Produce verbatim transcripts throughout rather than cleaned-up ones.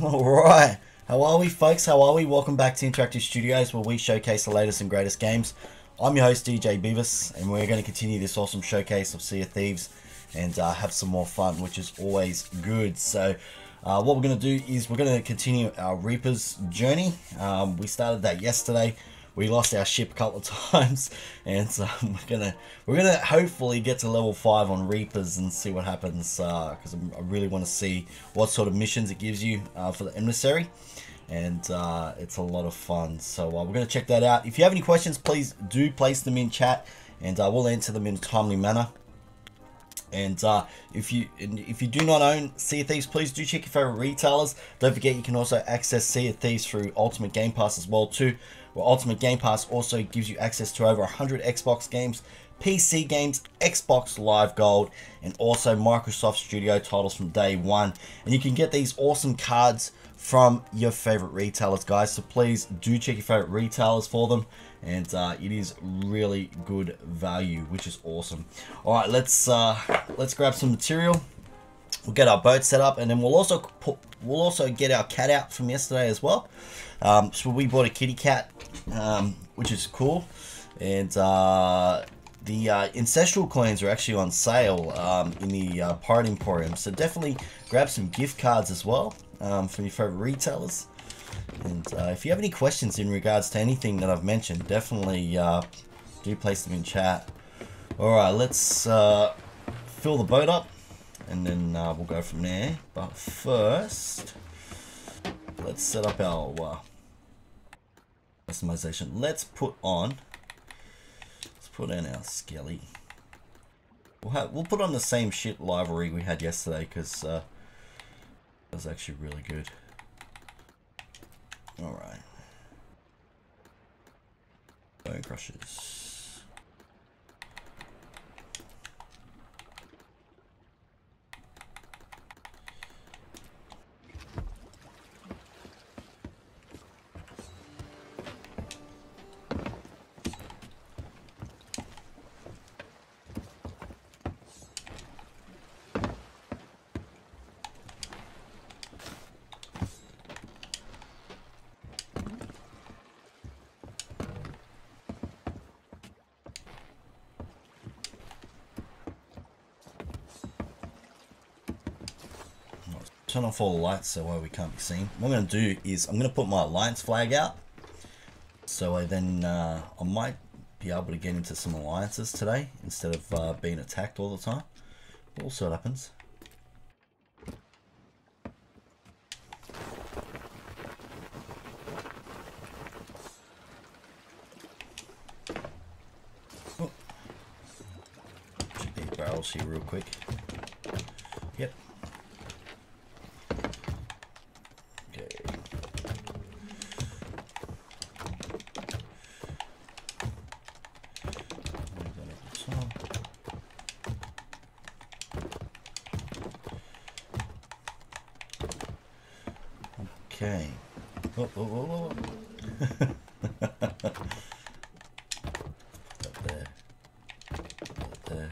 Alright, how are we folks? How are we? Welcome back to Interactive Studios, where we showcase the latest and greatest games. I'm your host D J Beavis, and we're going to continue this awesome showcase of Sea of Thieves and uh, have some more fun, which is always good. So uh, what we're going to do is we're going to continue our Reapers journey. Um, we started that yesterday. We lost our ship a couple of times, and so we're gonna we're gonna hopefully get to level five on Reapers and see what happens. Because uh, I really want to see what sort of missions it gives you uh, for the emissary, and uh, it's a lot of fun. So uh, we're gonna check that out. If you have any questions, please do place them in chat, and uh, we'll answer them in a timely manner. And uh, if you if you do not own Sea of Thieves, please do check your favorite retailers. Don't forget you can also access Sea of Thieves through Ultimate Game Pass as well too. Where Ultimate Game Pass also gives you access to over one hundred Xbox games, P C games, Xbox Live Gold, and also Microsoft Studio titles from day one. And you can get these awesome cards from your favorite retailers, guys. So please do check your favorite retailers for them. And uh, it is really good value, which is awesome. All right, let's uh, let's grab some material. We'll get our boat set up, and then we'll also put we'll also get our cat out from yesterday as well. Um, so we bought a kitty cat, um, which is cool, and uh, the uh, ancestral coins are actually on sale um, in the uh, Pirate Emporium. So definitely grab some gift cards as well um, from your favorite retailers. And uh, if you have any questions in regards to anything that I've mentioned, definitely uh, do place them in chat. Alright, let's uh, fill the boat up, and then uh, we'll go from there. But first, let's set up our uh, customization. Let's put on, let's put in our skelly. We'll, have, we'll put on the same shit livery we had yesterday, because uh, it was actually really good. Alright. Bone crushers. Turn off all the lights so uh, we can't be seen. What I'm going to do is I'm going to put my alliance flag out, so I then uh, I might be able to get into some alliances today instead of uh, being attacked all the time. We'll see what happens. Oh. Check these barrels here real quick. Yep. Okay. Oh, oh, oh, oh. That there. That there.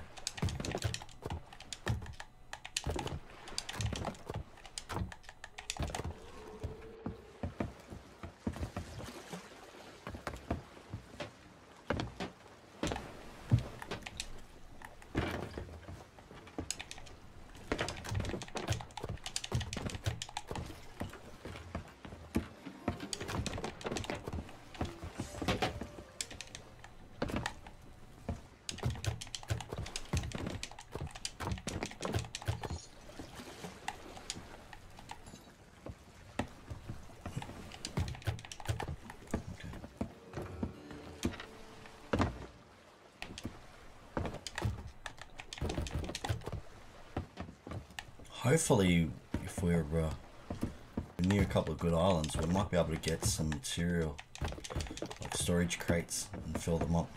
Hopefully, if we're uh, near a couple of good islands, we might be able to get some material, like storage crates, and fill them up.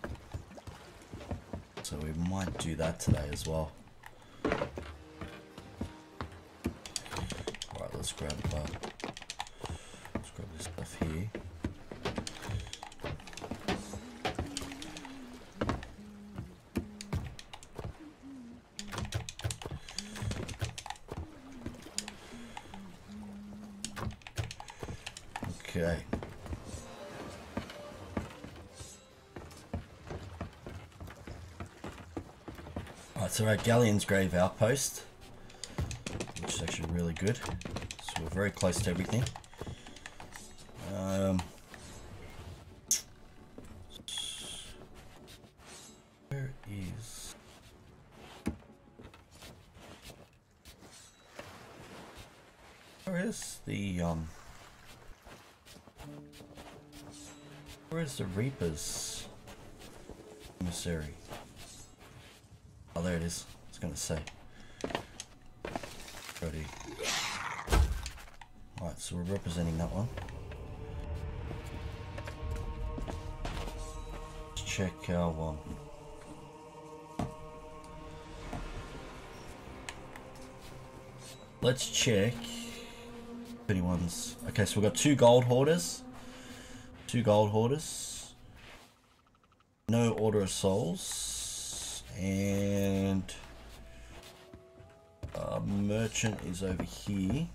So we might do that today as well. Alright, let's grab, uh, let's grab this stuff here. Okay. Alright, so we're at Galleon's Grave Outpost, which is actually really good. So we're very close to everything. Um, where is... Where is the, um... Where is the Reaper's emissary? Oh, there it is. I was going to say. Ready. Alright, so we're representing that one. Let's check our one. Let's check. Anyone's. Okay, so we've got two gold hoarders. Two gold hoarders. No Order of Souls. And uh, merchant is over here.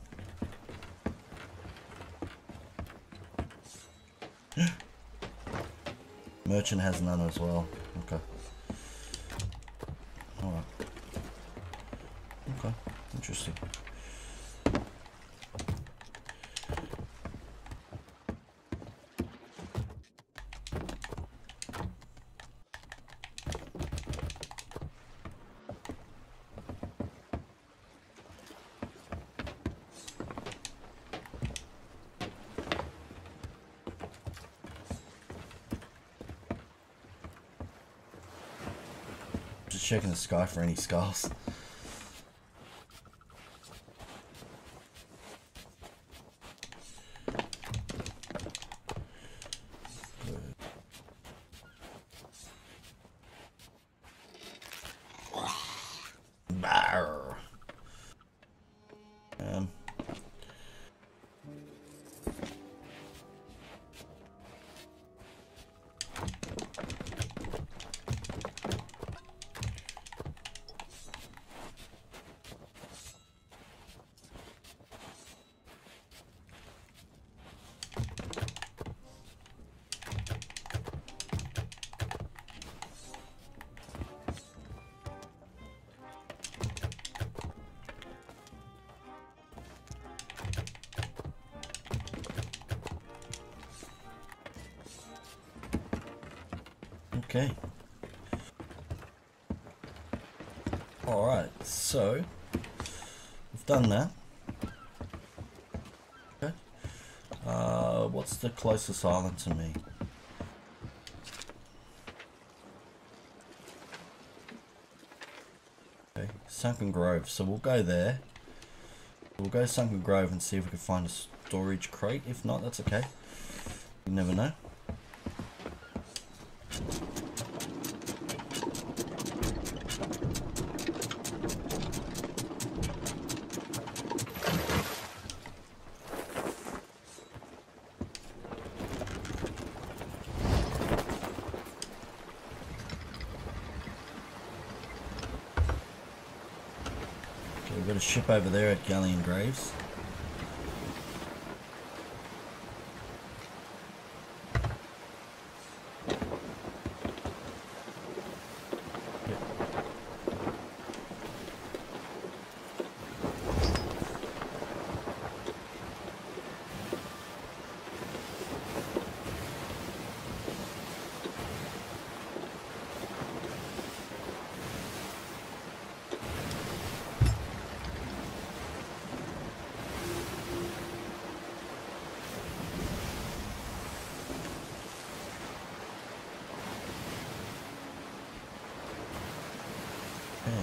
Merchant has none as well. Okay. Alright. Okay. Interesting. Just checking the sky for any skulls. Barr. Um. Okay. Alright, so we've done that. Okay. Uh, what's the closest island to me? Okay, Sunken Grove. So we'll go there. We'll go Sunken Grove and see if we can find a storage crate. If not, that's okay. You never know. We've got a ship over there at Galleon Graves. Okay.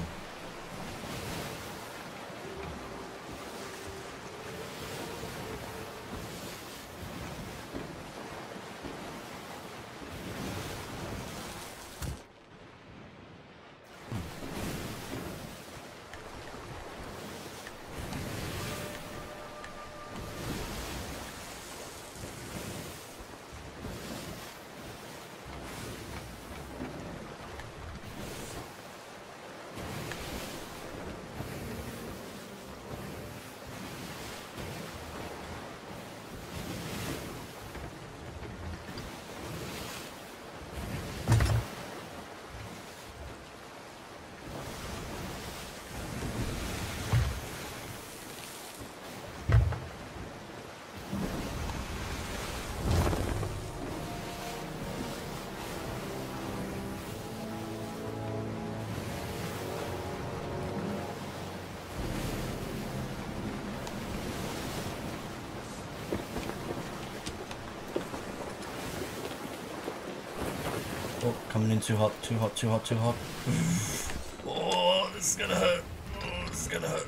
coming in too hot, too hot, too hot, too hot. Oh, this is gonna hurt. Oh, this is gonna hurt.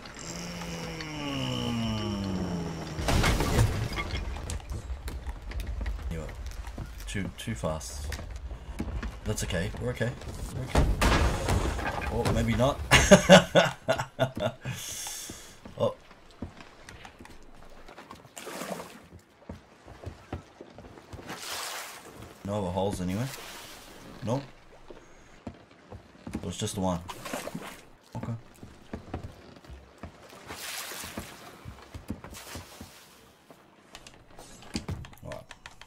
You are too too fast. That's okay. We're okay. We're okay. Or maybe not. Oh. No other holes anyway. No. It was just the one. Okay. Alright.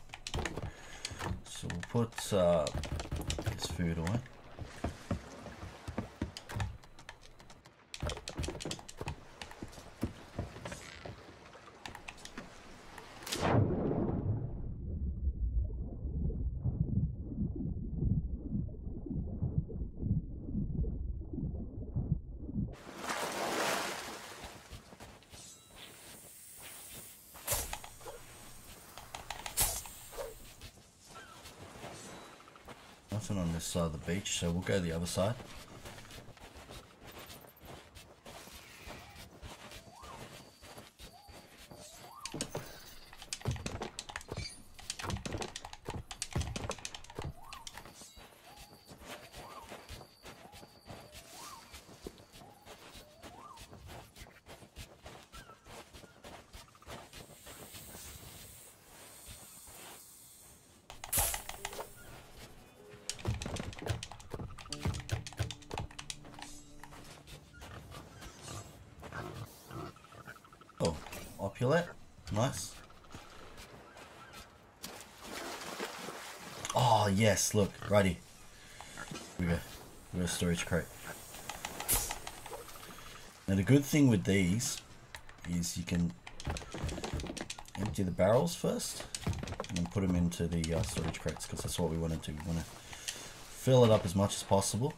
So we'll put uh, this food away. Nothing on this side of the beach, so we'll go the other side. Oh, opulate. Nice. Oh, yes, look, righty. We go. We got a storage crate. Now, the good thing with these is you can empty the barrels first and then put them into the uh, storage crates, because that's what we want to do. We want to fill it up as much as possible.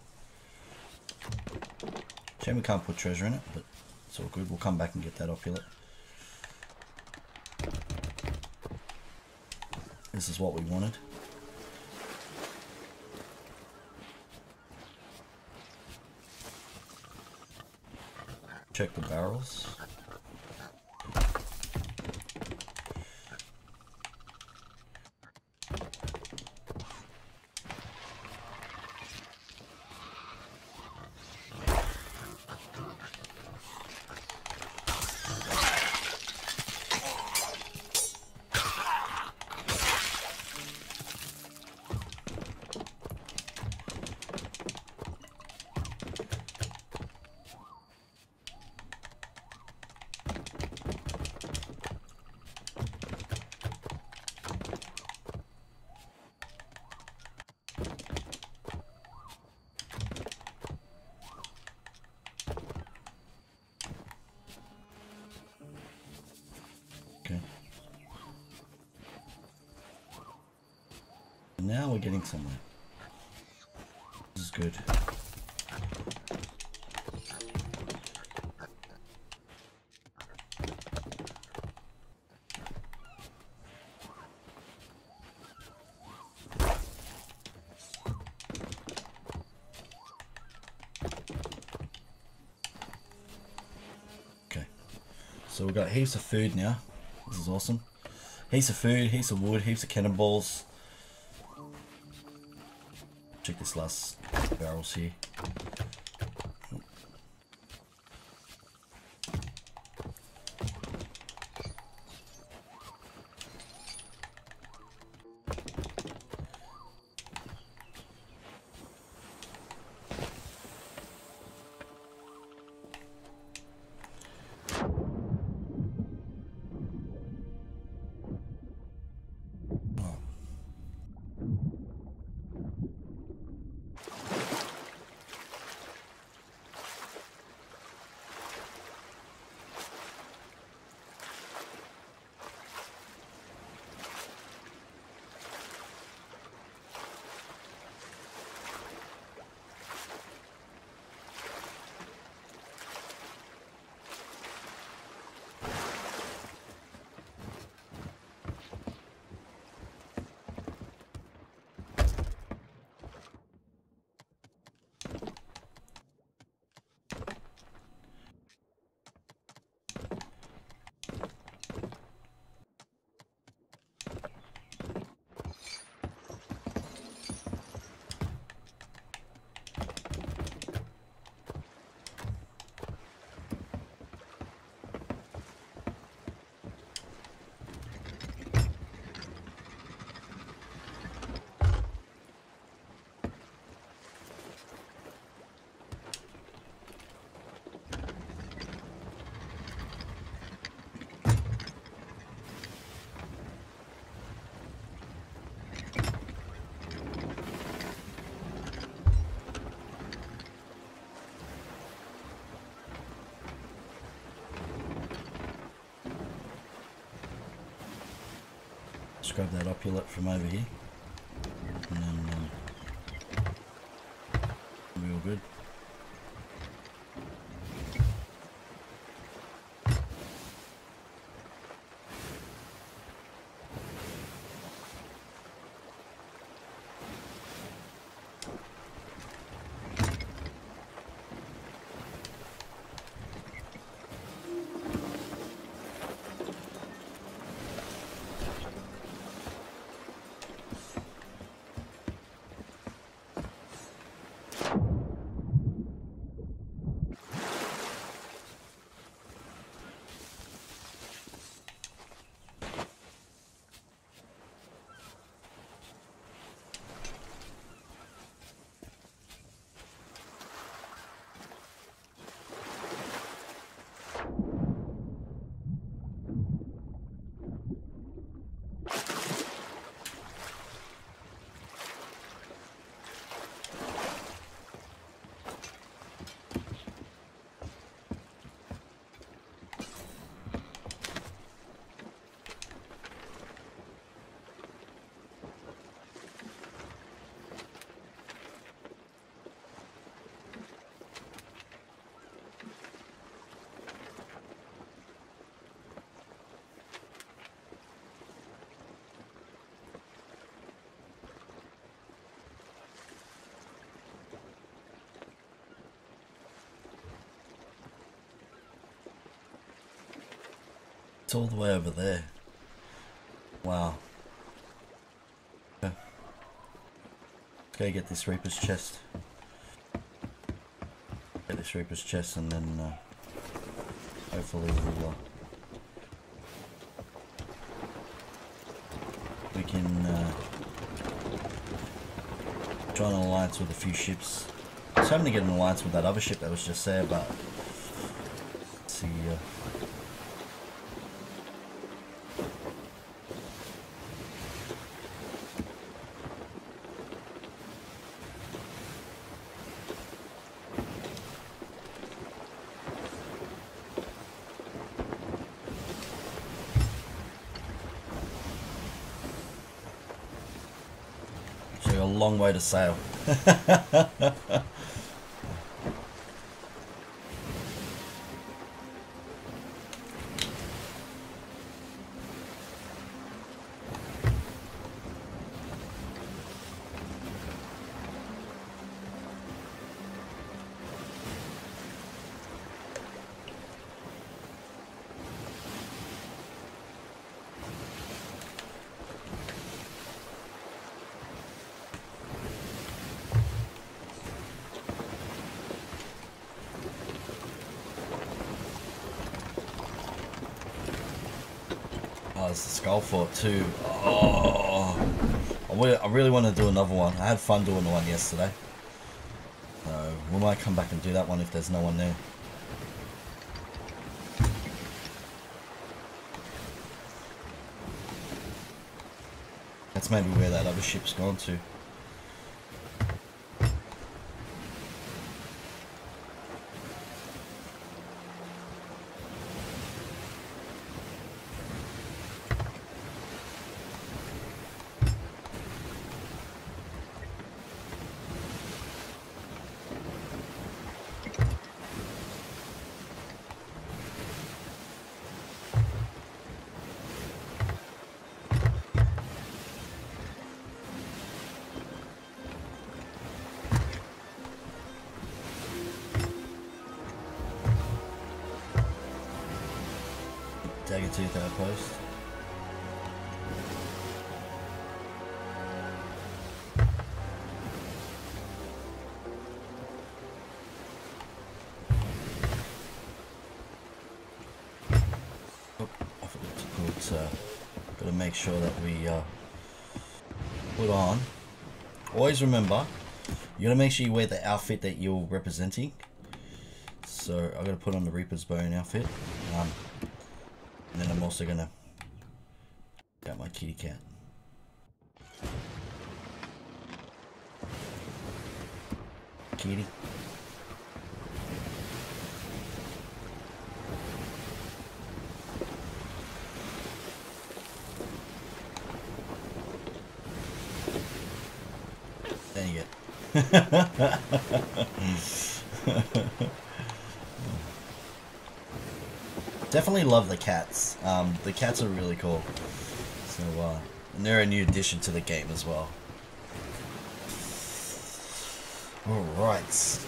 Shame we can't put treasure in it, but it's all good. We'll come back and get that opulate. This is what we wanted. Check the barrels. Now we're getting somewhere. This is good. Okay. So we've got heaps of food now. This is awesome. Heaps of food, heaps of wood, heaps of cannonballs. Check this last barrels here. Just grab that opulent from over here, and then um, we'll be all good. It's all the way over there. Wow. Okay. Let's go get this Reaper's chest. Get this Reaper's chest and then uh, hopefully we'll, uh, we can uh, join an alliance with a few ships. I was hoping to get an alliance with that other ship that was just there, but let's see. Uh, a long way to sail. Oh, there's the Skull Fort too. Oh, I really, I really want to do another one. I had fun doing the one yesterday. So we might come back and do that one if there's no one there. That's maybe where that other ship's gone to. Dagger Tooth outpost. Oh, I forgot to put, uh, gotta make sure that we uh, put on. Always remember, you gotta make sure you wear the outfit that you're representing. So I gotta put on the Reaper's Bone outfit. Um, And then I'm also gonna got my kitty cat. Kitty. Definitely love the cats. Um, the cats are really cool. So, uh, and they're a new addition to the game as well. Alright.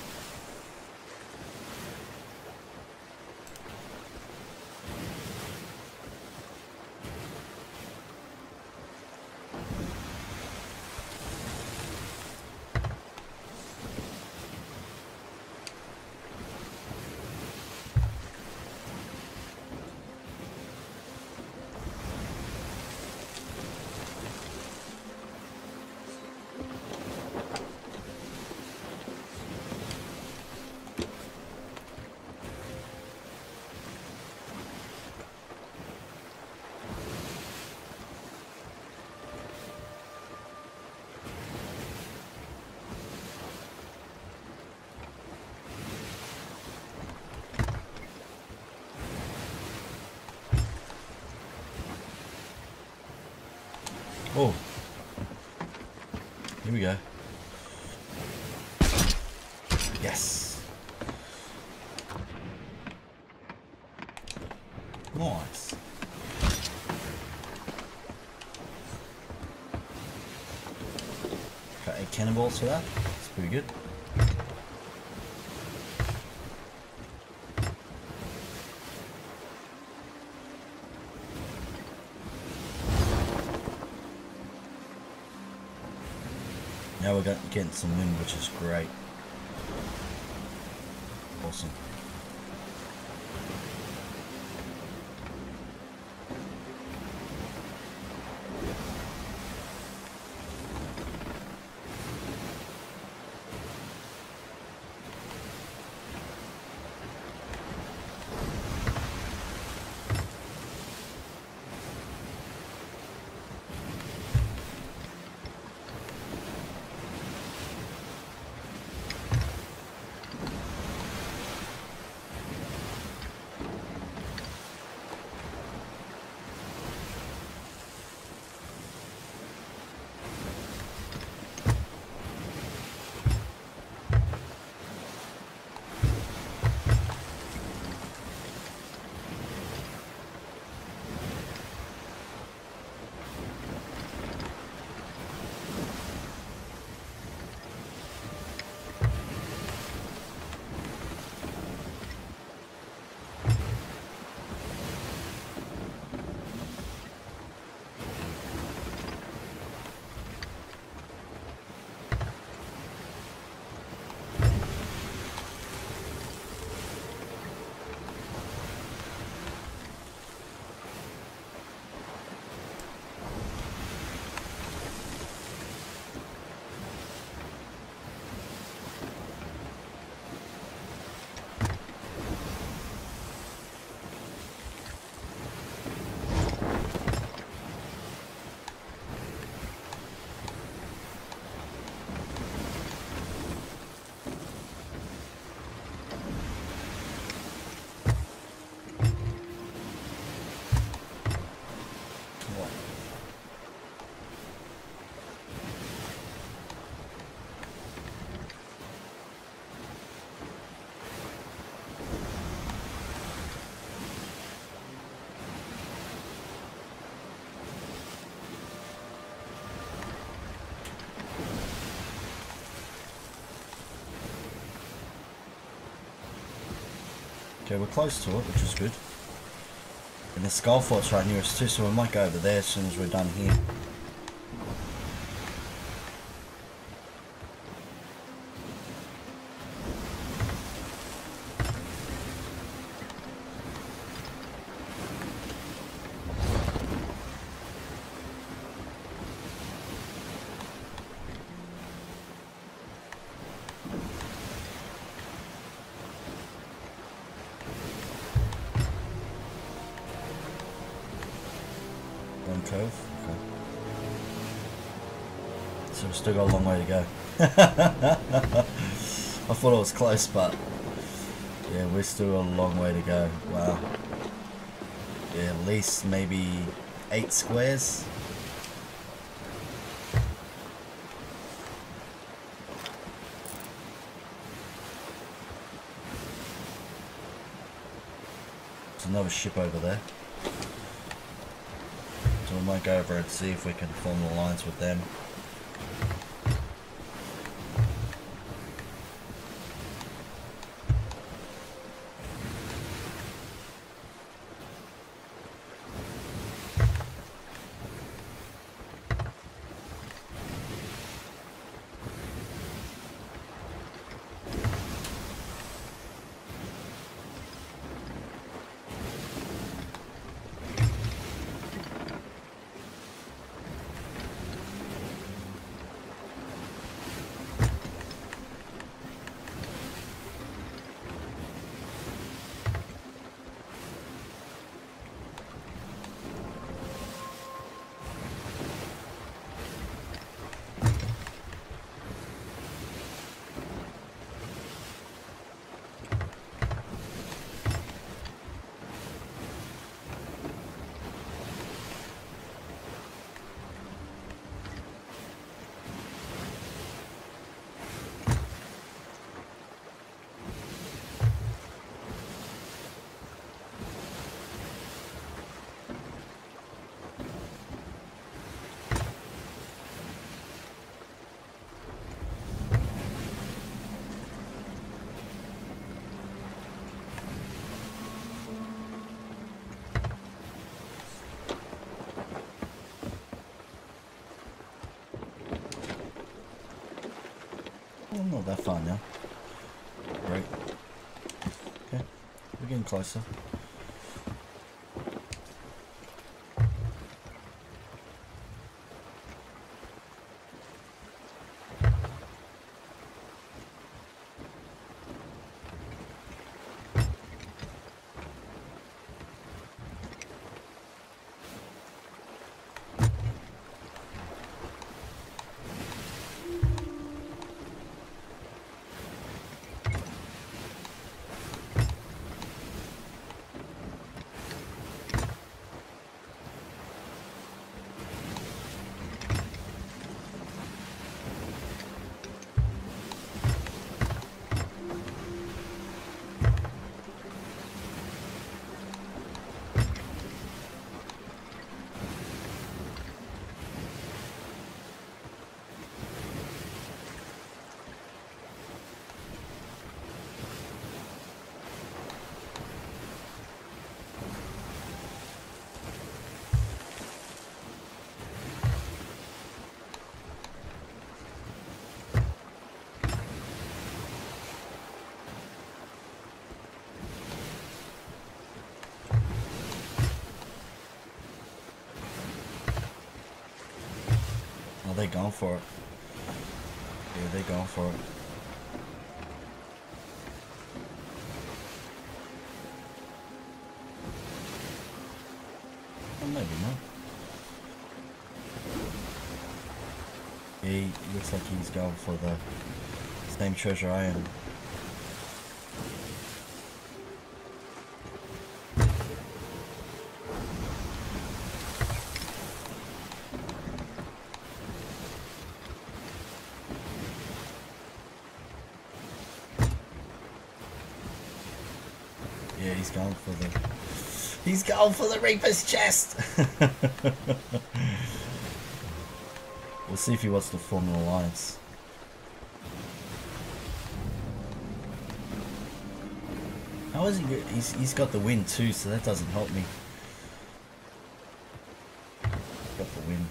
Oh, here we go. Yes. Nice. Got eight cannonballs for that. That's pretty good. Now we're getting some wind, which is great. Awesome. Okay, we're close to it, which is good. And the Skull Fort's right near us too, so we might go over there as soon as we're done here. Cove. Okay. So we've still got a long way to go. I thought it was close, but yeah, we're still a long way to go. Wow. Yeah, at least maybe eight squares. There's another ship over there. So we might go over and see if we can form an alliance with them. Oh, not that far now. Great. Okay, we're getting closer. Oh, they going for it. Yeah, they going for it. Well, maybe not. Yeah, he looks like he's going for the same treasure I am. Yeah, he's going for the... He's going for the Reaper's chest! We'll see if he wants to form an alliance. How is he good? He's, he's got the wind too, so that doesn't help me. Got the wind.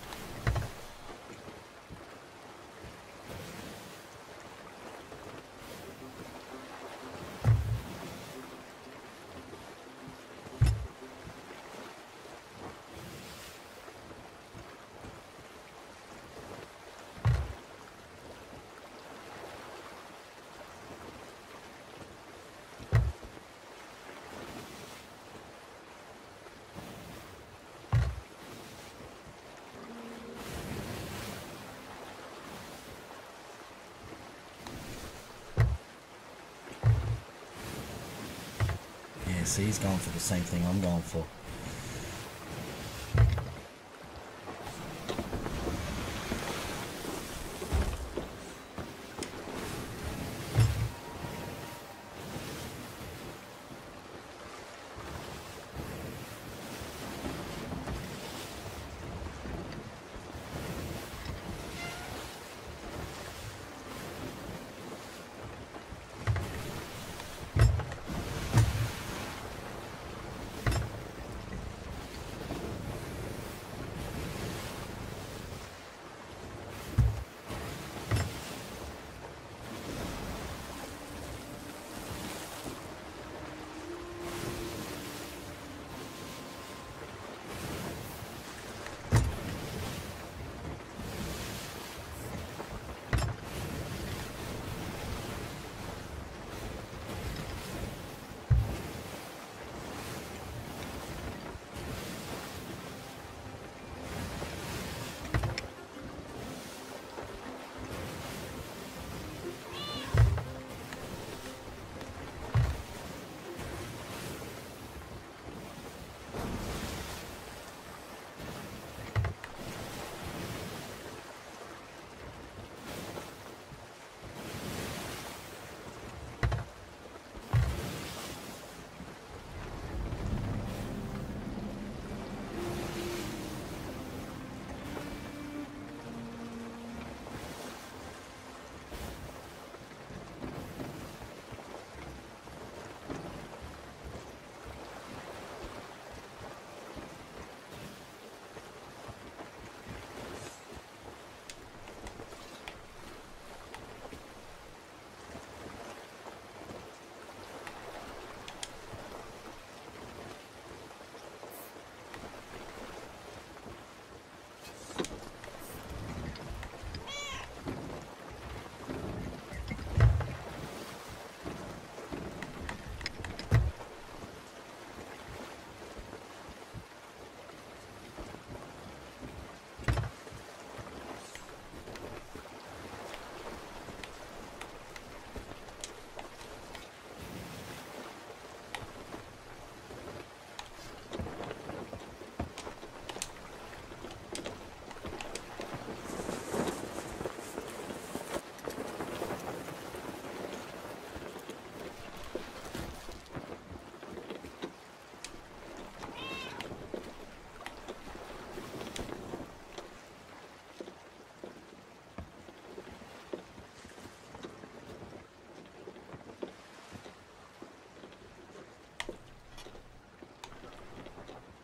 See, he's going for the same thing I'm going for.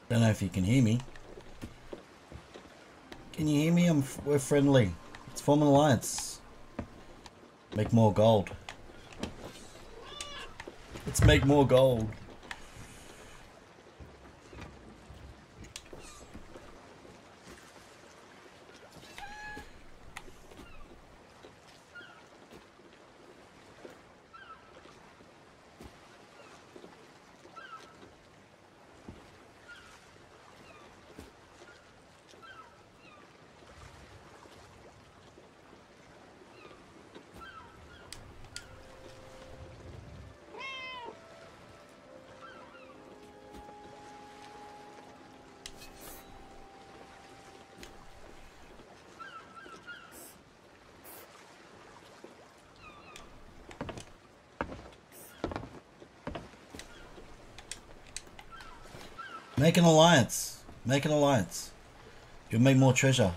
Don't know if you can hear me. Can you hear me? I'm, we're friendly. Let's form an alliance. Make more gold. Let's make more gold. Make an alliance. Make an alliance. You'll make more treasure.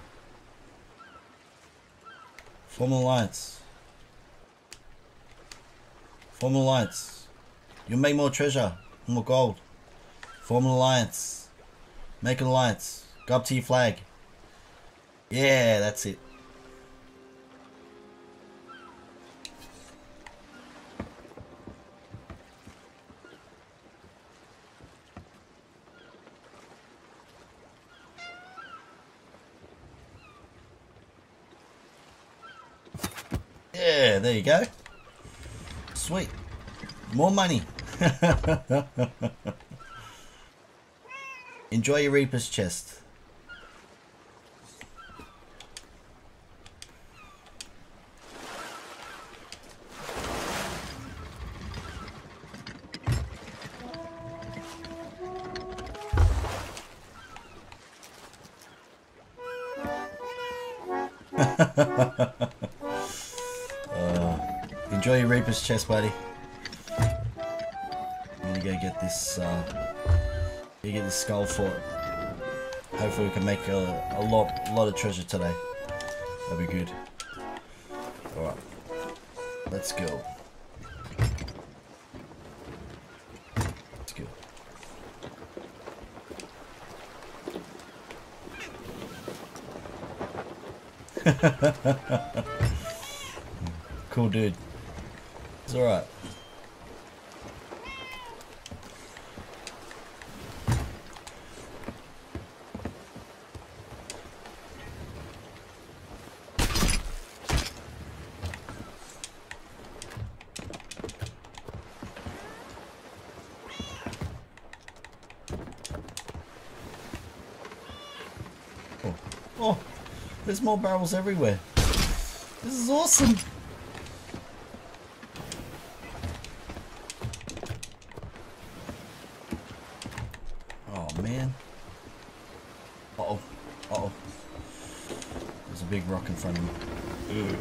Form an alliance. Form an alliance. You'll make more treasure. More gold. Form an alliance. Make an alliance. Go up to your flag. Yeah, that's it. Yeah, there you go. Sweet. More money. Enjoy your Reaper's chest. Enjoy your Reaper's chest, buddy. I'm gonna go get this, uh, go get this skull for it. Hopefully we can make a, a lot, a lot of treasure today. That'll be good. Alright. Let's go. Let's go. Cool dude. It's alright. Oh. Oh, there's more barrels everywhere. This is awesome. Man. Uh-oh. Uh-oh. There's a big rock in front of me. Ugh.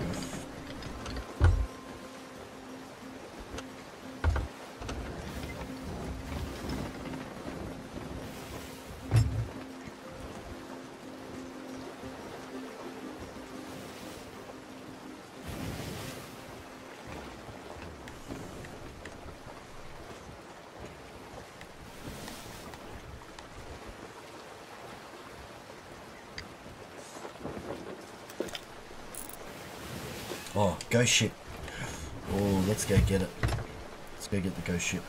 Oh, ghost ship. Oh, let's go get it. Let's go get the ghost ship.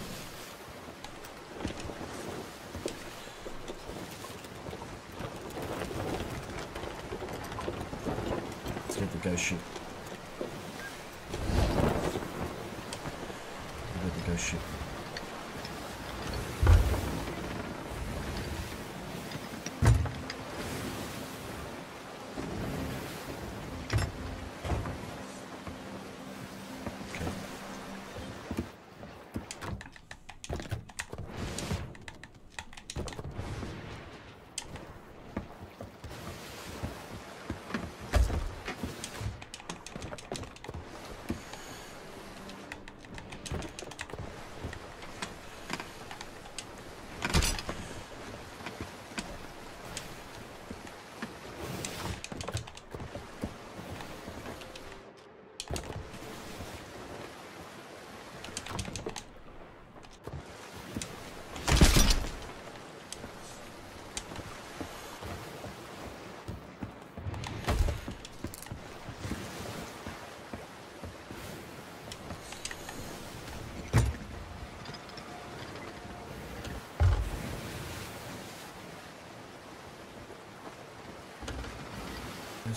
Let's get the ghost ship. Let's get the ghost ship.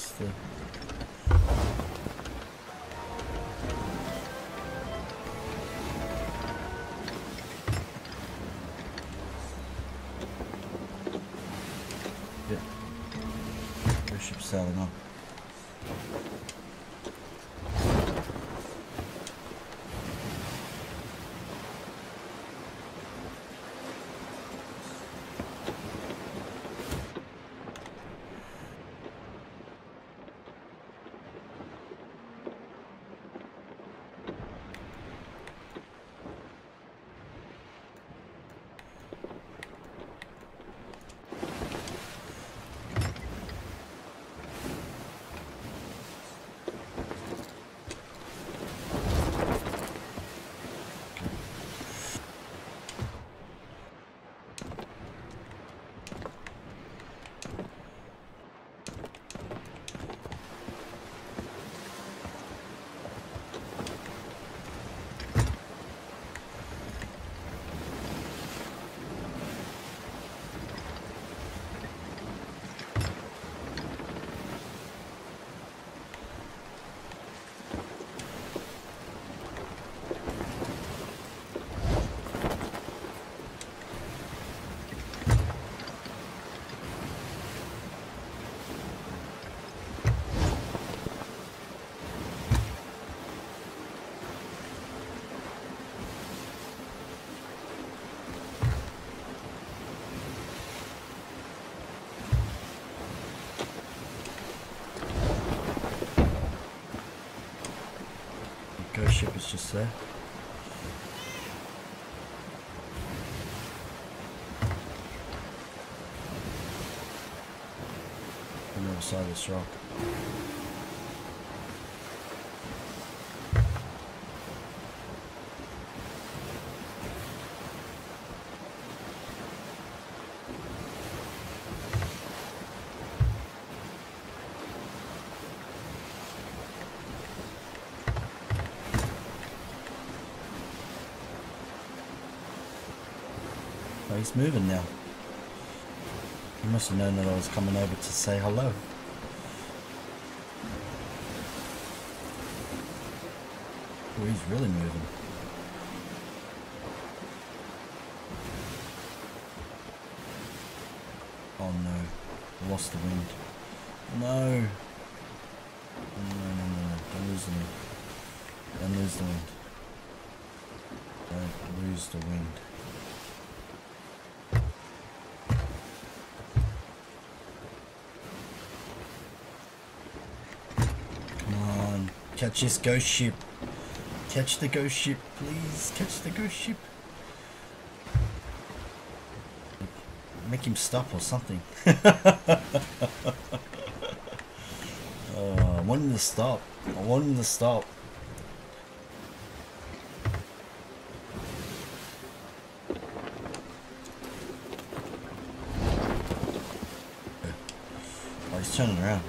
Where's the... Yeah. Ghost ship sailing on. Ghost ship is just there. On the other side of this rock. Oh, he's moving now. He must have known that I was coming over to say hello. Oh, he's really moving. Oh no, I lost the wind. No. No, no, no, no. Don't lose the wind. Don't lose the wind. Don't lose the wind. Catch this ghost ship. Catch the ghost ship, please. Catch the ghost ship. Make him stop or something. Oh, I want him to stop. I want him to stop. Oh, he's turning around.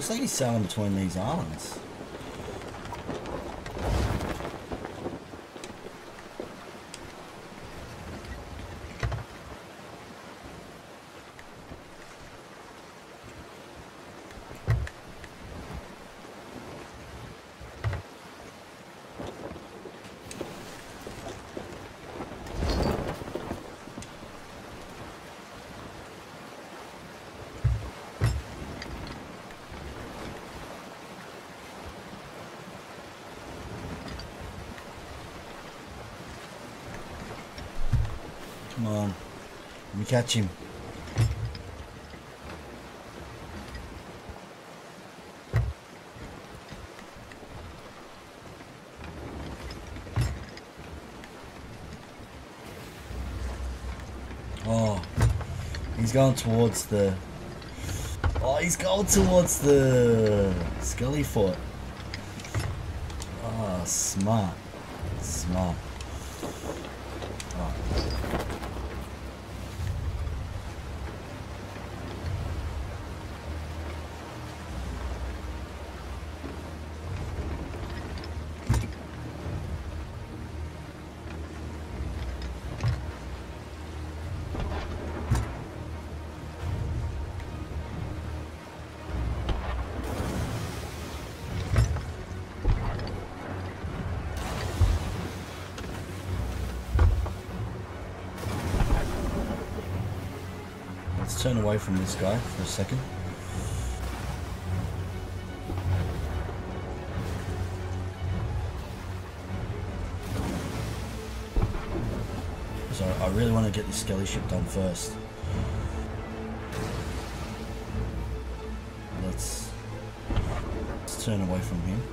Looks like he's sailing between these islands. Come on, let me catch him. Oh, he's going towards the... Oh, he's going towards the Skelly Fort. Oh, smart. Smart. Oh. Let's turn away from this guy for a second. So I really want to get this skelly ship done first. Let's, let's turn away from him.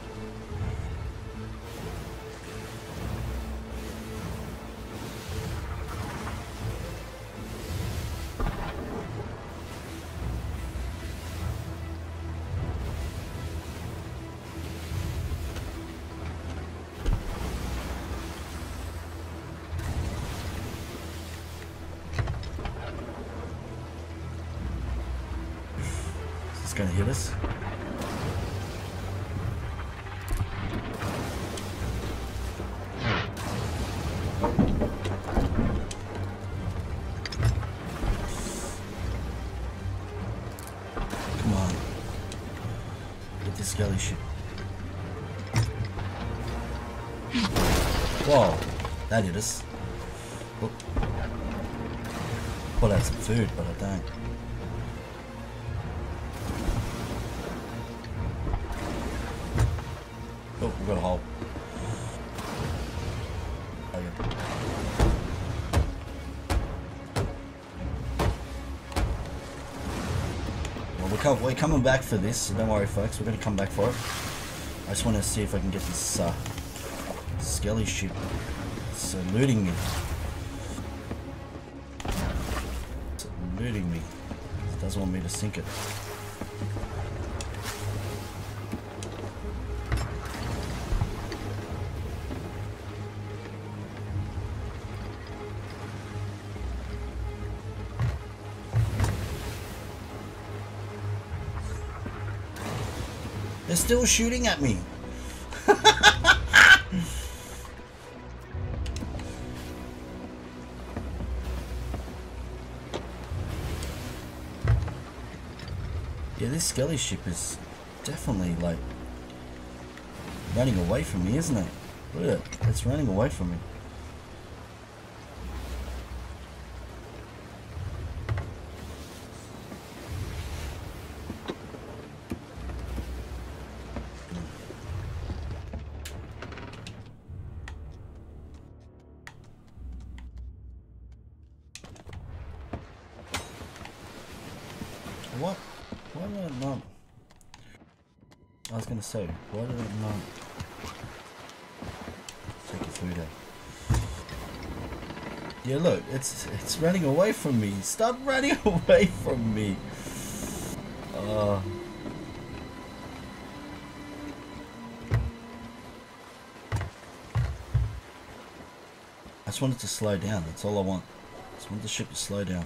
It's gonna hit us. Come on. Get this skelly ship. Whoa, that hit us. Look. Pull out some food, but I don't. Oh, we've got a hole. Okay. Well, we're, com we're coming back for this, so don't worry folks, we're going to come back for it. I just want to see if I can get this uh, skelly ship. It's eluding me. It's eluding me. It doesn't want me to sink it. They're still shooting at me. Yeah, this skelly ship is definitely like running away from me, isn't it? Look at it, it's running away from me. What? Why did it not? I was gonna say, why did it not take your food out? Yeah, look, it's it's running away from me. Stop running away from me. Uh, I just want it to slow down. That's all I want. I just want the ship to slow down.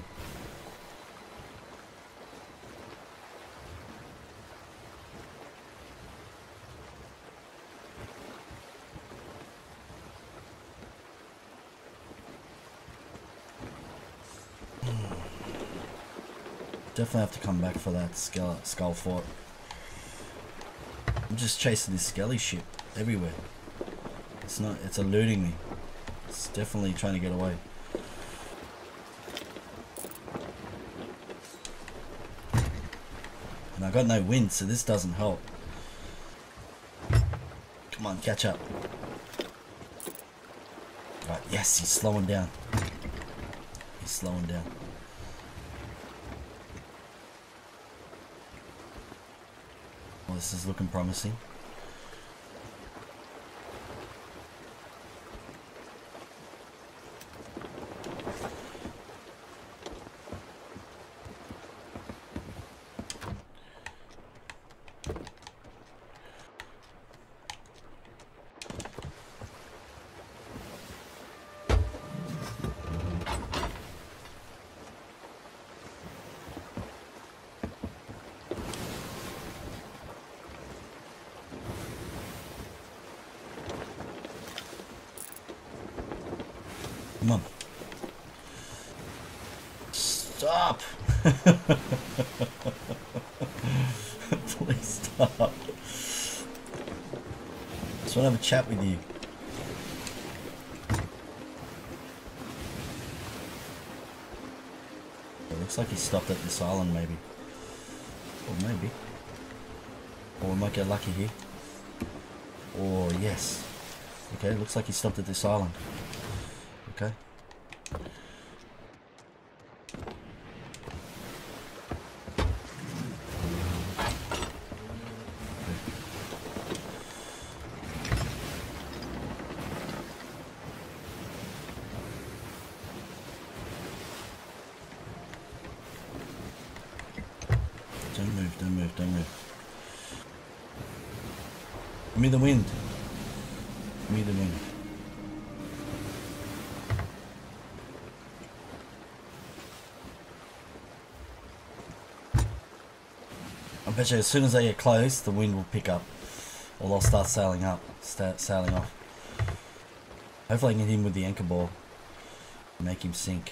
Definitely have to come back for that skull, skull fort. I'm just chasing this skelly shit everywhere. It's not, it's eluding me. It's definitely trying to get away. And I got no wind, so this doesn't help. Come on, catch up. Right, yes, he's slowing down. He's slowing down. Well, this is looking promising. Come on. Stop! Please stop. Just want to have a chat with you. It looks like he stopped at this island, maybe. Or maybe. Or we might get lucky here. Or yes. Okay, looks like he stopped at this island. Okay. Don't move, don't move, don't move. Give me the wind. Give me the wind. I bet you as soon as I get close, the wind will pick up. Or I'll start sailing up, start sailing off. Hopefully I can hit him with the anchor ball. Make him sink.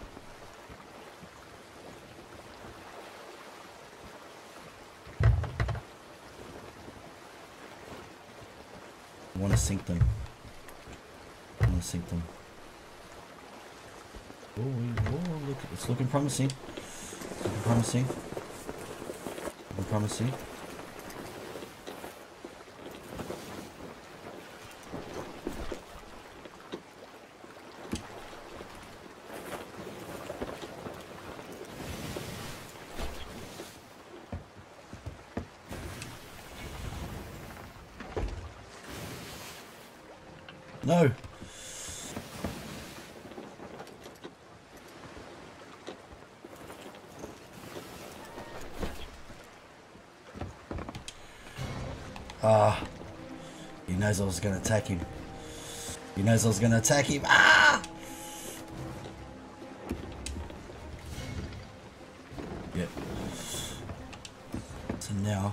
I want to sink them. I want to sink them. Oh, oh, look, it's looking promising. It's looking promising. Looking promising. No. Ah. He knows I was going to attack him. He knows I was going to attack him. Ah! Yep. So now...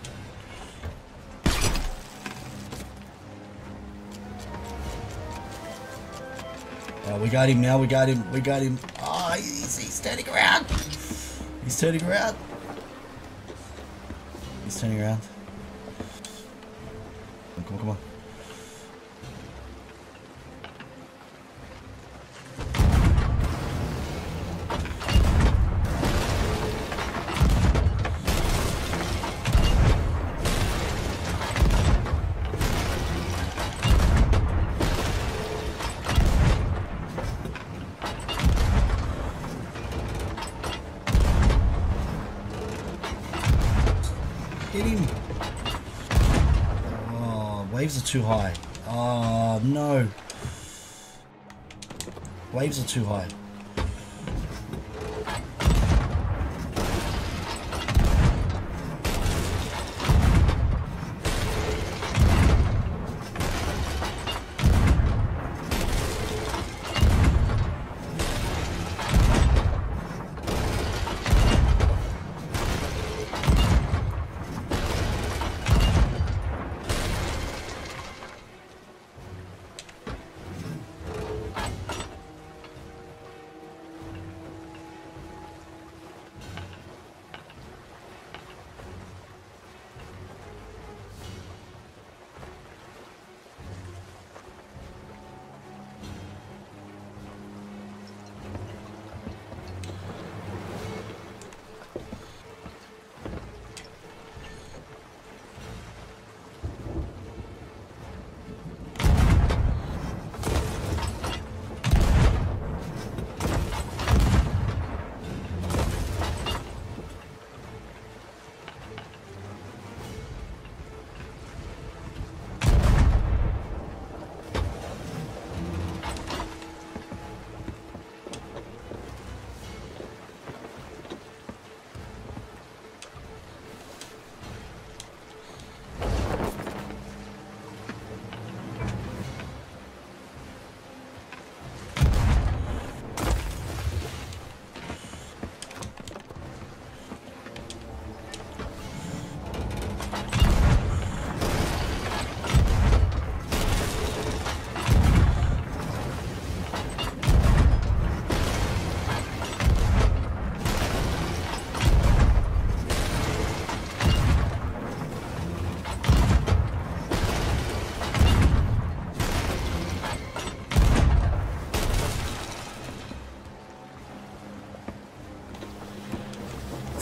Oh, we got him now, we got him, we got him. Oh, he's, he's turning around. He's turning around. He's turning around. Come on, come on. Hit him. Oh, waves are too high. Oh, no. Waves are too high.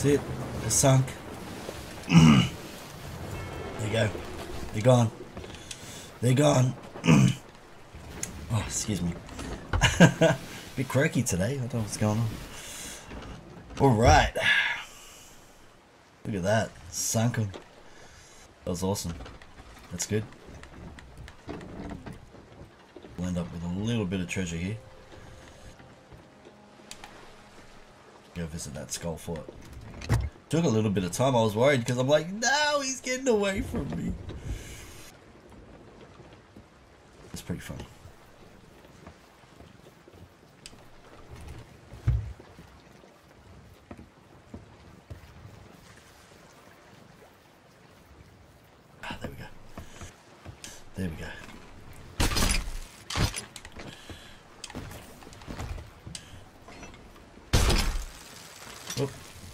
That's it. They're sunk. There you go. They're gone. They're gone. Oh, excuse me. Bit croaky today. I don't know what's going on. Alright. Look at that. Sunk them. That was awesome. That's good. We'll end up with a little bit of treasure here. Go visit that skull fort. Took a little bit of time. I was worried because I'm like, no, he's getting away from me. It's pretty funny. Ah, there we go. There we go. Oh.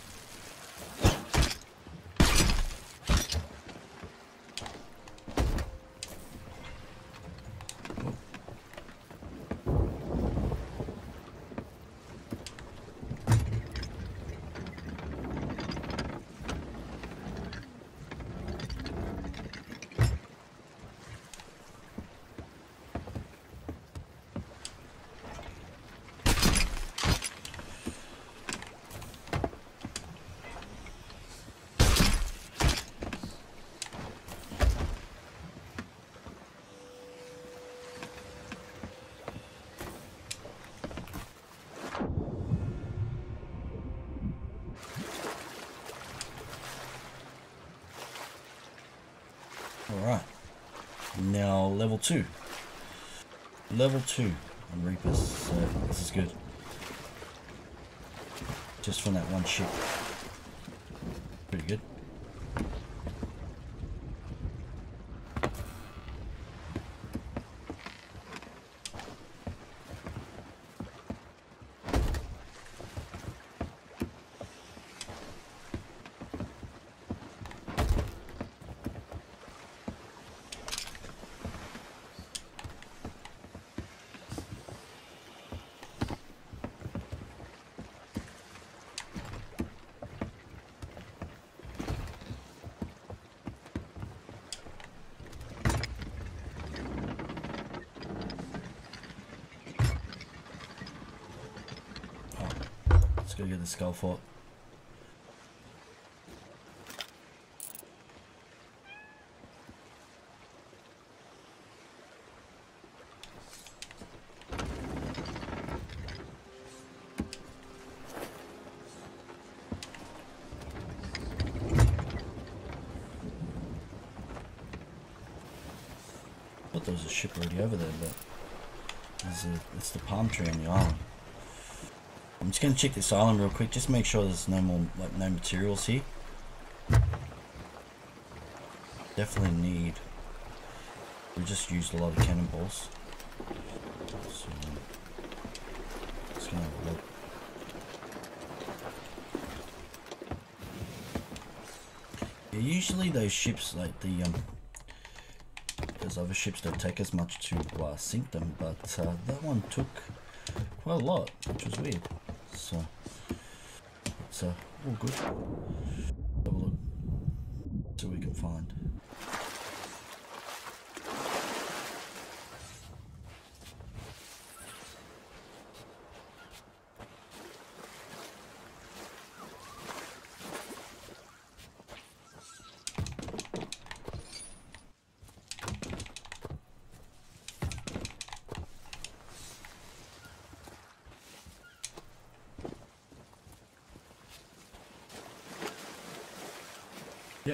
Alright, now level two. Level two on Reapers, so this is good. Just from that one ship. Pretty good. Let's go get the skull fort. I thought there was a ship already over there, but there's a, it's the palm tree on the island. I'm just gonna check this island real quick, just make sure there's no more, like, no materials here. Definitely need. We just used a lot of cannonballs. So, just gonna have a look. Yeah, usually those ships, like the um, those other ships, don't take as much to uh, sink them, but uh, that one took quite a lot, which was weird. So, it's uh, all good. Have a look. See what we can find. Yep.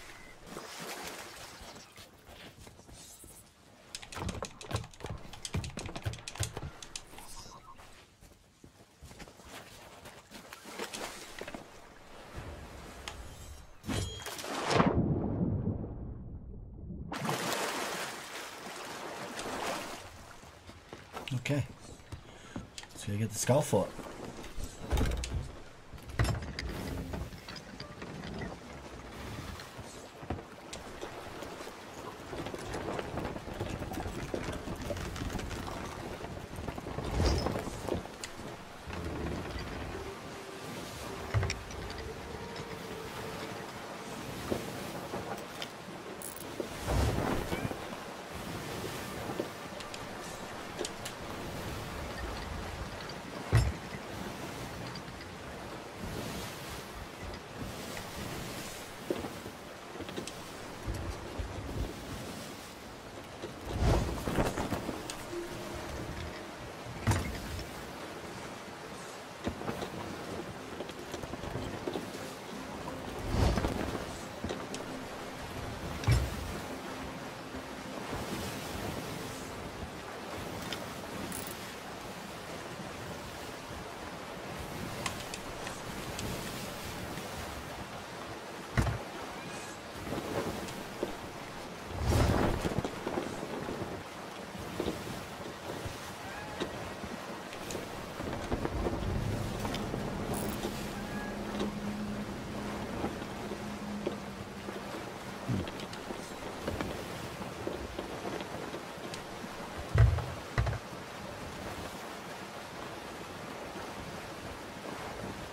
Okay. Let's go get the skull fort.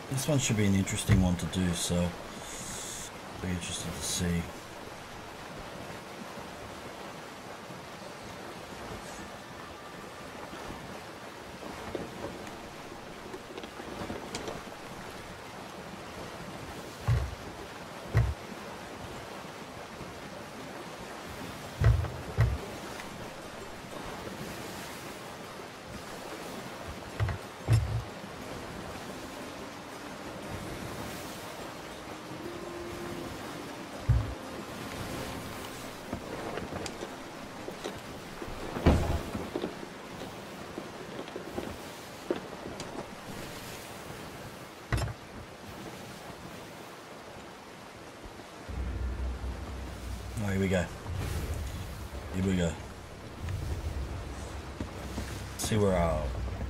This one should be an interesting one to do, so be interested to see. Oh, here we go. Here we go. Let's see where our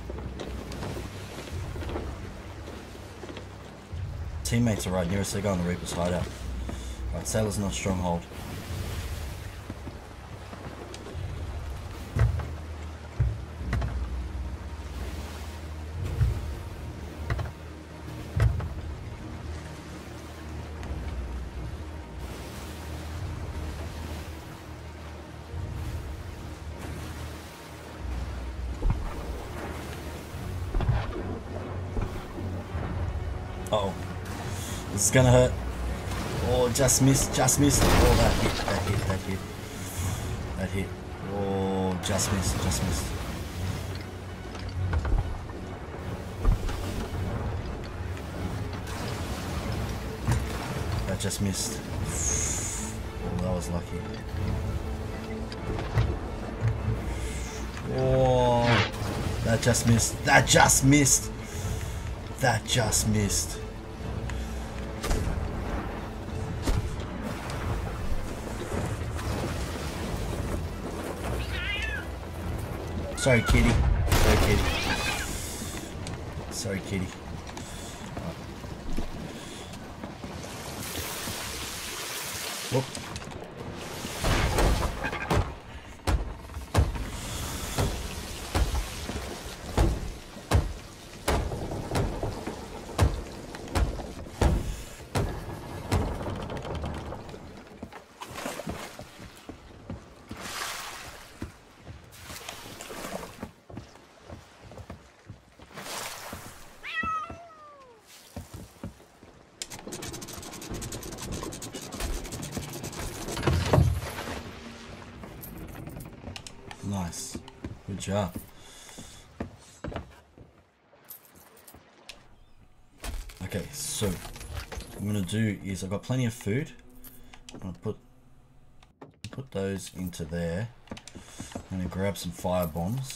teammates are right near us. They go on the Reaper's hideout. Right, Sailor's not stronghold. Uh oh, this is gonna hurt. Oh, just missed, just missed. Oh, that hit, that hit, that hit, that hit. Oh, just missed, just missed. That just missed. Oh, that was lucky. Oh, that just missed. That just missed. That just missed. Sorry, kitty. Sorry, kitty. Sorry, kitty. Whoop. Nice. Good job. Okay, so what I'm gonna do is I've got plenty of food. I'm gonna put put those into there. I'm gonna grab some fire bombs.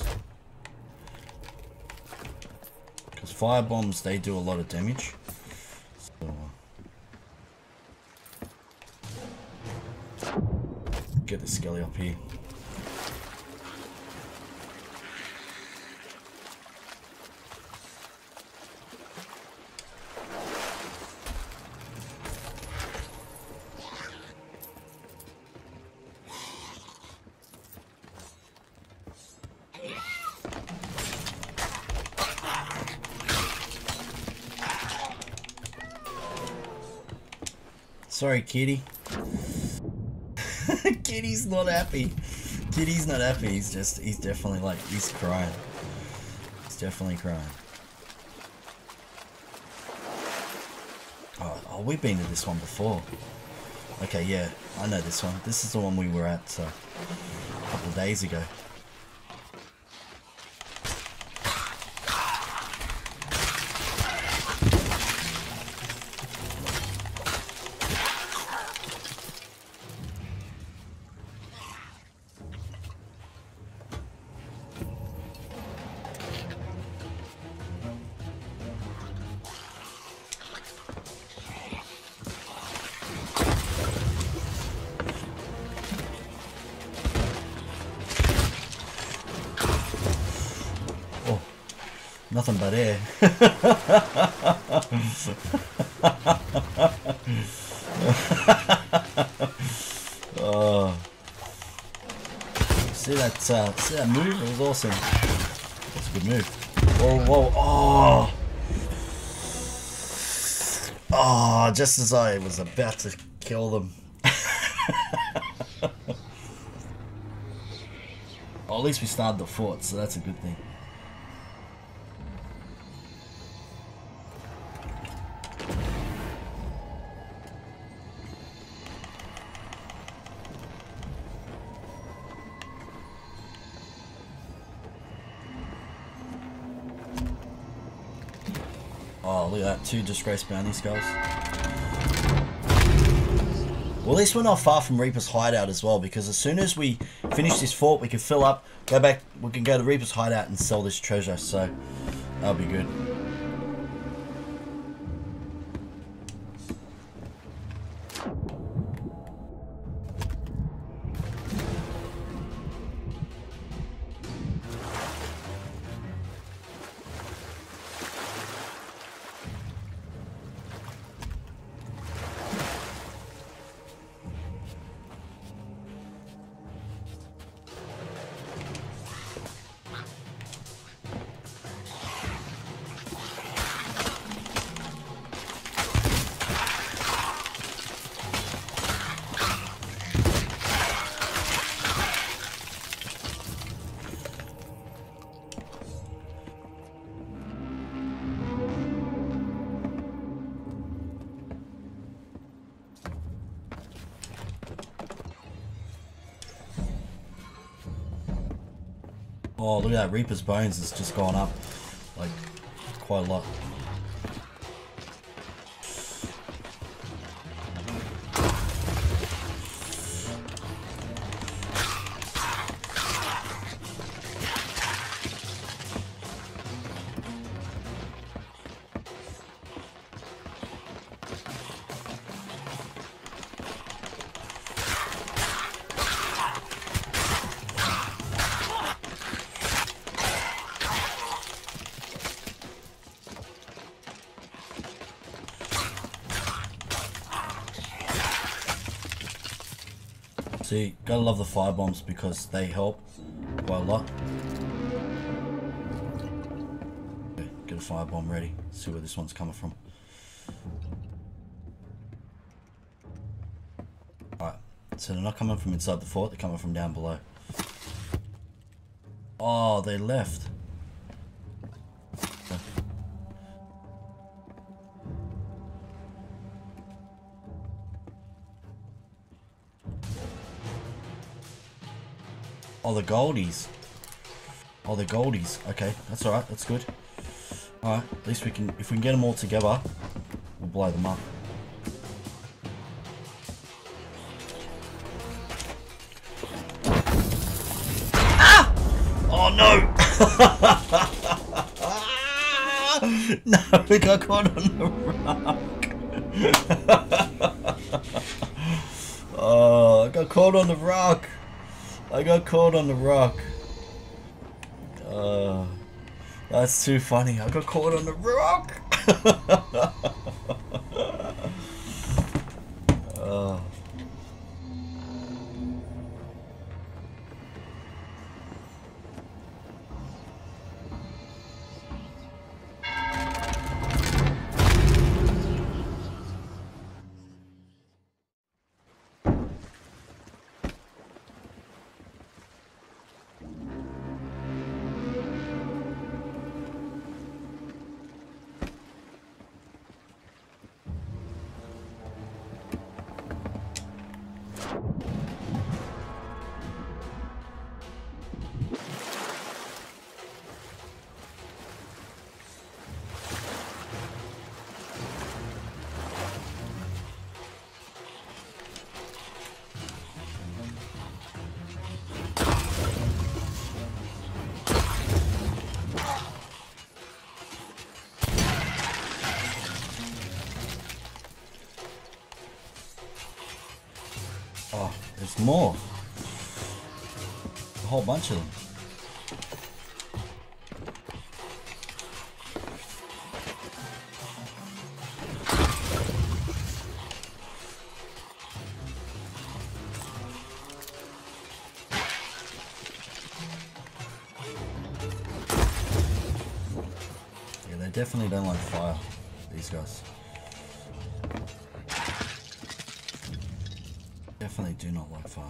Because fire bombs, they do a lot of damage. So get the skelly up here. Sorry, kitty. Kitty's not happy. Kitty's not happy. He's just, he's definitely like, he's crying. He's definitely crying. Oh, oh, we've been to this one before. Okay, yeah, I know this one. This is the one we were at uh, a couple of days ago. Nothing but air. Oh. See that, uh, see that move? It was awesome. That's a good move. Whoa, whoa, oh! Oh, just as I was about to kill them. Oh, at least we started the fort, so that's a good thing. Oh, look at that. Two disgraced bounty skulls. Well, at least we're not far from Reaper's hideout as well, because as soon as we finish this fort, we can fill up, go back, we can go to Reaper's hideout and sell this treasure, so that'll be good. Oh, look at that. Reaper's bones has just gone up, like, quite a lot. See, gotta love the fire bombs because they help quite a lot. Okay, get a fire bomb ready. See where this one's coming from. Alright, so they're not coming from inside the fort, they're coming from down below. Oh, they left. Okay. Oh, the goldies. Oh, the goldies. Okay, that's alright. That's good. Alright, at least we can... If we can get them all together, we'll blow them up. Ah! Oh, no! No, we got caught on the rock. Oh, I got caught on the rock. I got caught on the rock. Uh, that's too funny. I got caught on the rock. uh. Oh, there's more. A whole bunch of them. Yeah, they definitely don't like fire, these guys. definitely do not like fire.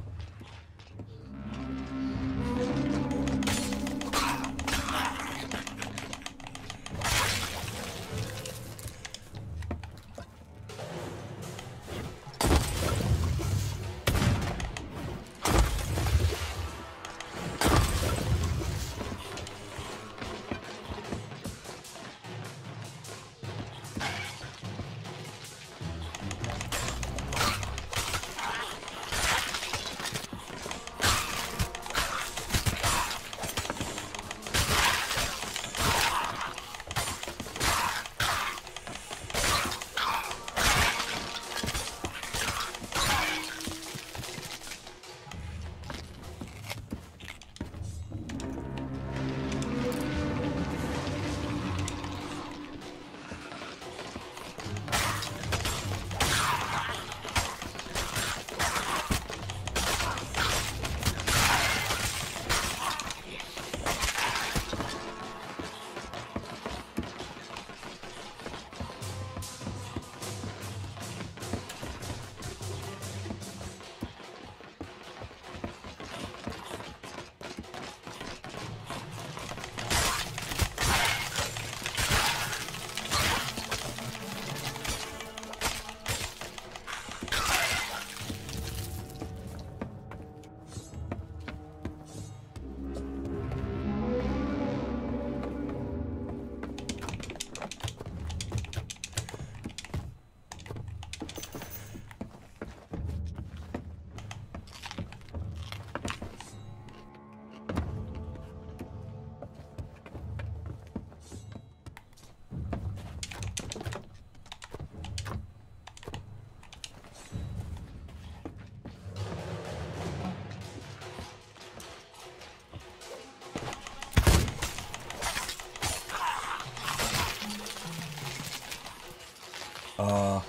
Uh,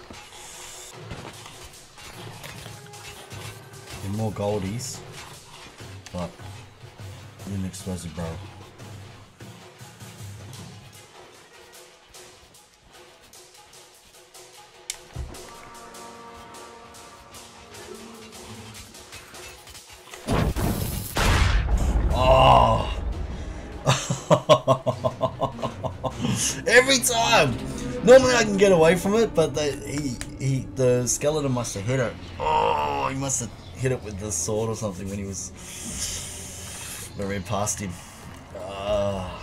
and more goldies, but an explosive barrel. Oh! Every time! Normally I can get away from it, but the, he, he, the skeleton must have hit it. Oh, he must have hit it with the sword or something when he was... when we ran past him. Uh,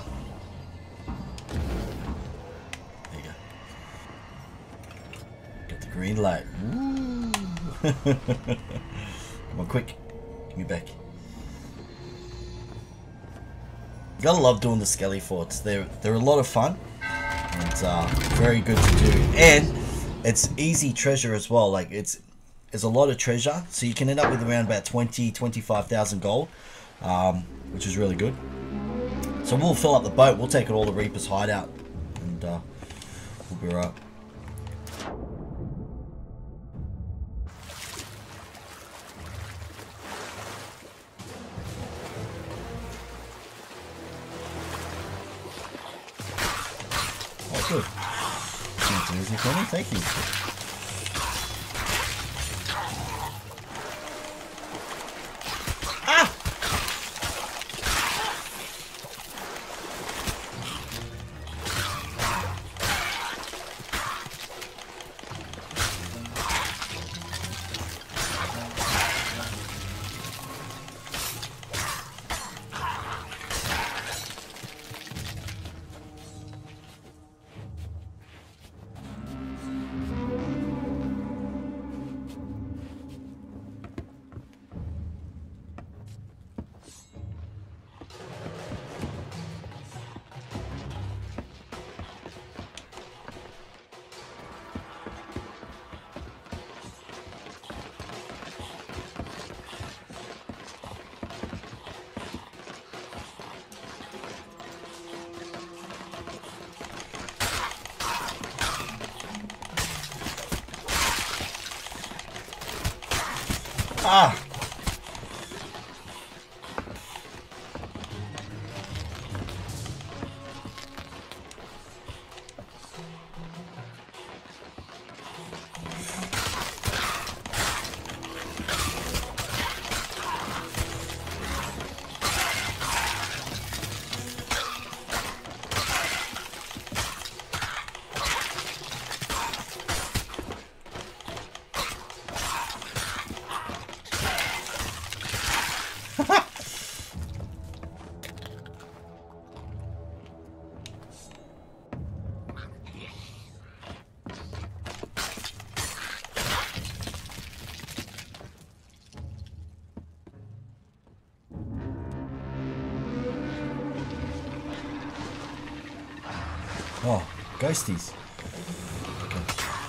there you go. Got the green light. Woo. Come on, quick. Give me back. You gotta love doing the skelly forts. They're, they're a lot of fun. It's uh, very good to do, and it's easy treasure as well. Like it's, there's a lot of treasure, so you can end up with around about twenty, twenty-five thousand gold, um, which is really good. So we'll fill up the boat. We'll take it all to Reaper's hideout, and uh, we'll be right. Good. Easy for me. Thank you. Ah! Ah! Oh, ghosties. Okay.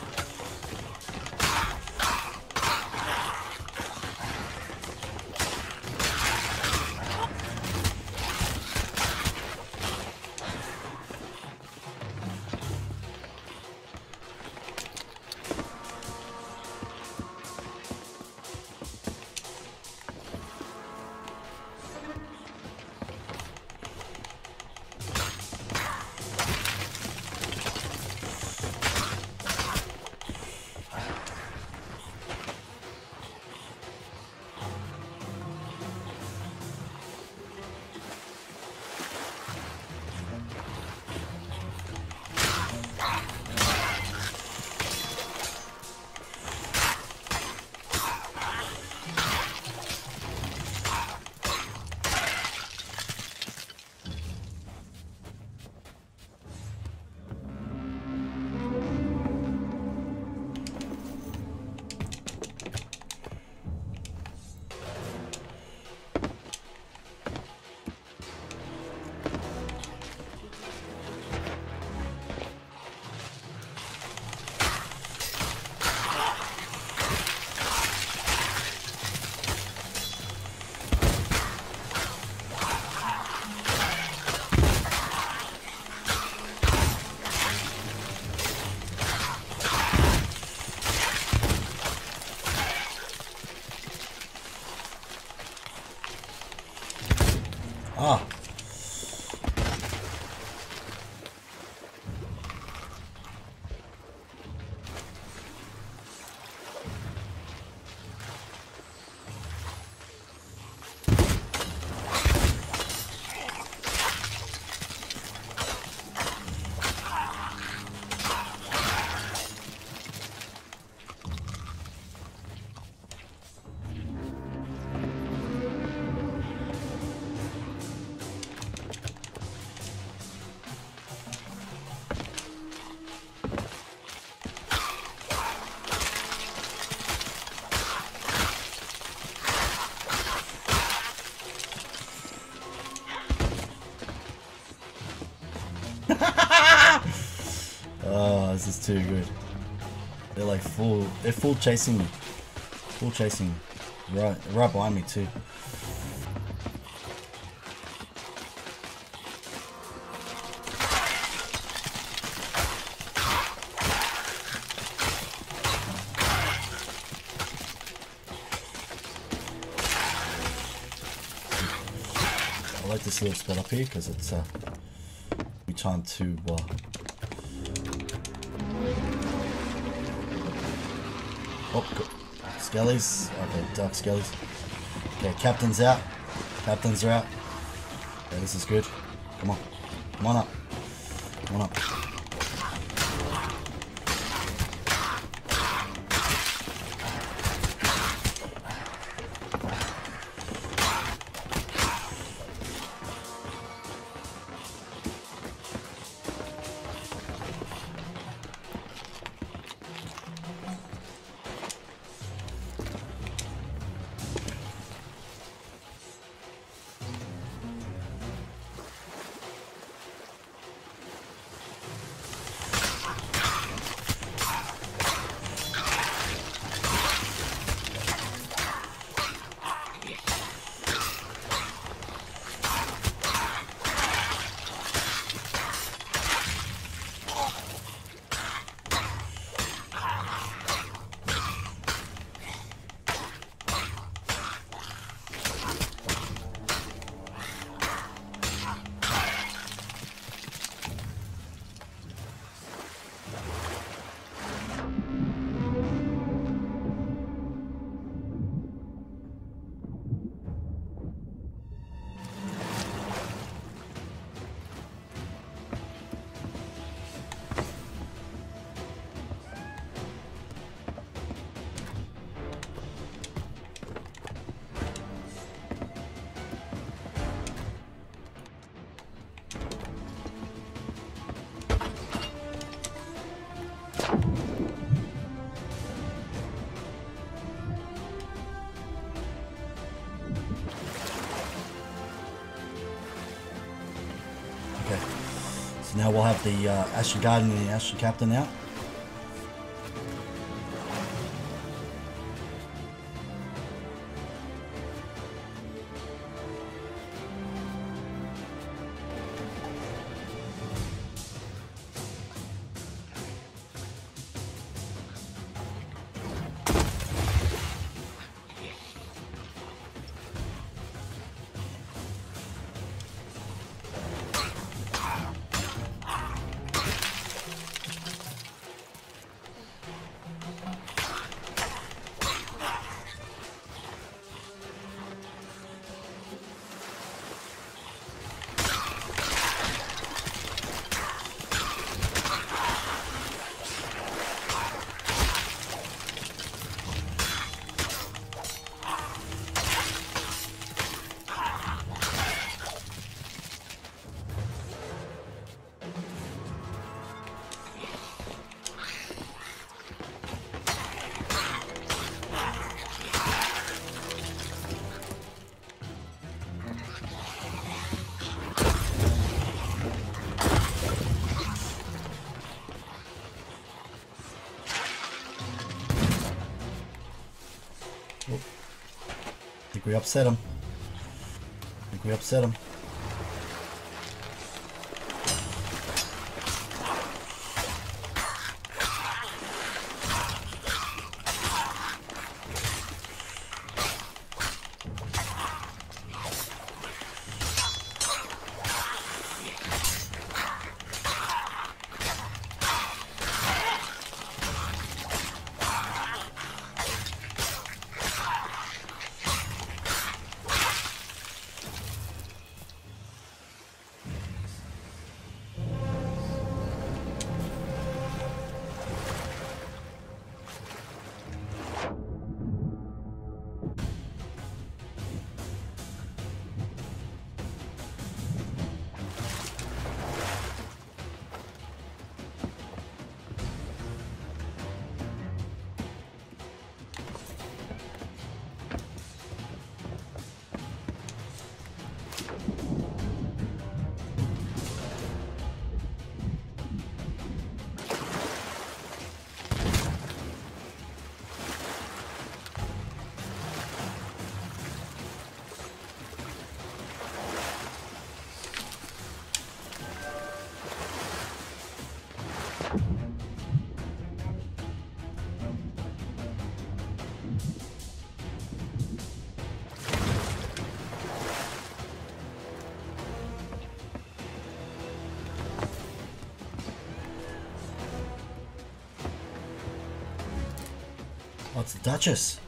Ah. Oh, this is too good. They're like full, they're full chasing me. Full chasing me. Right, right behind me too. I like this little spot up here because it's uh, we time to uh, oh, good. Skellies. Okay, dark skellies. Okay, captain's out. Captains are out. Okay, this is good. Come on. Come on up. Come on up. So now we'll have the uh, Ashen Guardian and the Ashen Captain out. I think we upset him. I think we upset him. Oh, it's the Duchess.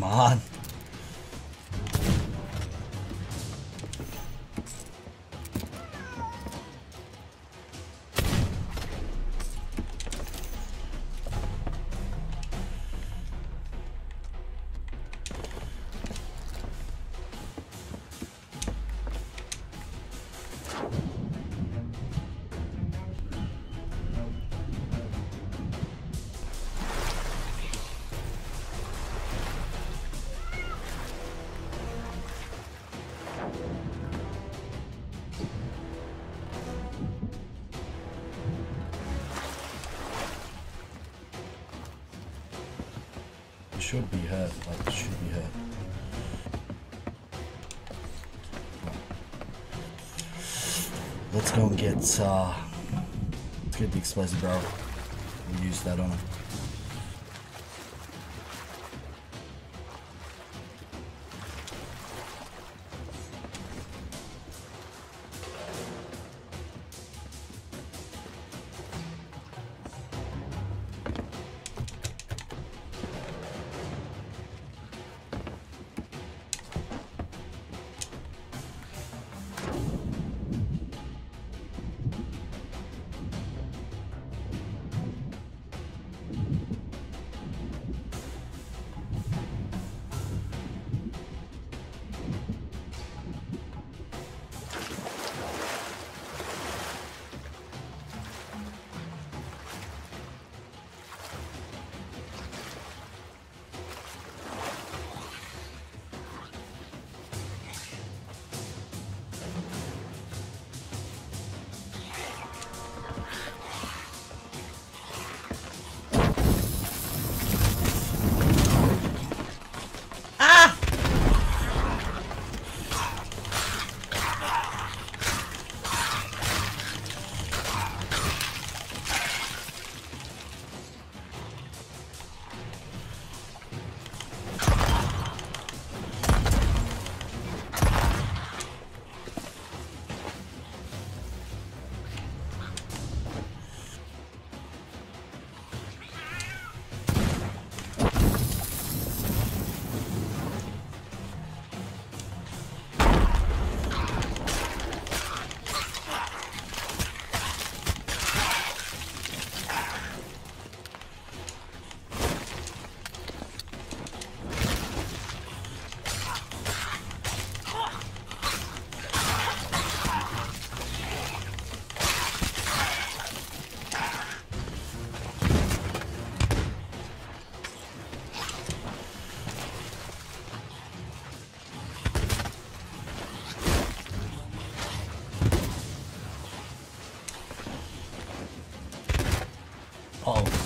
Come on. Should be hurt, like it should be hurt. Let's go and get uh let's get the explosive barrel. We'll use that on him. Uh oh.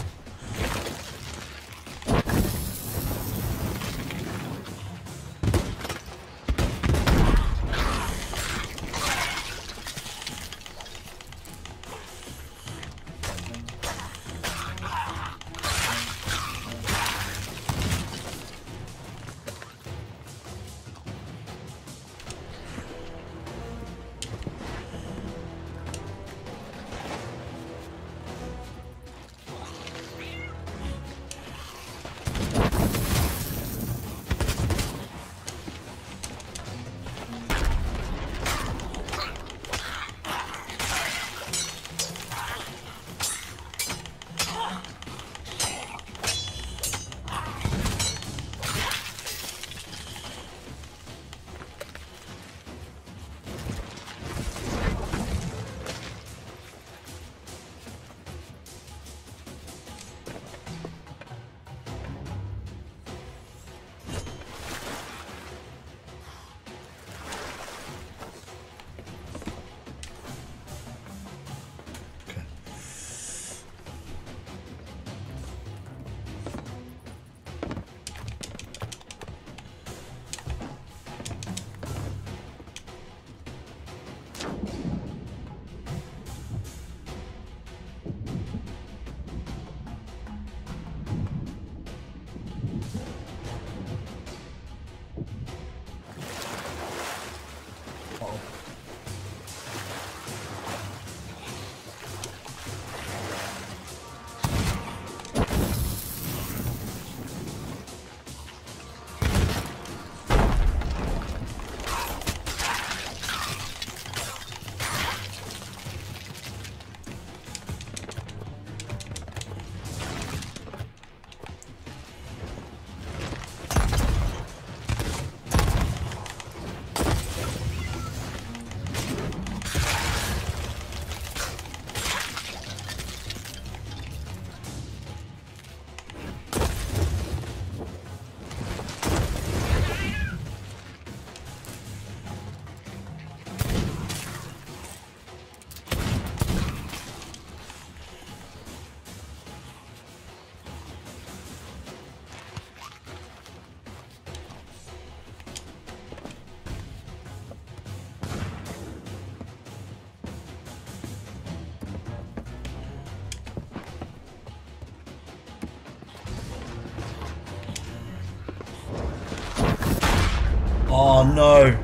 Oh no.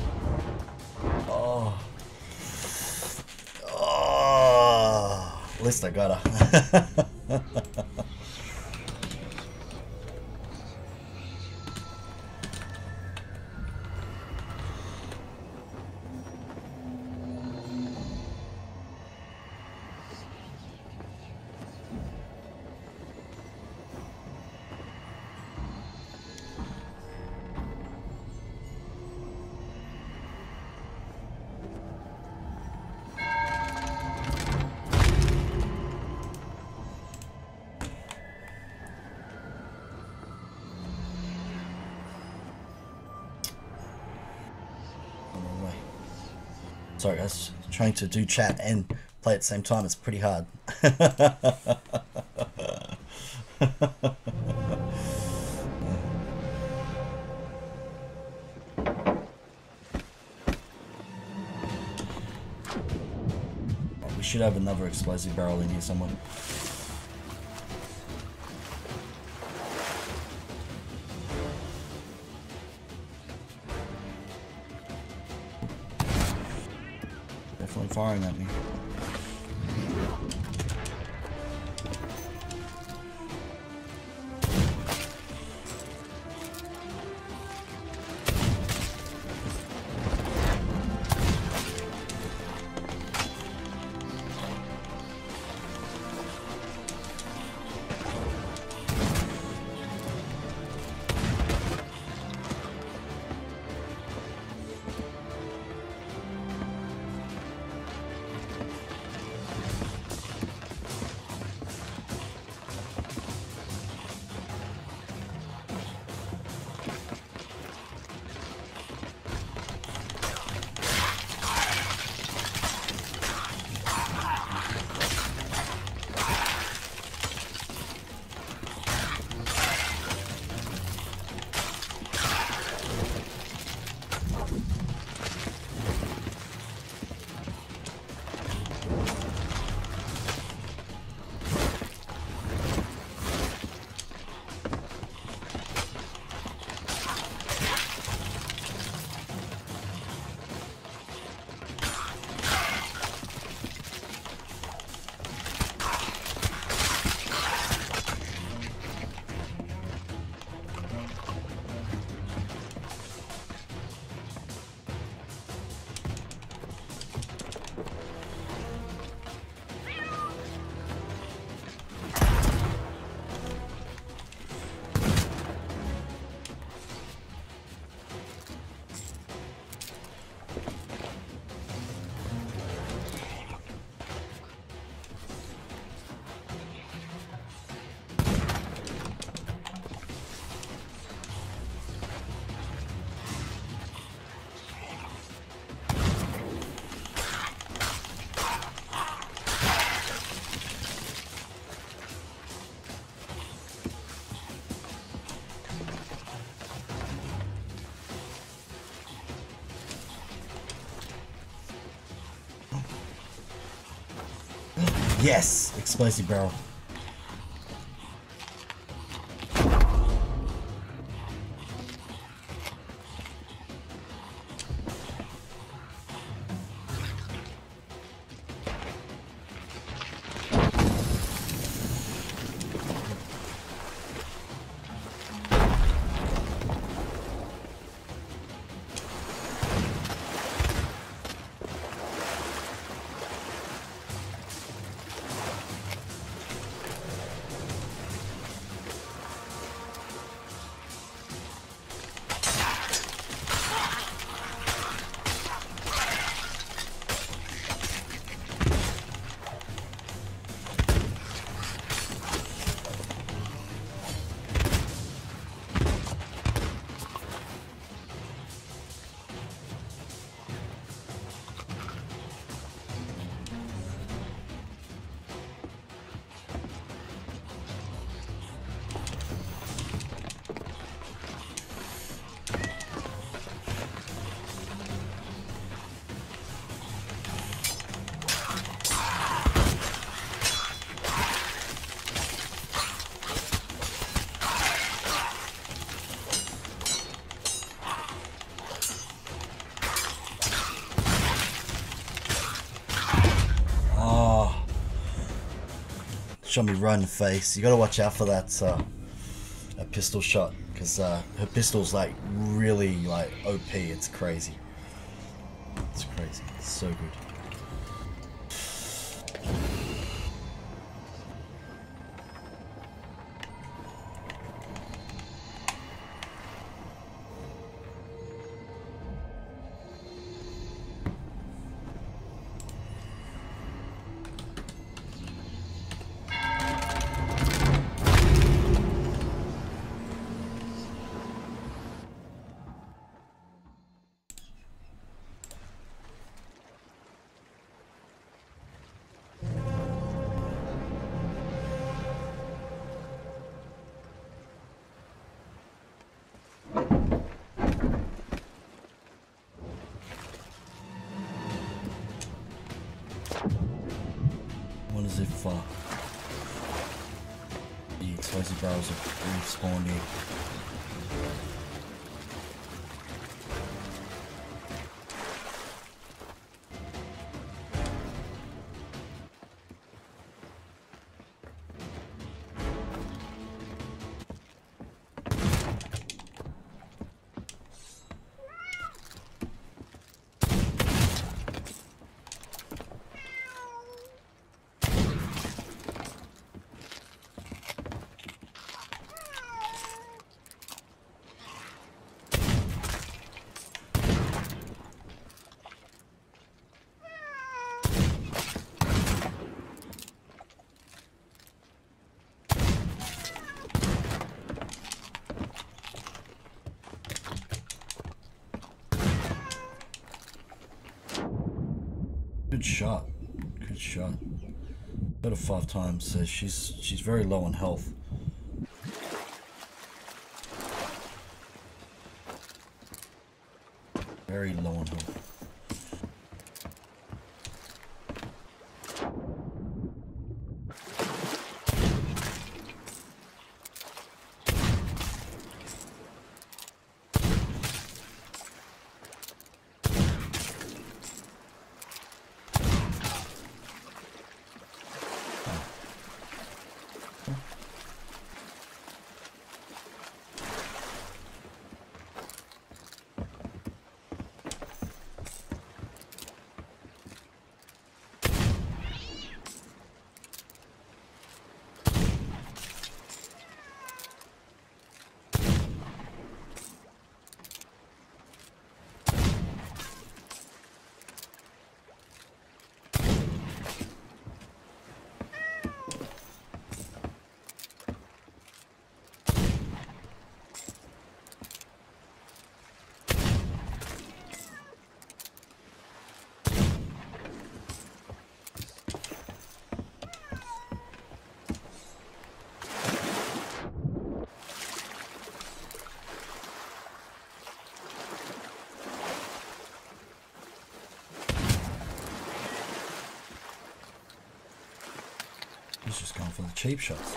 Oh. Oh. At least I got her. Sorry guys, trying to do chat and play at the same time, it's pretty hard. We should have another explosive barrel in here somewhere. Definitely firing at me. Yes! Explosive barrel. shot me right in the face. You gotta watch out for that, uh, that pistol shot, because uh, her pistol's like really like O P. It's crazy. It's crazy. It's so good. What is it for? The explosive barrels have respawned here. Good shot. Good shot. Got her five times, so she's she's very low on health. Very low on health. He's just going for the cheap shots.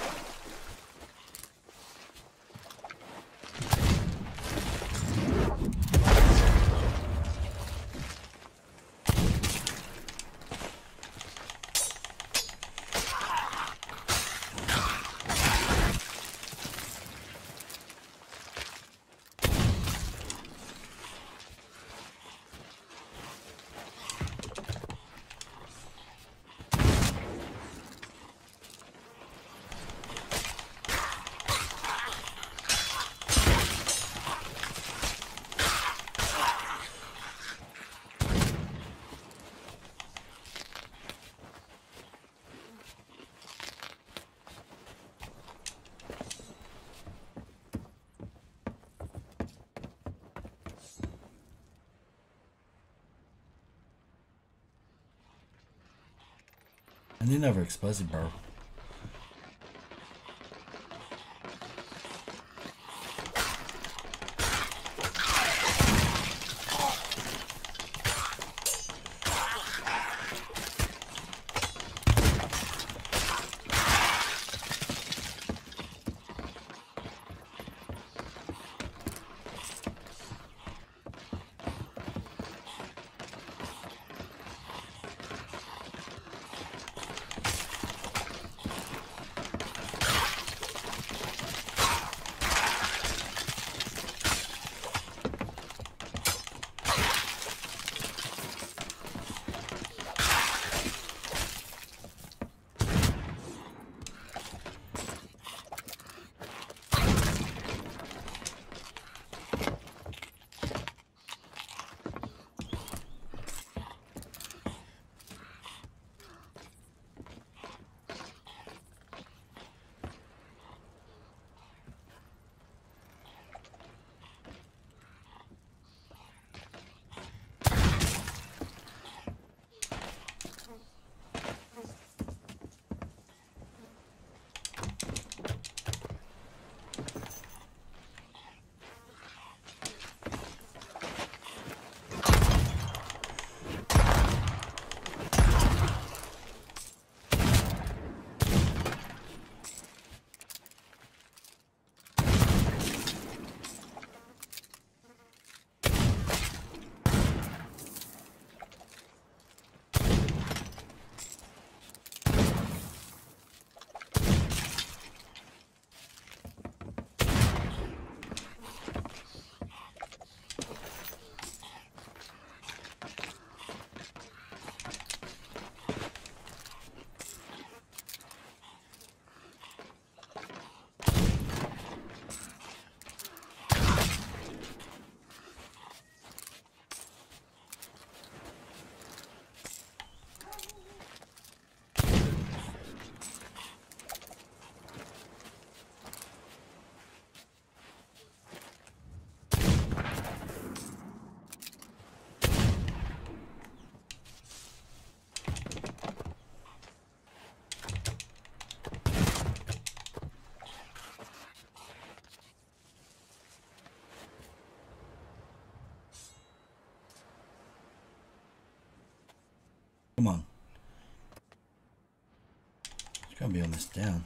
And they never explosive barrel. Come on. It's gonna be on this down.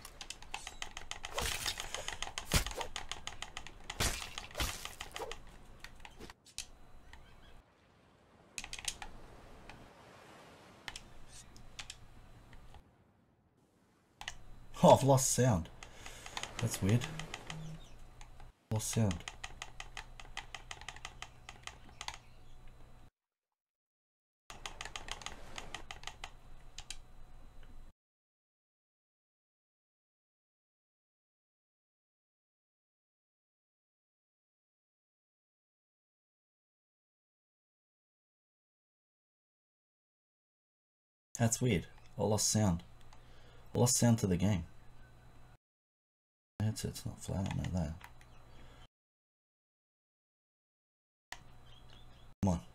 Oh, I've lost sound. That's weird. Lost sound. That's weird. I lost sound. I lost sound to the game. Headset's not flat, I know that. Come on.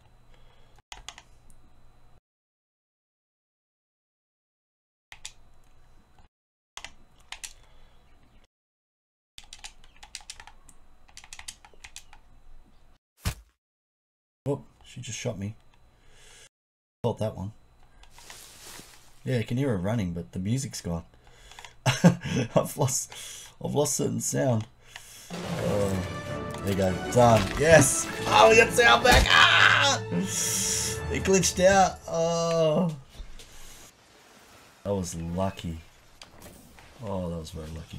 Oh, she just shot me. Felt that one. Yeah, I can hear her running, but the music's gone. I've lost, I've lost certain sound. Oh, there you go, done. Yes. Oh, we got sound back. Ah! It glitched out. Oh, that was lucky. Oh, that was very lucky.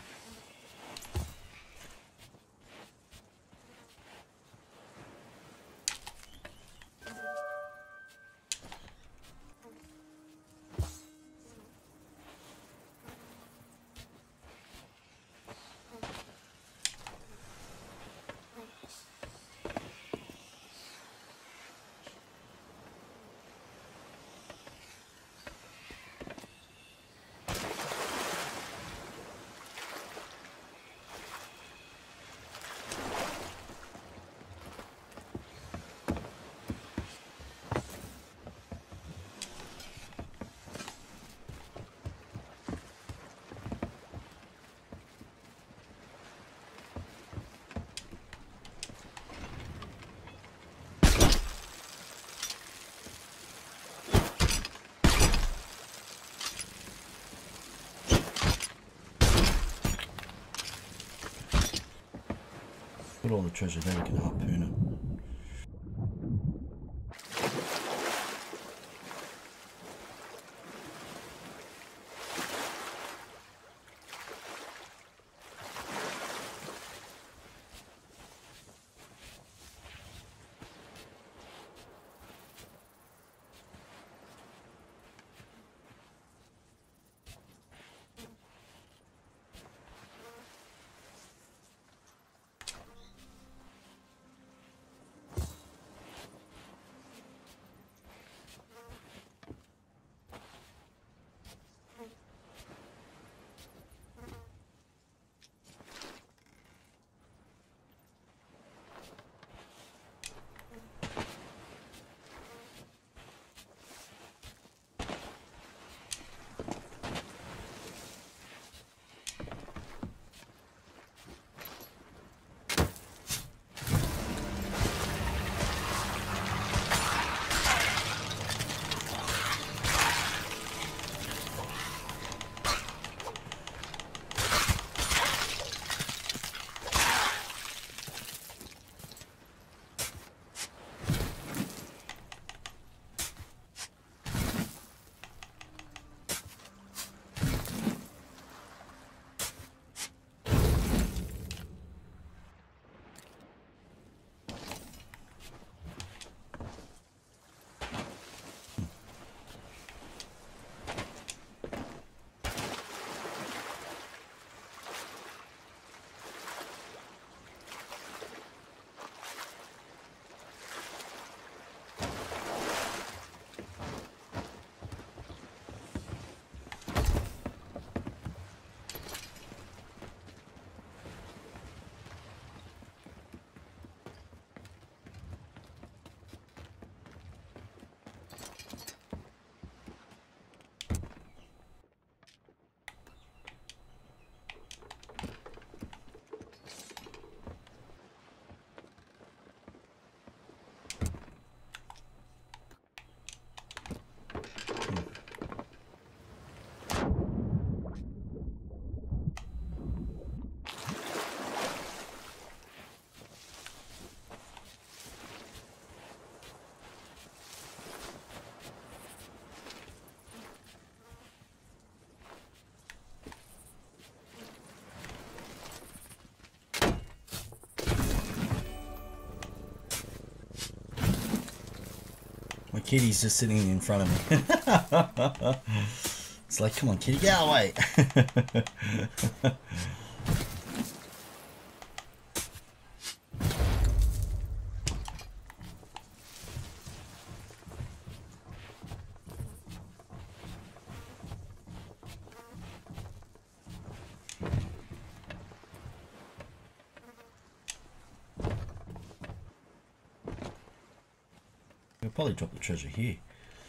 Put all the treasure there, we can harpoon it. My kitty's just sitting in front of me. It's like, come on, kitty, get out of the way. I'll probably drop the treasure here.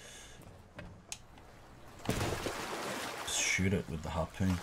Just shoot it with the harpoon.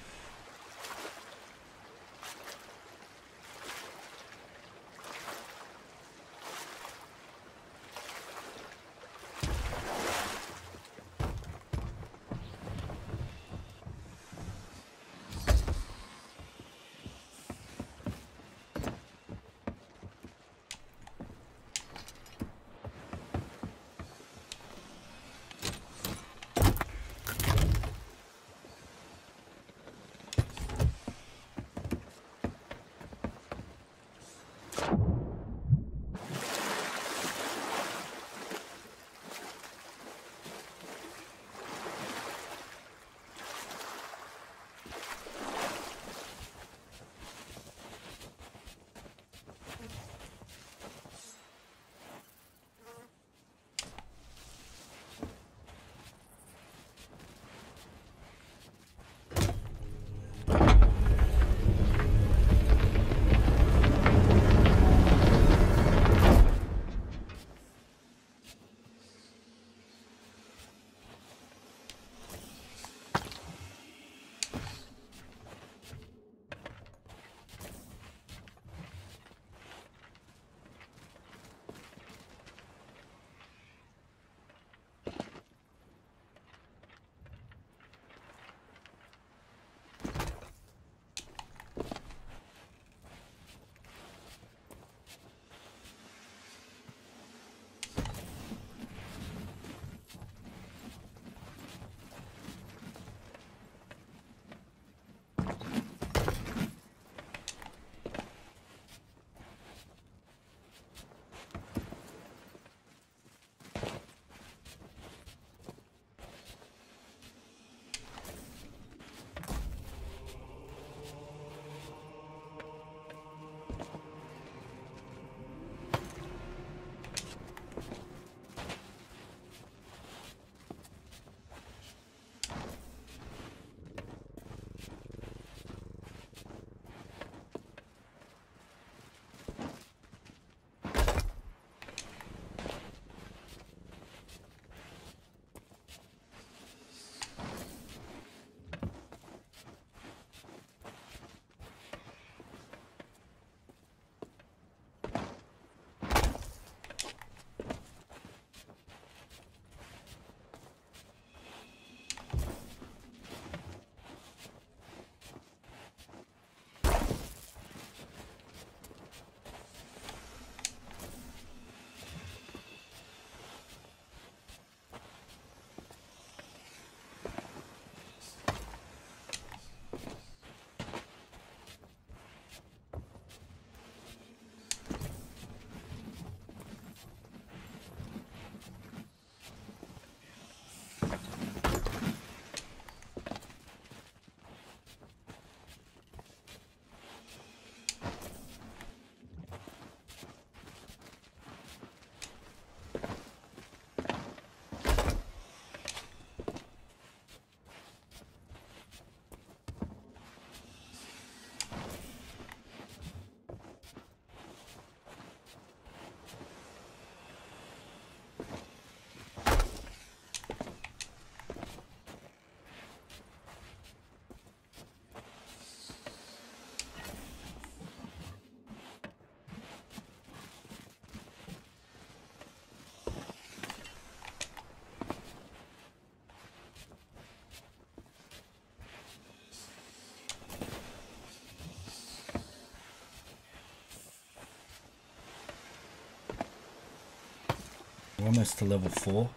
We're almost to level four.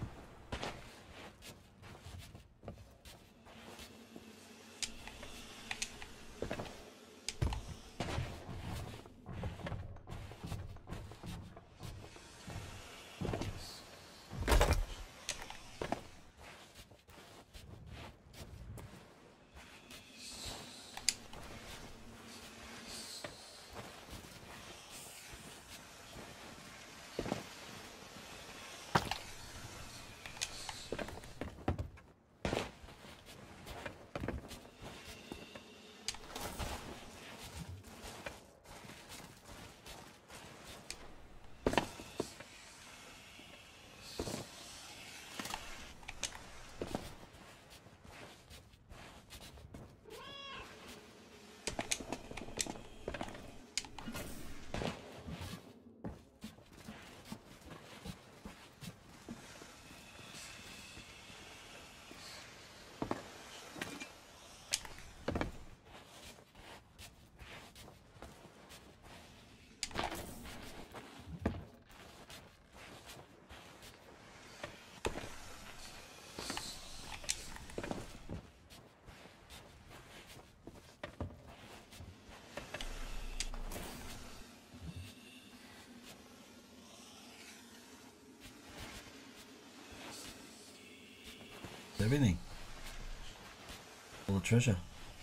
Everything. All the treasure.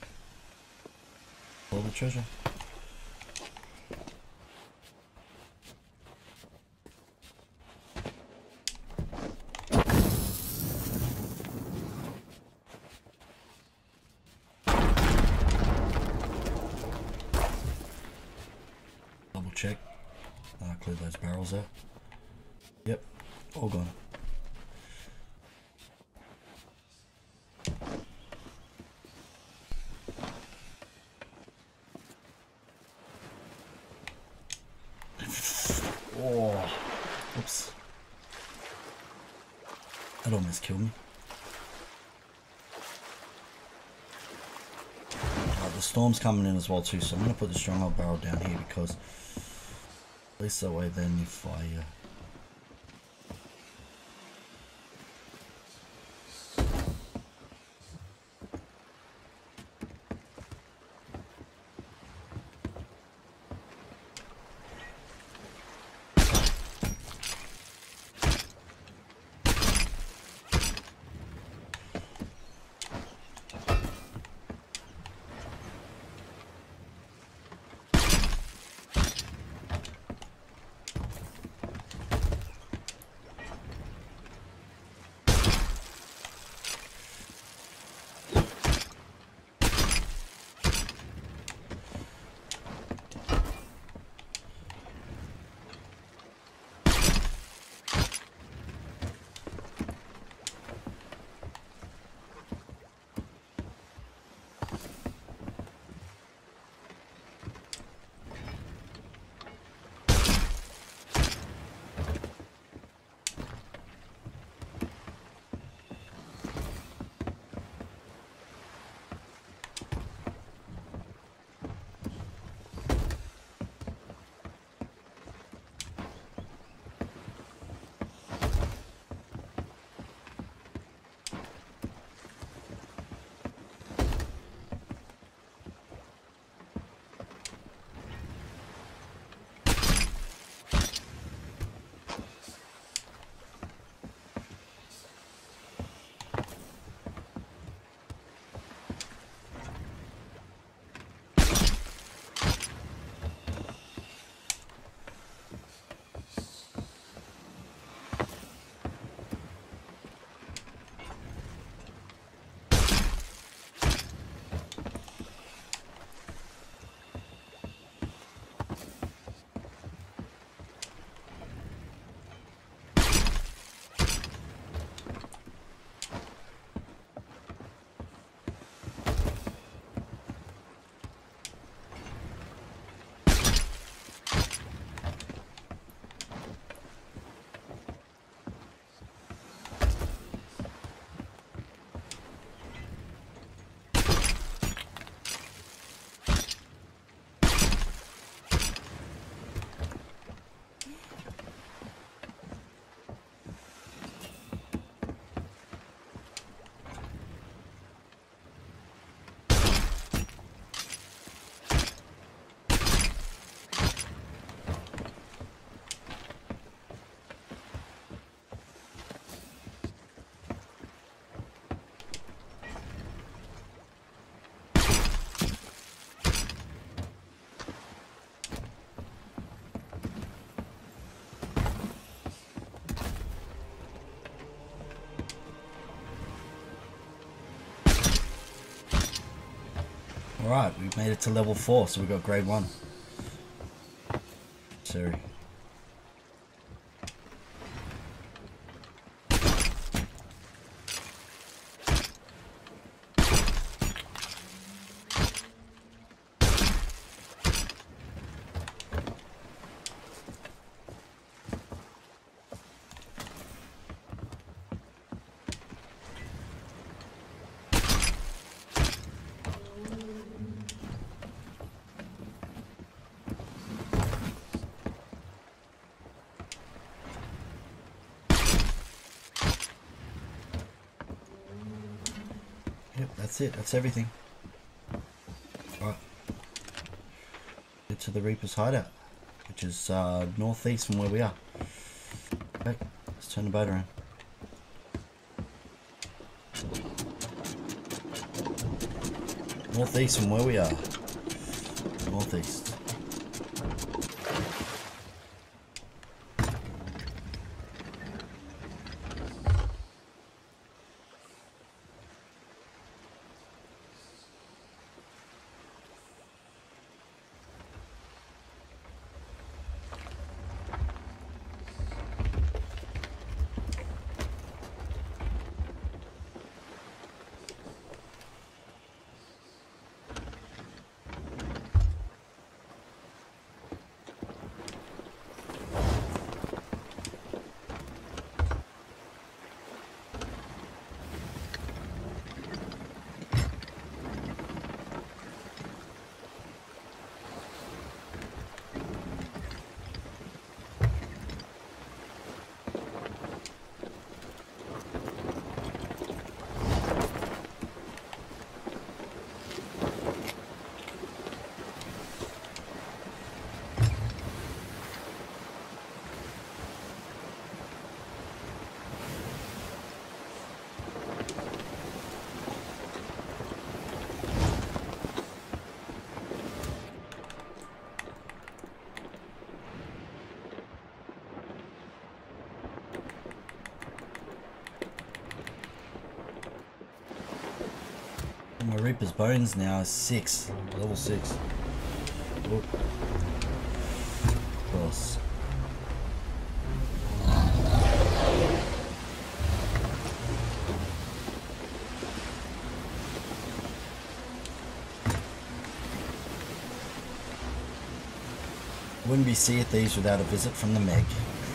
All the treasure. Double check. Uh, clear those barrels out. Yep, all gone. Oh, oops. That almost killed me. Right, the storm's coming in as well too, so I'm going to put the stronghold barrel down here because at least that way then if I... Uh, Alright, we've made it to level four, so we got grade one. Sorry. Yep, that's it. That's everything. Right. Get to the Reaper's hideout, which is uh, northeast from where we are. Okay, let's turn the boat around. Northeast from where we are. Northeast. My Reaper's Bones now is six, level six. Oop. Cross. Wouldn't be Sea of Thieves without a visit from the Meg.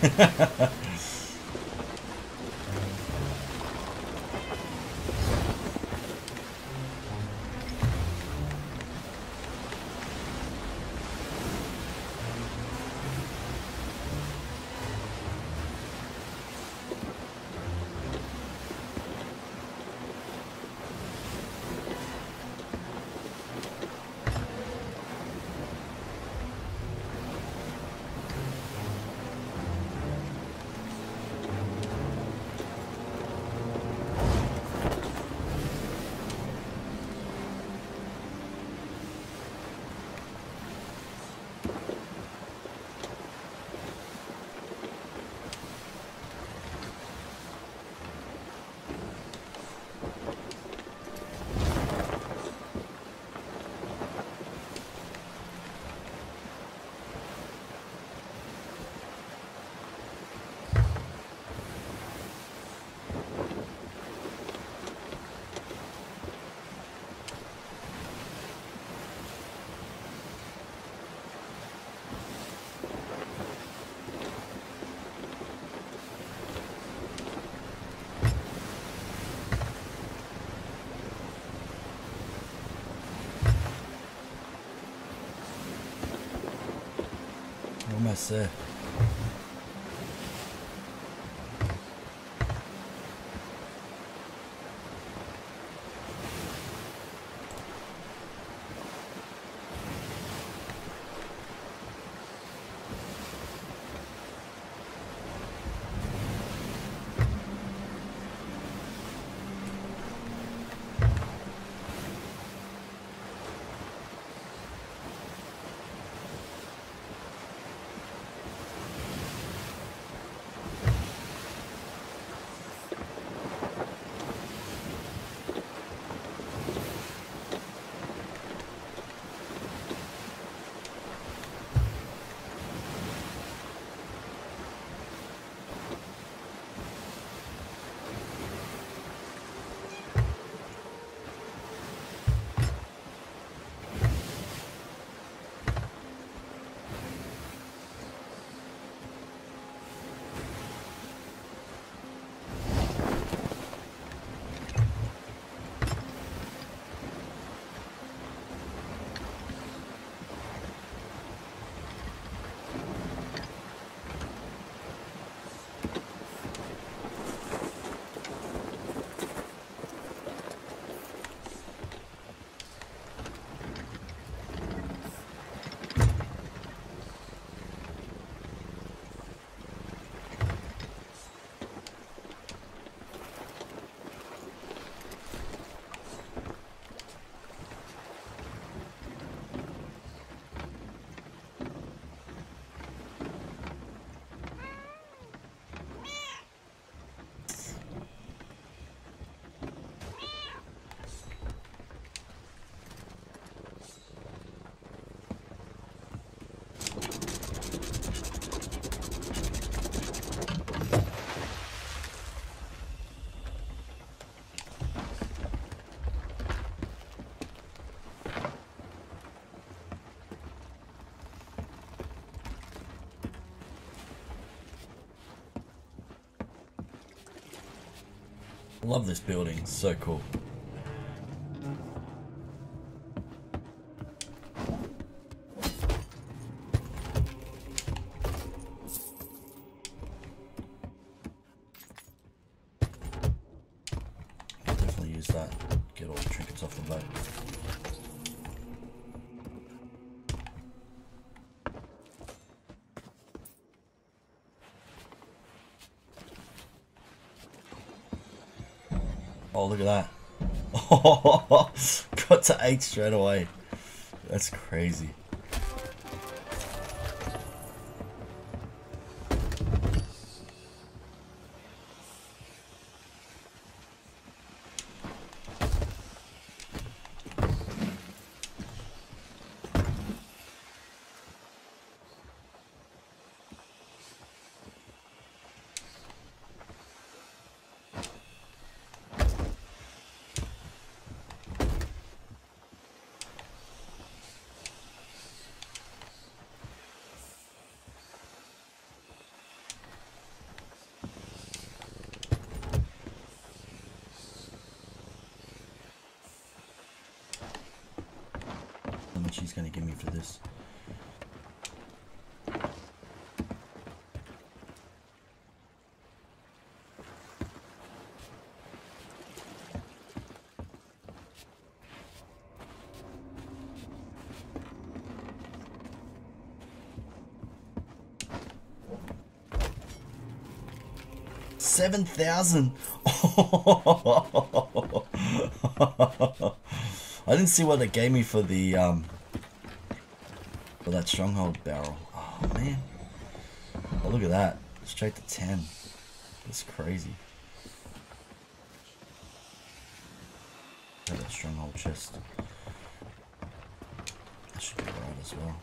Almost there. Love this building, it's so cool. I'll definitely use that, get all the trinkets off the boat. Oh, look at that. Oh, got to eight straight away. That's crazy. How much he's gonna give me for this? Seven thousand. I didn't see what it gave me for the um for that stronghold barrel. Oh man! Oh, look at that! Straight to ten. That's crazy. Got that stronghold chest. That should be alright as well.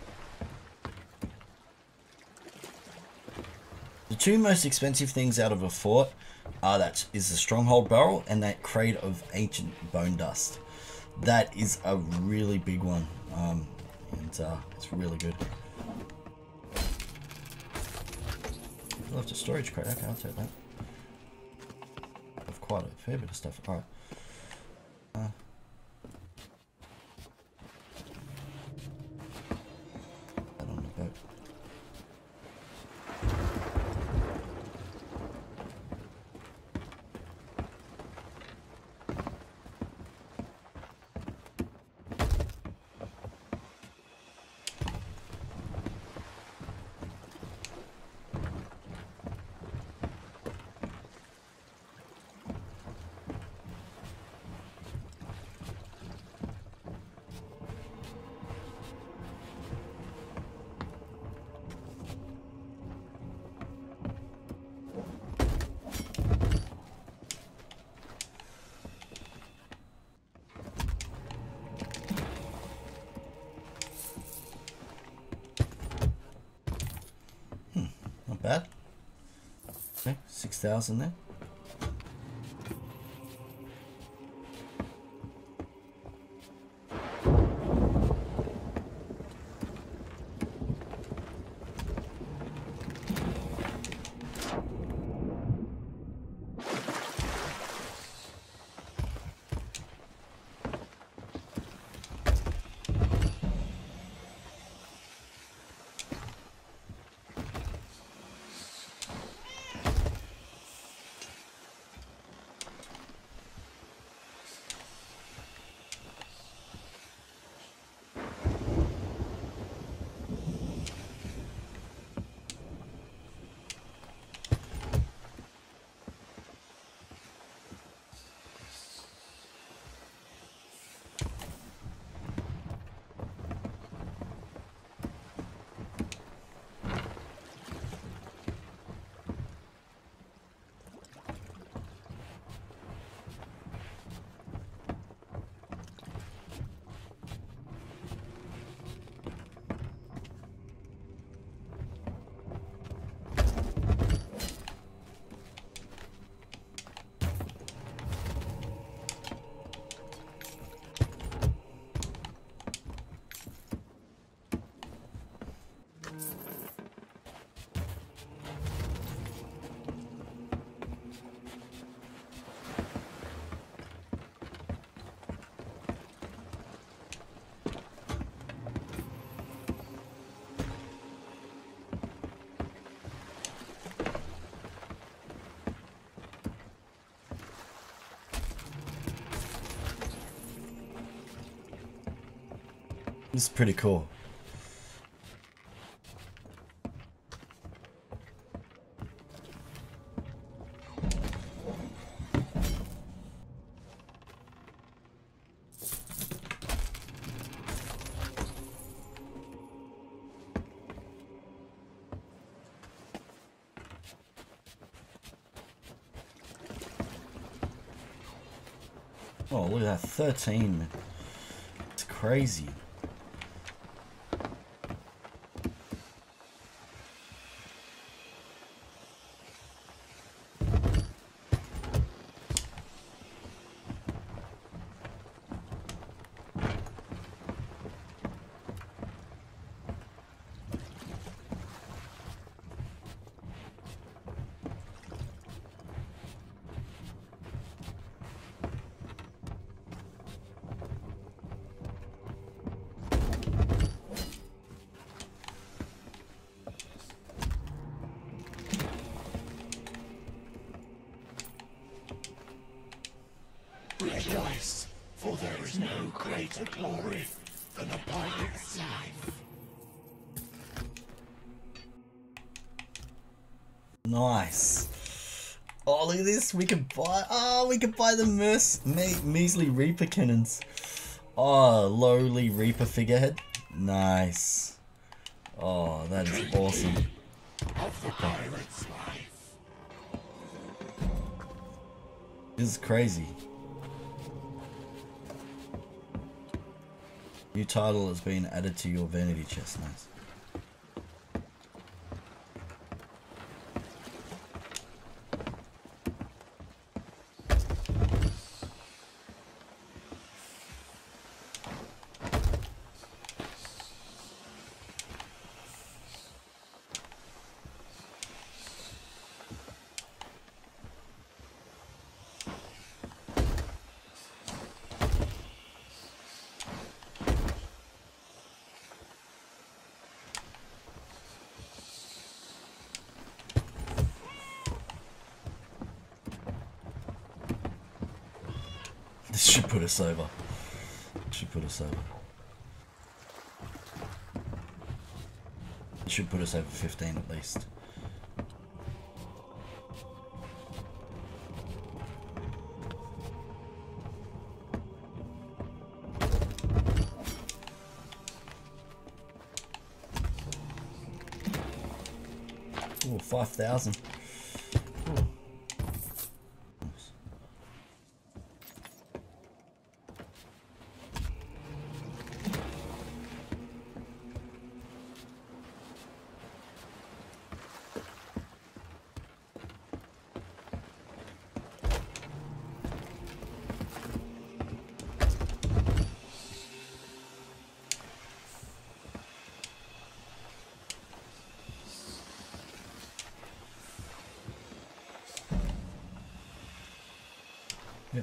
The two most expensive things out of a fort are that is the stronghold barrel and that crate of ancient bone dust. That is a really big one, um, and uh, it's really good. I left a storage crate. Okay, I'll take that. I have quite a fair bit of stuff. All right. Uh, that on the boat. Not bad. Okay, six thousand there. This is pretty cool. Oh, look at that, thirteen. It's crazy. Rejoice, for there is no greater glory than a pirate's life. Nice. Oh, look at this. We can buy. Oh, we can buy the merc me measly Reaper cannons. Oh, lowly Reaper figurehead. Nice. Oh, that is awesome. Of the pirate's life. This is crazy. New title has been added to your vanity chest. Nice. This should put us over. Should put us over. It should put us over fifteen at least. Oh, five thousand. Yep.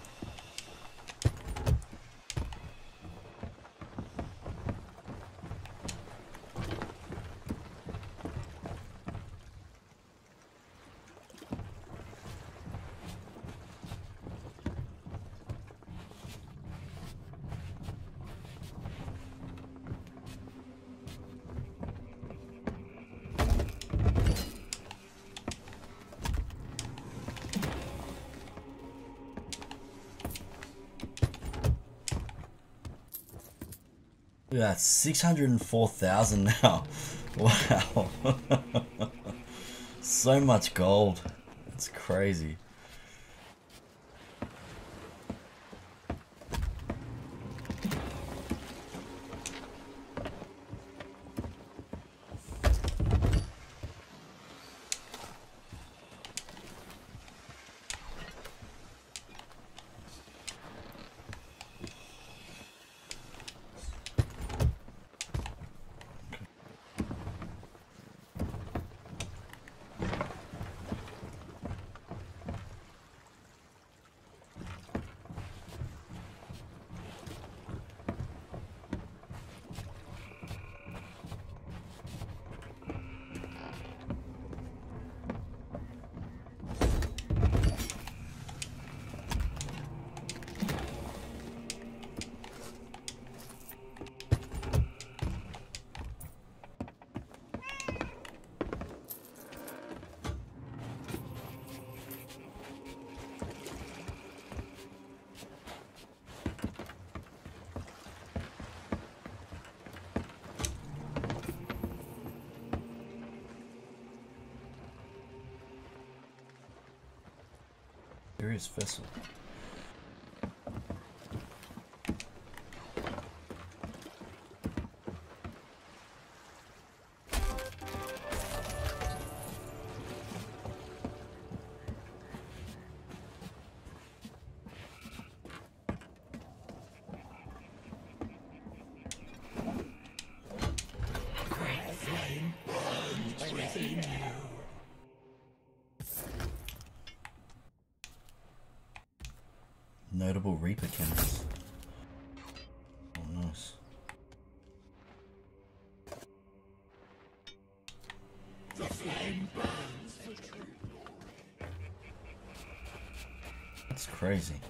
Look at that, six hundred four thousand now. Wow. So much gold. It's crazy. Curious vessel. Notable Reaper cannons. Oh, nice. The flame burns for true glory. That's crazy.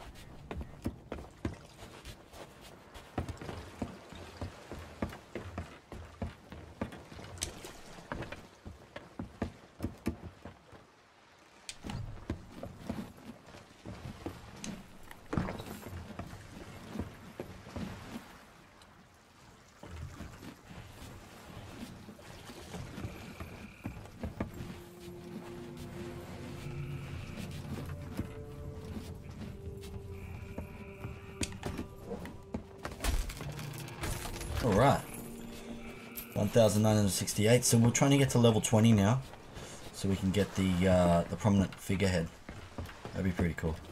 Alright, one thousand nine hundred sixty-eight, so we're trying to get to level twenty now, so we can get the uh, the prominent figurehead. That'd be pretty cool.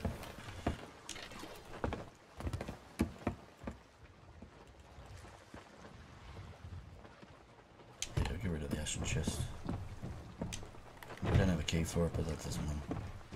Yeah, get rid of the ashen chest. I don't have a key for it, but that doesn't matter.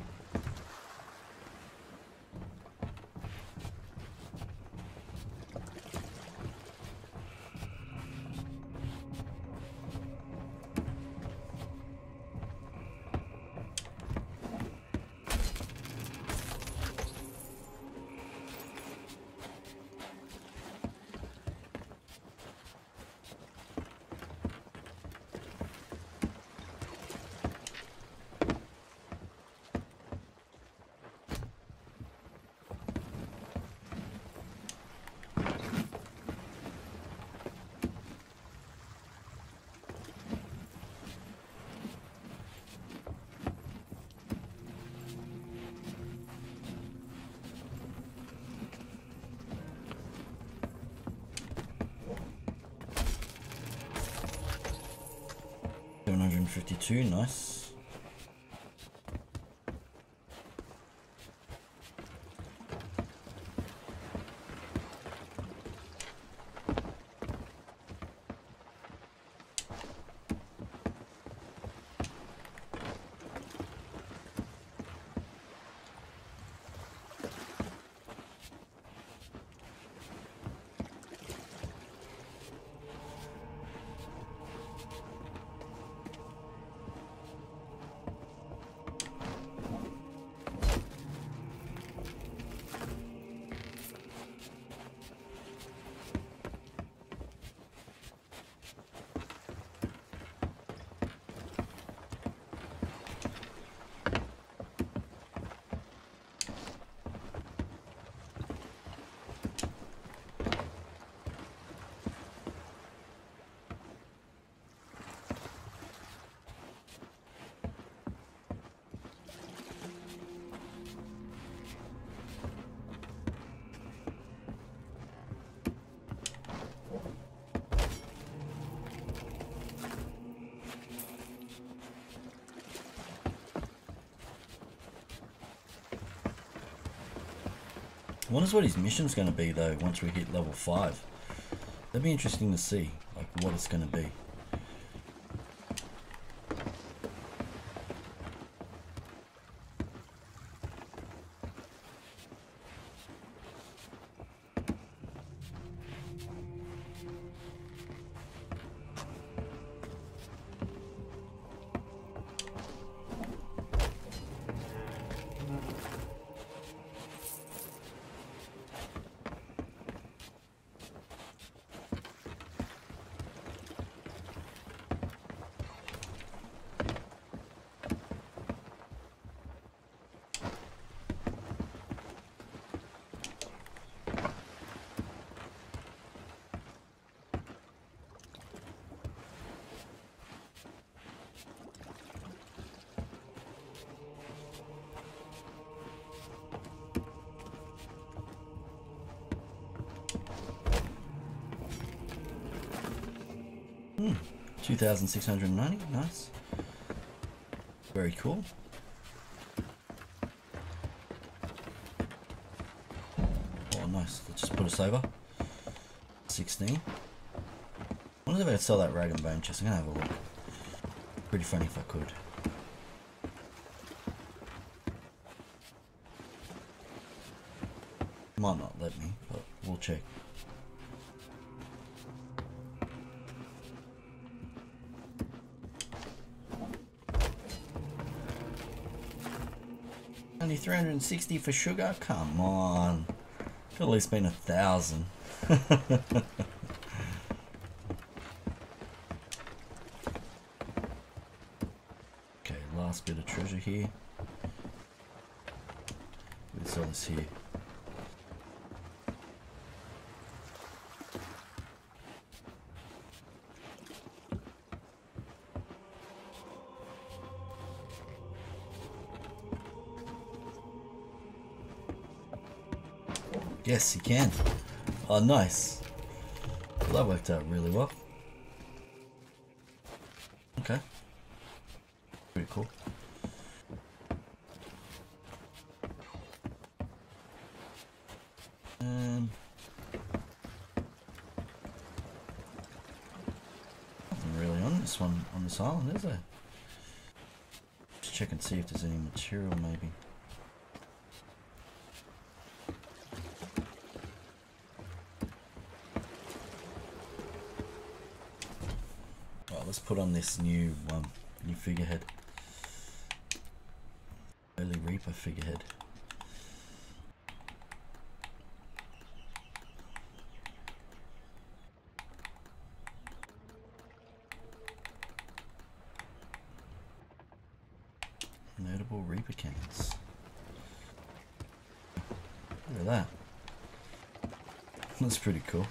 seven hundred fifty-two, nice. I wonder what his mission's going to be though once we hit level five. That'd be interesting to see, like what it's going to be. two thousand six hundred ninety, nice. Very cool. Oh, nice. That just put us over. sixteen. I wonder if I could sell that rag and bone chest. I'm gonna have a look. Pretty funny if I could. Might not let me, but we'll check. Only three hundred sixty for sugar? Come on. Could at least been a thousand. Okay, last bit of treasure here. Let's sell this here. Yes, you can. Oh, nice. Well, that worked out really well. Okay. Pretty cool. Um, nothing really on this one, on this island, is there? Just check and see if there's any material, maybe. Let's put on this new um, new figurehead. Early Reaper figurehead. Notable Reaper cannons. Look at that. That's pretty cool.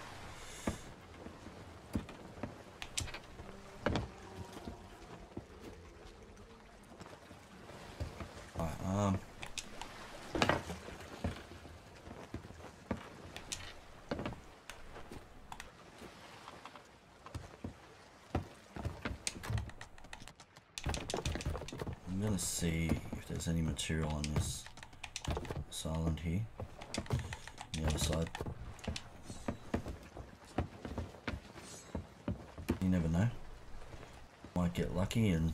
Um, I'm gonna see if there's any material on this, this island here, on the other side. You never know. Might get lucky and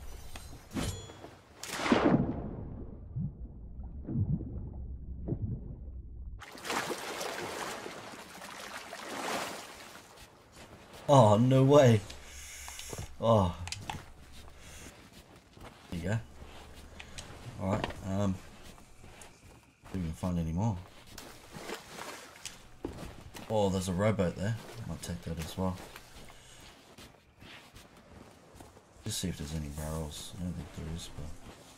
oh, no way. Oh. There you go. Alright, um. See if we can find any more. Oh, there's a rowboat there. Might take that as well. Just see if there's any barrels. I don't think there is, but.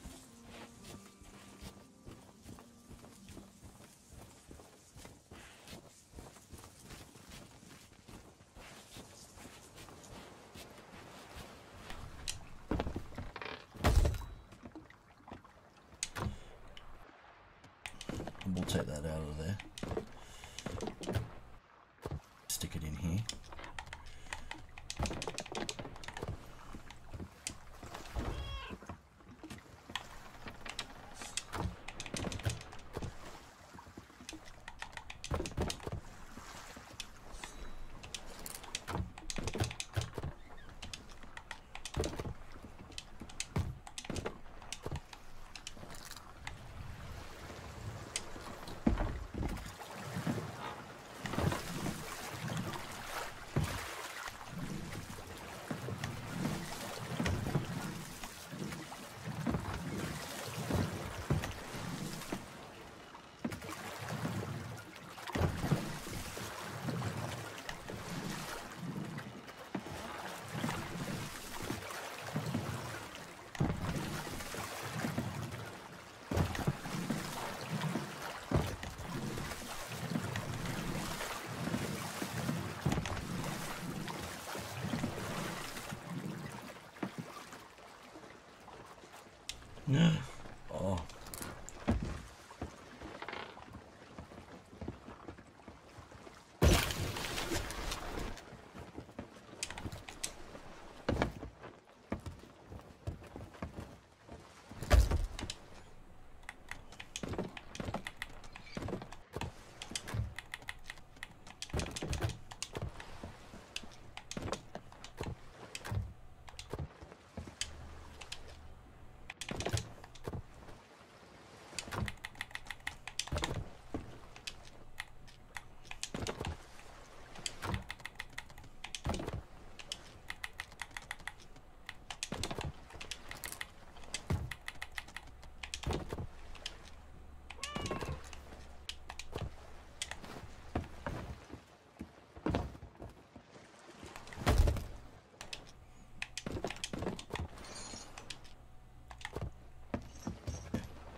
We'll take that out of there. Stick it in here. Oh.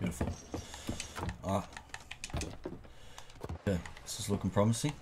Beautiful. Ah. Okay, this is looking promising.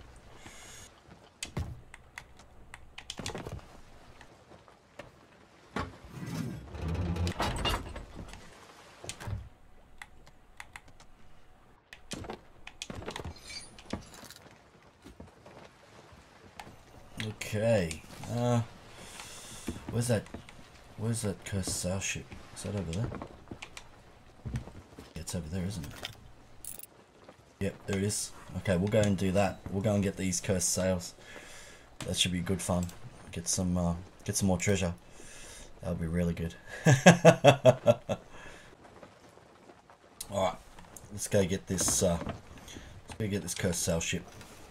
Okay. Uh, where's that? Where's that cursed sail ship? Is that over there? Yeah, it's over there, isn't it? Yep, there it is. Okay, we'll go and do that. We'll go and get these cursed sails. That should be good fun. Get some, uh, get some more treasure. That'll be really good. All right, let's go get this. Uh, let's go get this cursed sail ship.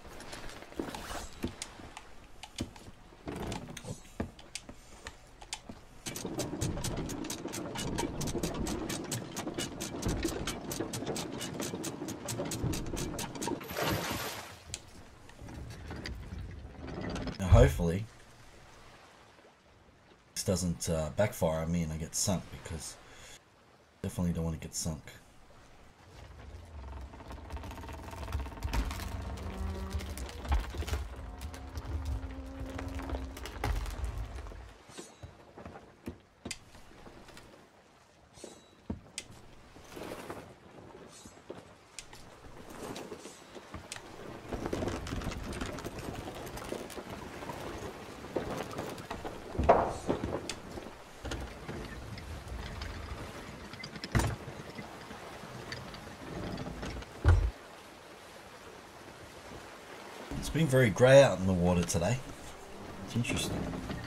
Now, hopefully, this doesn't uh, backfire on me and I get sunk, because definitely don't want to get sunk. It's been very grey out in the water today. It's interesting.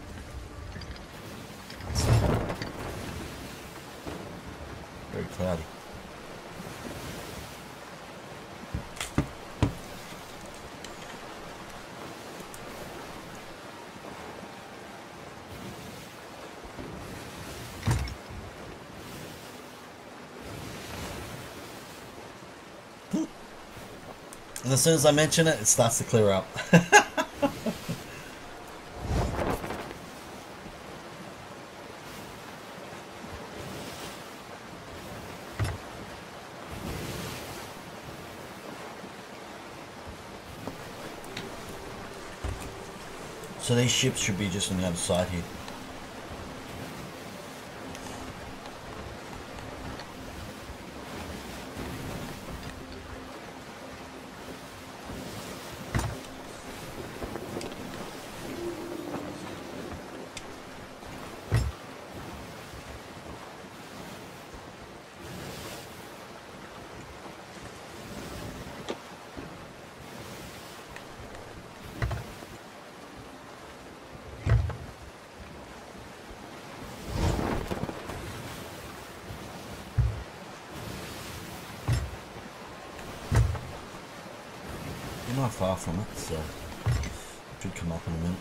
It's very cloudy. And as soon as I mention it, it starts to clear up. So these ships should be just on the other side here. You're not far from it, so it should come up in a minute.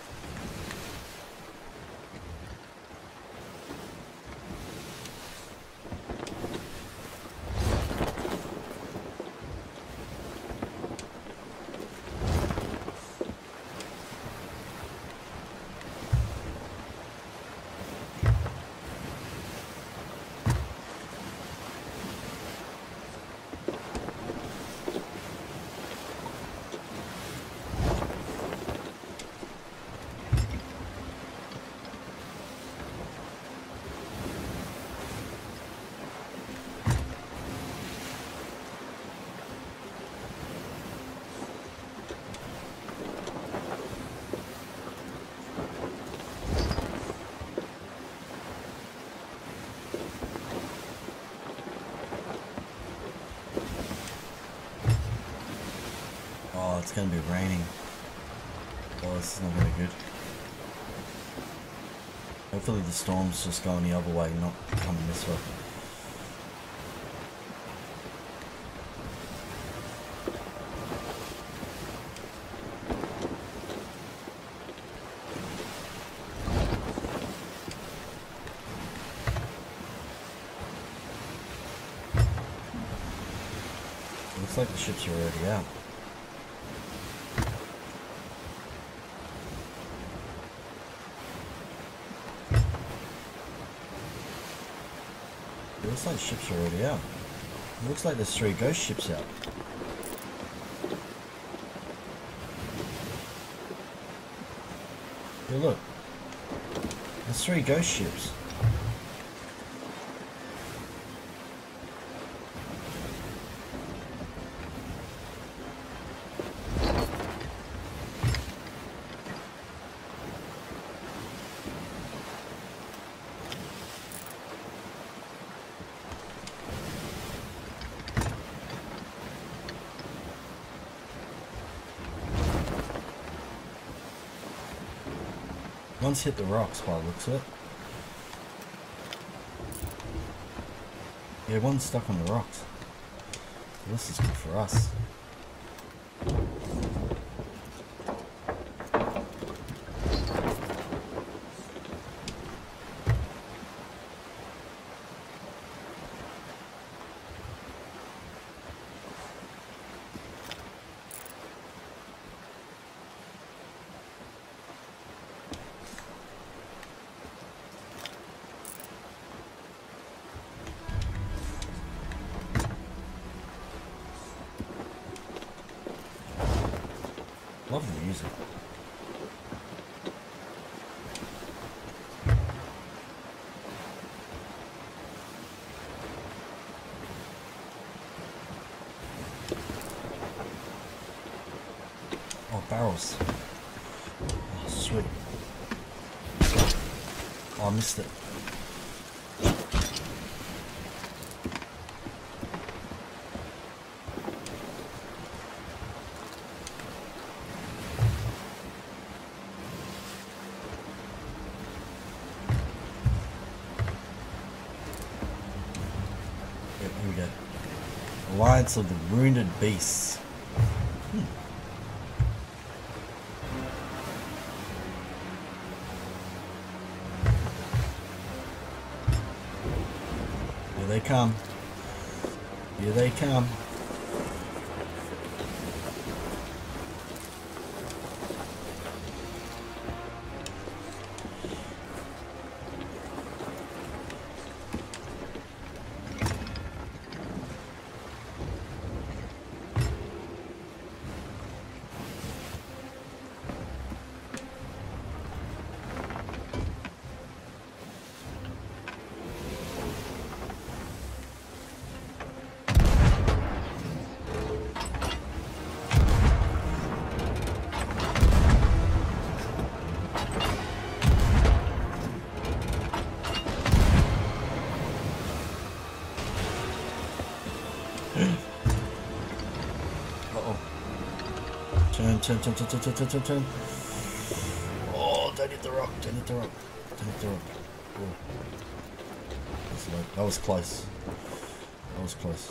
Oh, it's going to be raining. Oh, this is not going to be good. Hopefully the storm's just going the other way, not coming this way. Looks like the ships are already out. It looks like the ships are already out. It looks like there's three ghost ships out. Yeah, look. There's three ghost ships. One's hit the rocks by the looks of it. Yeah, one's stuck on the rocks. So this is good for us. Love the music. Oh, barrels. Oh, sweet. Oh, I missed it. Here we go. Alliance of the Wounded Beasts. Hmm. Here they come. Here they come. Uh-oh. Turn, turn, turn, turn, turn, turn, turn, turn, turn. Oh, don't hit the rock, don't hit the rock, don't hit the rock. Oh. That's low. That was close. That was close.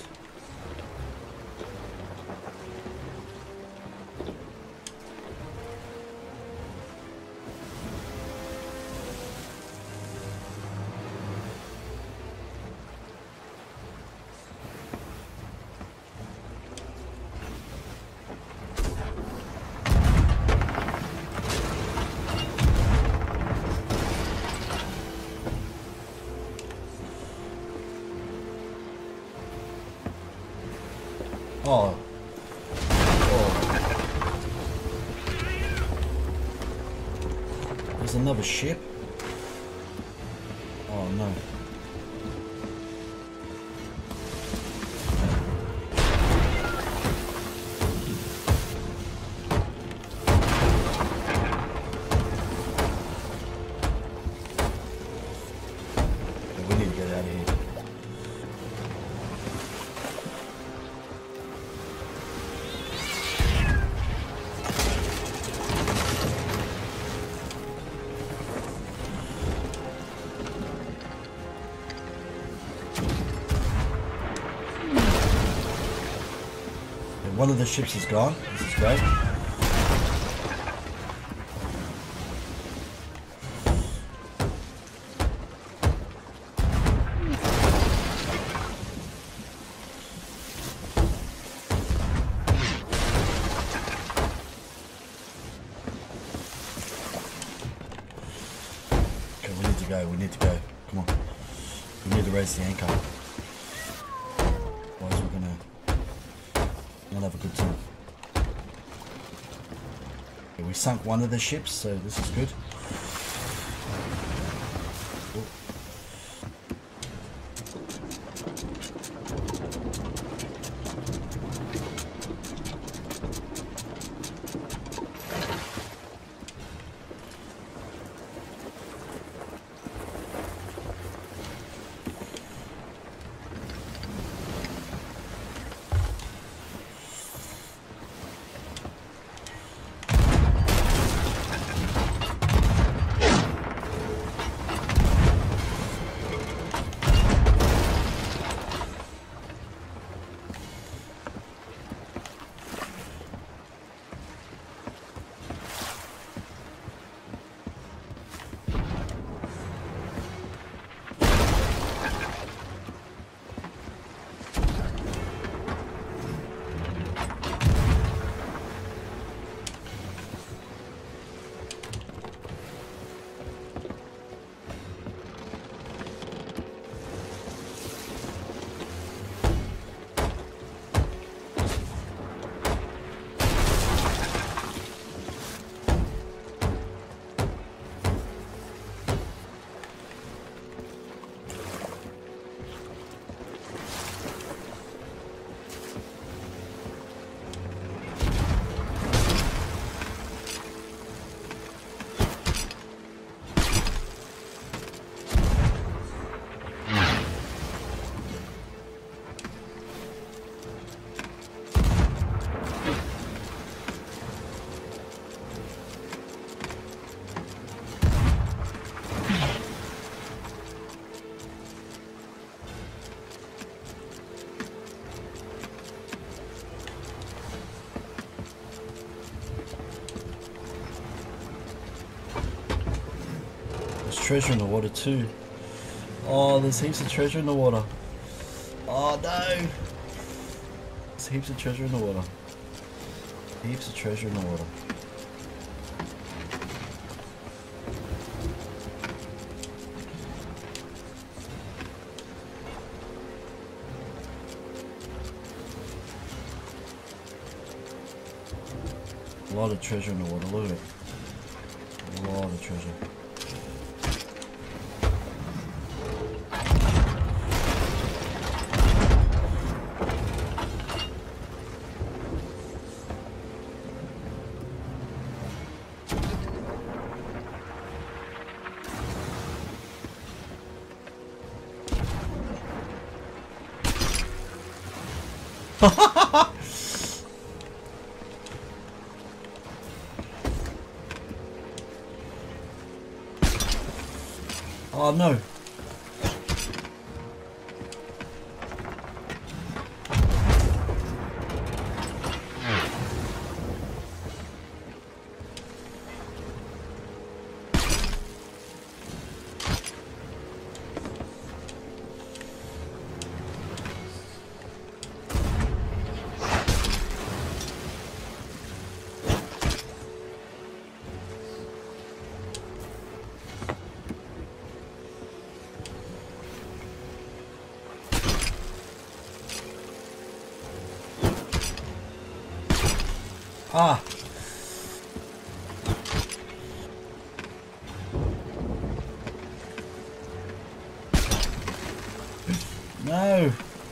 Oh. Oh. There's another ship. Oh no. We need to get out of here. One of the ships is gone. This is great. Okay, we need to go. We need to go. Come on. We need to raise the anchor. Otherwise have a good time. Okay, we sunk one of the ships, so this is good. Treasure in the water too. Oh, there's heaps of treasure in the water. Oh no! There's heaps of treasure in the water. Heaps of treasure in the water. A lot of treasure in the water, look at it. A lot of treasure. Oh no. Ah. No.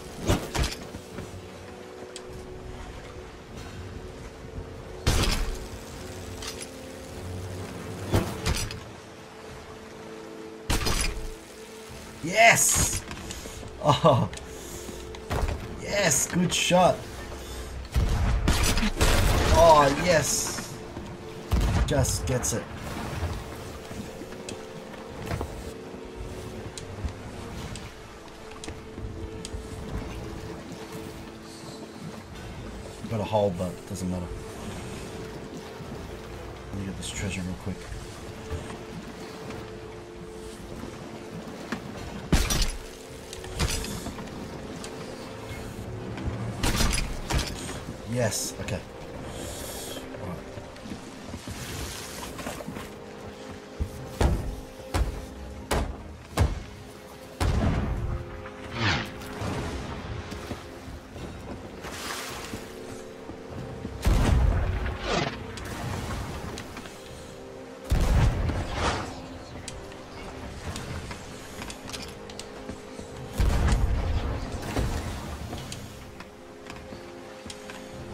Yes. Oh. Yes, good shot. Oh, yes. Just gets it. Got a hole, but it doesn't matter. Let me get this treasure real quick. Yes, okay.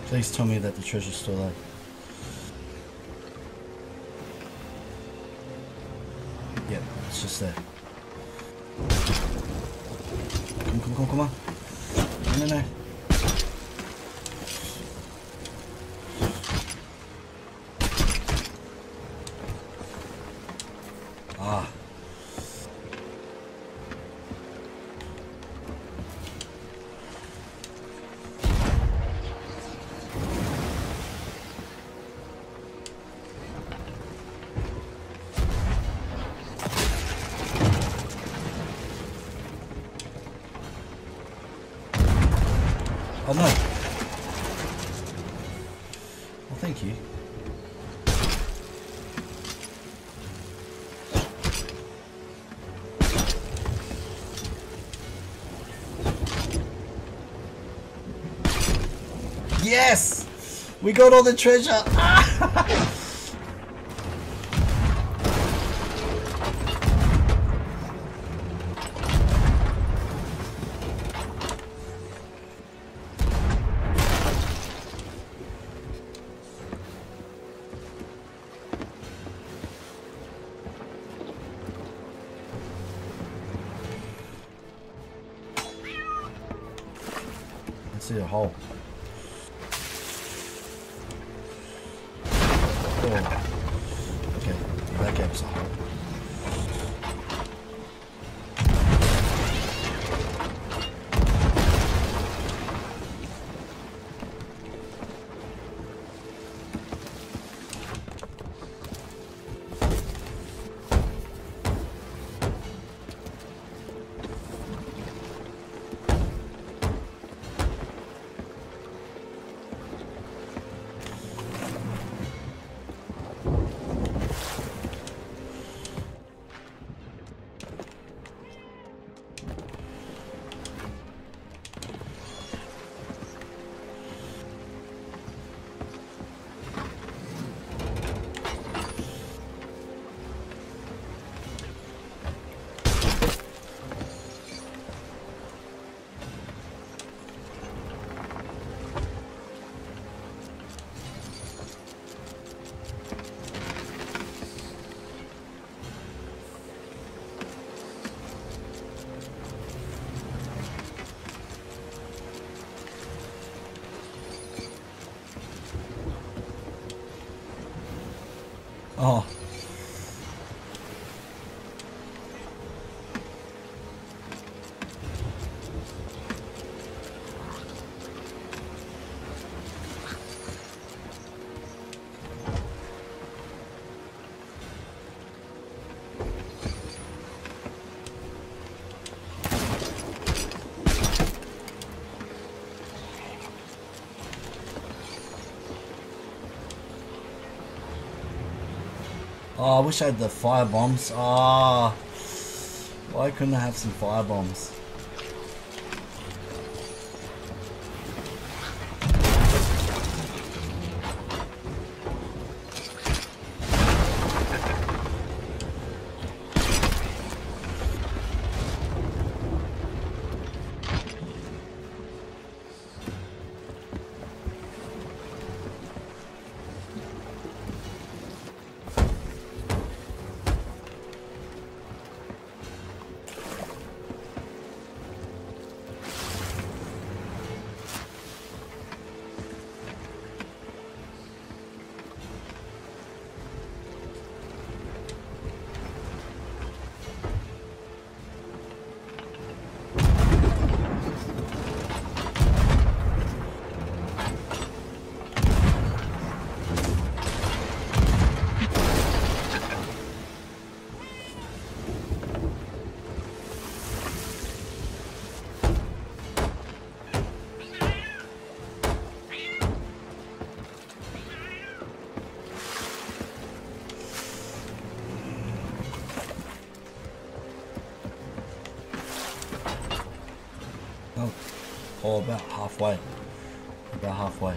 Please tell me that the treasure's still there. Yep, it's just there. Come, come, come, come on. No, no, no. Ah. Oh no. Well, thank you. Yes! We got all the treasure! I see a hole. Oh. Okay, that gave us a hole. Oh. Oh, I wish I had the fire bombs. Ah, oh, why couldn't I have some fire bombs? Oh, oh, about halfway. About halfway.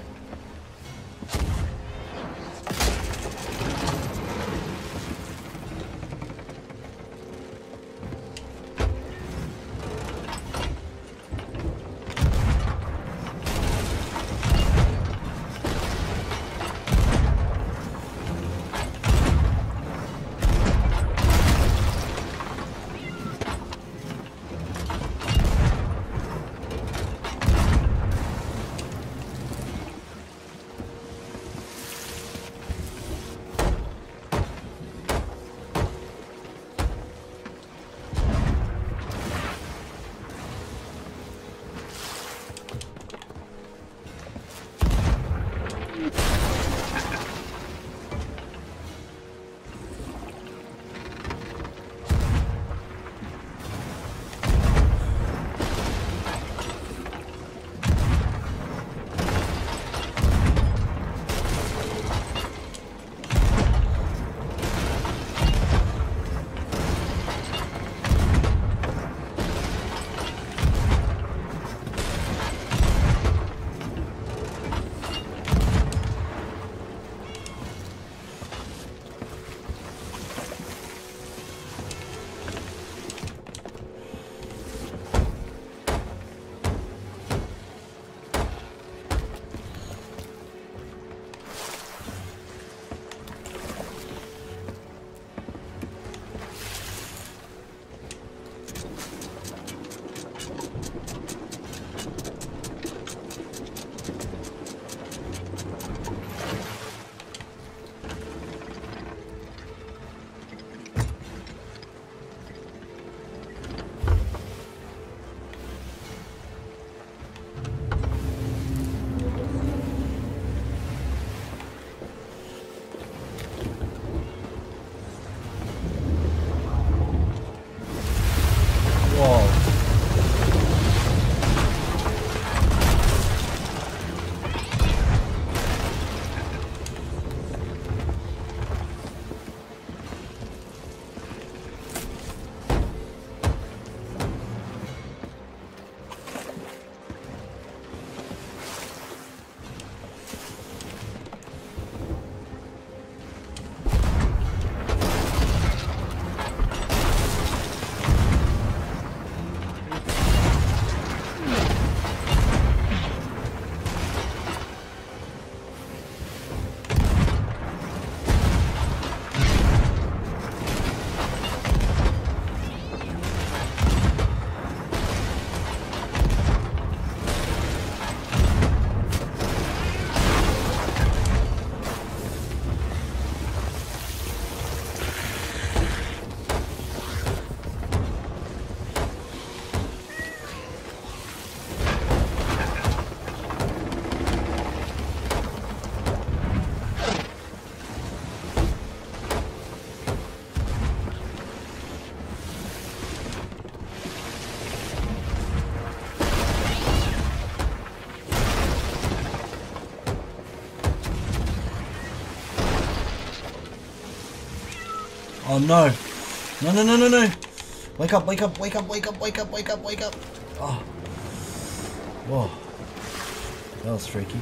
Oh no. No, no, no, no, no. Wake up, wake up, wake up, wake up, wake up, wake up, wake up. Oh. Whoa. That was freaky.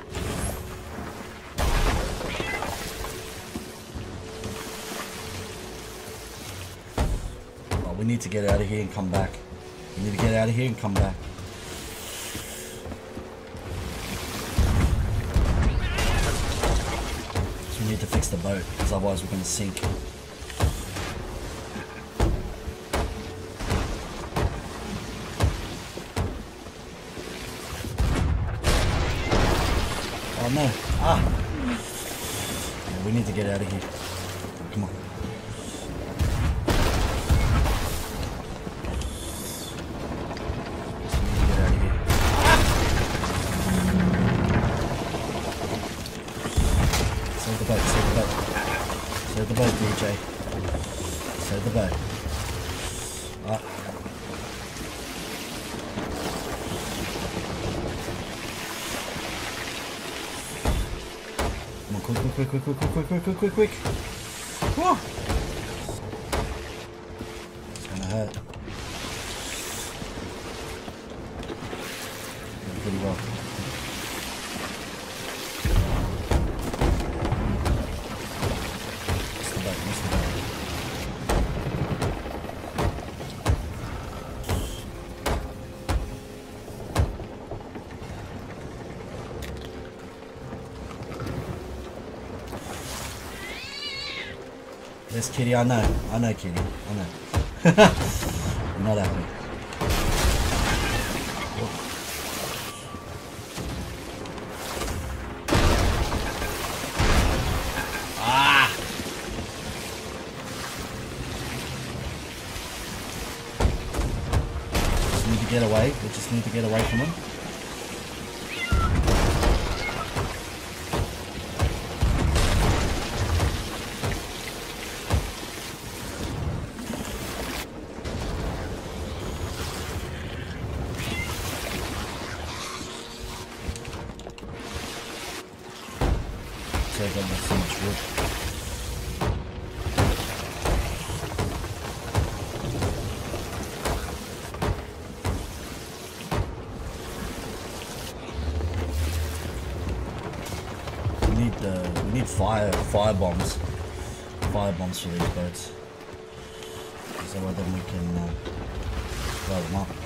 Oh, we need to get out of here and come back. We need to get out of here and come back. So we need to fix the boat, because otherwise we're going to sink. Oh no. Ah. Yeah, we need to get out of here. Come on. Just need to get out of here. Save the boat, save the boat. Save the boat, D J. Save the boat. Ah. Quick, quick, quick, quick, quick, quick, quick, quick, quick, quick. Whoa. It's gonna hurt. Doing pretty well. Missed the boat, missed the boat. Yes, Kitty, I know. I know, Kitty. I know. I'm not happy. Whoa. Ah! Just need to get away. We just need to get away from him. So I've got so much wood. We need uh, we need fire fire bombs, fire bombs for these boats. So then we can uh, blow them up.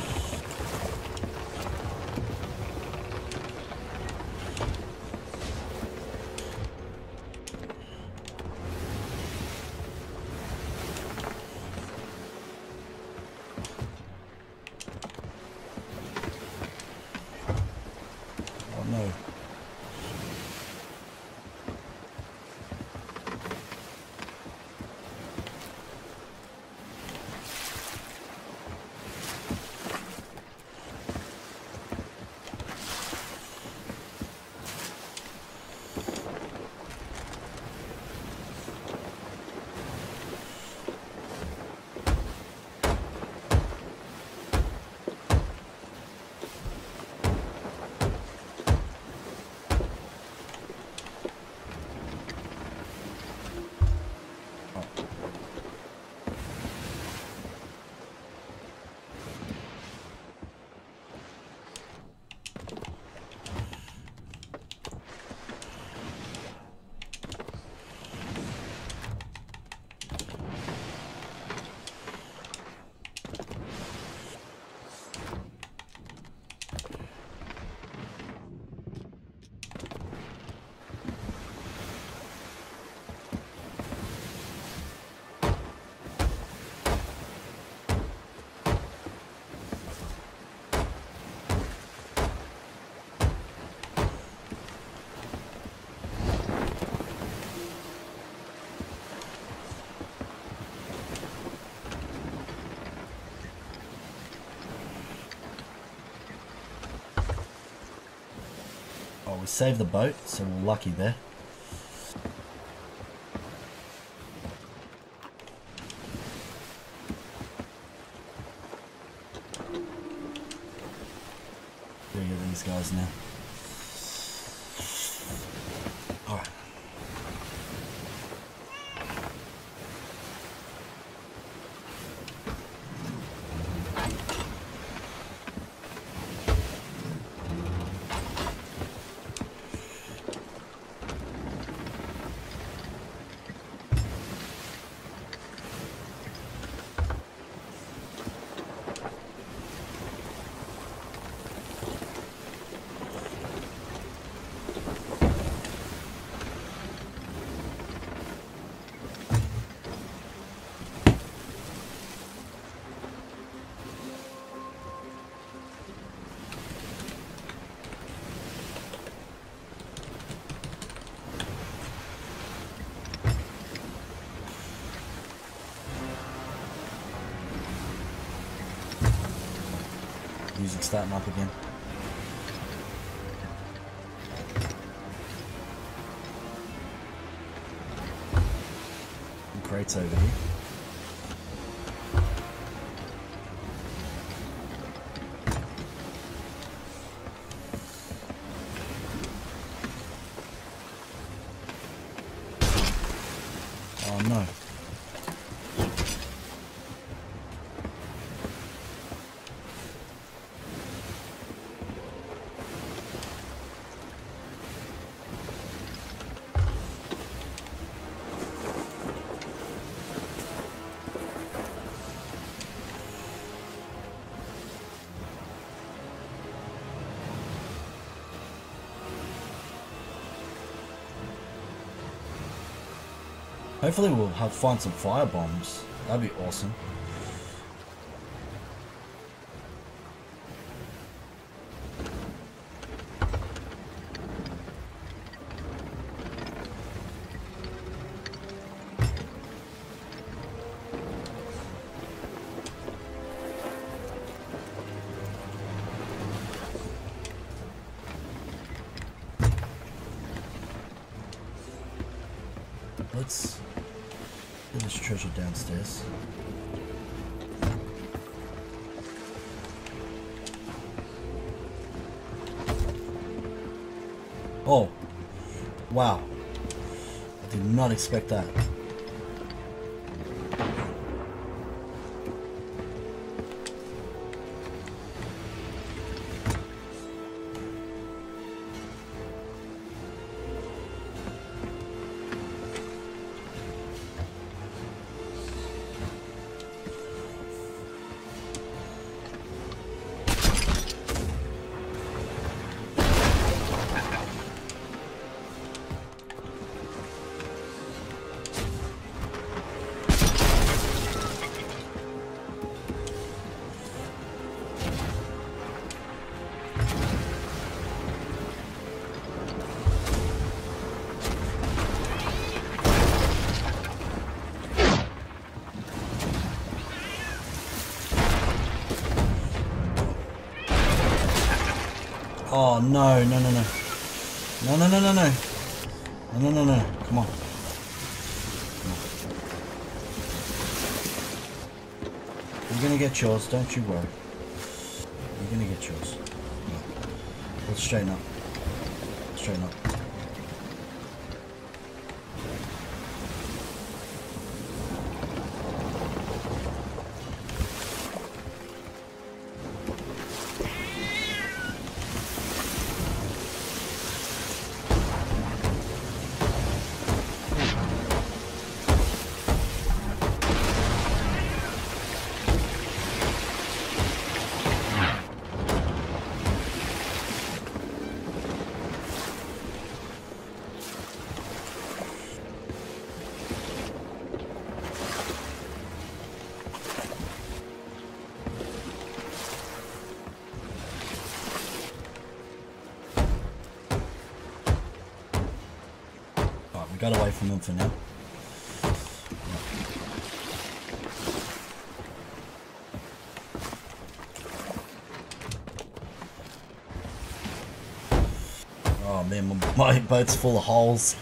Oh no. Oh, we saved the boat, so we're lucky there. Look at these guys now. Alright. music starting up again. And crates over here. Oh no. Hopefully we'll have find some fire bombs. That'd be awesome. Let's get this treasure downstairs. Oh, wow. I did not expect that. Oh no, no, no, no. No, no, no, no, no. No, no, no, no. Come on. Come on. You're gonna get yours, don't you worry. You're gonna get yours. Yeah. Let's straighten up. Straighten up. Got away from them for now. Oh man, my, my boat's full of holes.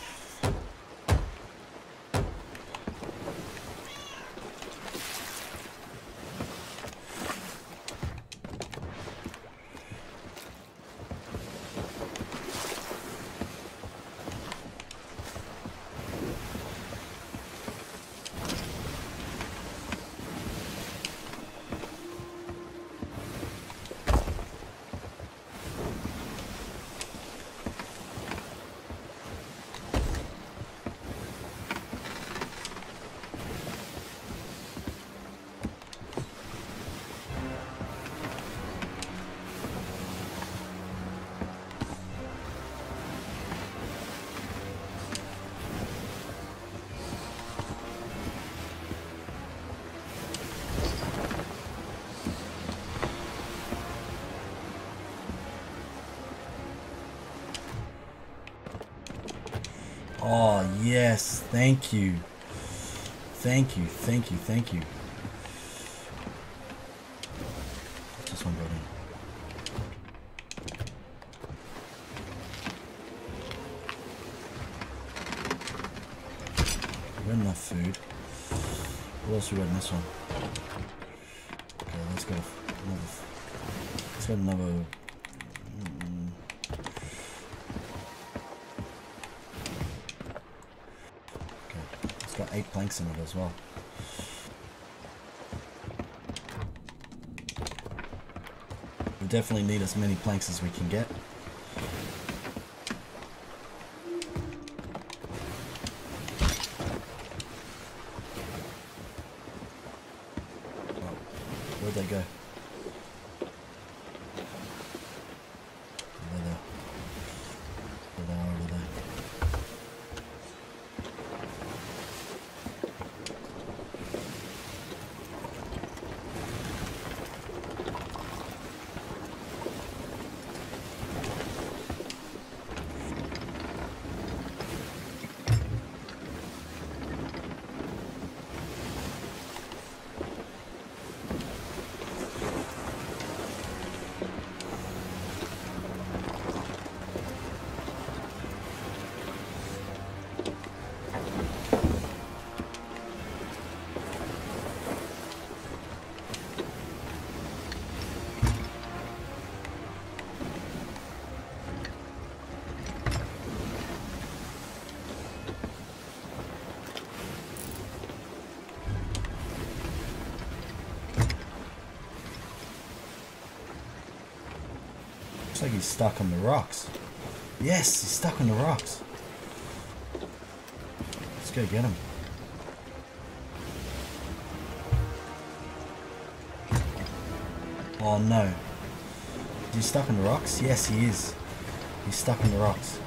Oh, yes. Thank you. Thank you. Thank you. Thank you. Just one building. We got enough food. What else we got in this one? Okay, let's go. Another, let's get another. Mm, okay, it's got eight planks in it as well. We definitely need as many planks as we can get. Where'd they go? Over there. There they are, over there. Looks like he's stuck on the rocks. Yes, he's stuck on the rocks. Let's go get him. Oh no. Is he stuck on the rocks? Yes, he is. He's stuck on the rocks.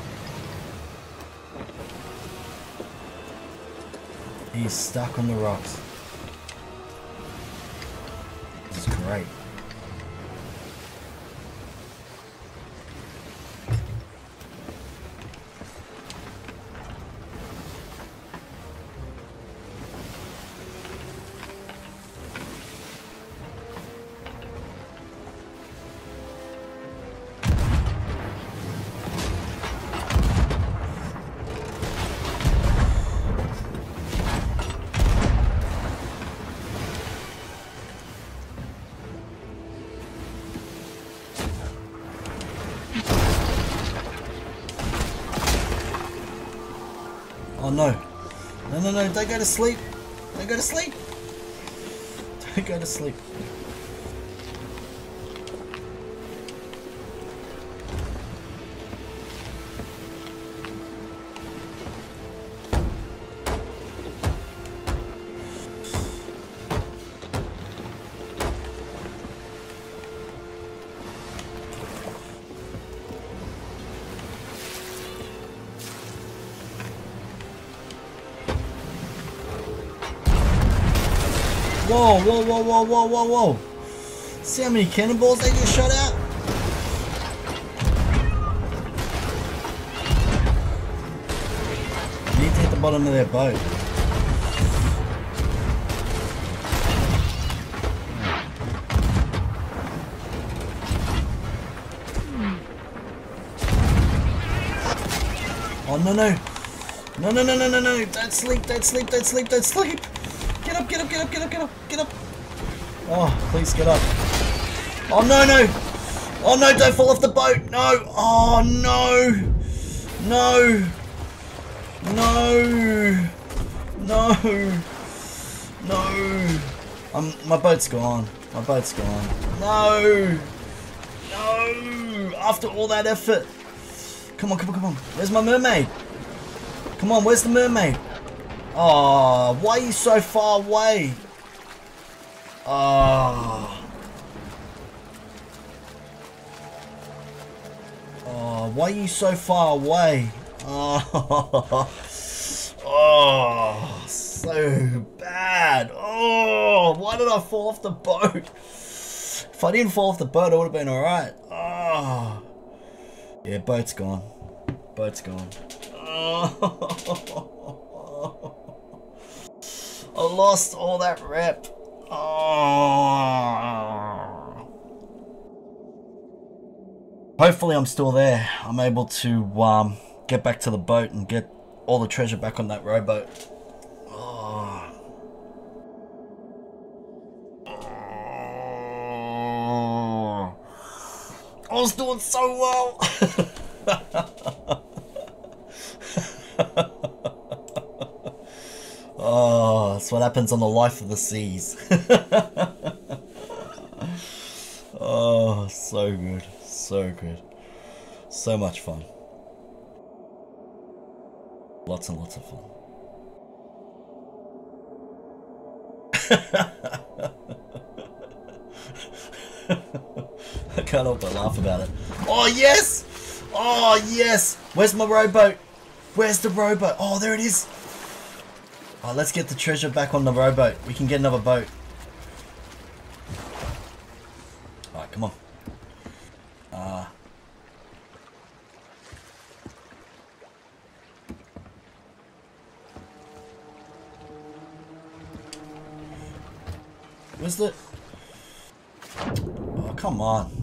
He's stuck on the rocks. This is great. Oh no. No, no, no, don't go to sleep. Don't go to sleep. Don't go to sleep. Whoa, whoa, whoa, whoa, whoa, whoa, whoa. See how many cannonballs they just shot out? You need to hit the bottom of their boat. Oh, no, no. No, no, no, no, no, no. Don't sleep, don't sleep, don't sleep, don't sleep. Get up, get up, get up, get up, get up, get up. Oh, please get up. Oh, no, no. Oh, no, don't fall off the boat. No. Oh, no. No. No. No. No. Um, my boat's gone. My boat's gone. No. No. After all that effort. Come on, come on, come on. Where's my mermaid? Come on, where's the mermaid? Oh, why are you so far away? Oh. Oh, why are you so far away? Oh. Oh, so bad. Oh, why did I fall off the boat? If I didn't fall off the boat, I would have been alright. Oh. Yeah, boat's gone. Boat's gone. Oh. I lost all that rep. Oh. Hopefully I'm still there. I'm able to um, get back to the boat and get all the treasure back on that rowboat. was doing so well. Oh, that's what happens on the Life of the Seas. Oh, so good. So good. So much fun. Lots and lots of fun. I can't help but laugh about it. Oh, yes! Oh, yes! Where's my rowboat? Where's the rowboat? Oh, there it is. Oh, let's get the treasure back on the rowboat. We can get another boat. Alright, come on. Uh, where's the... Oh, come on.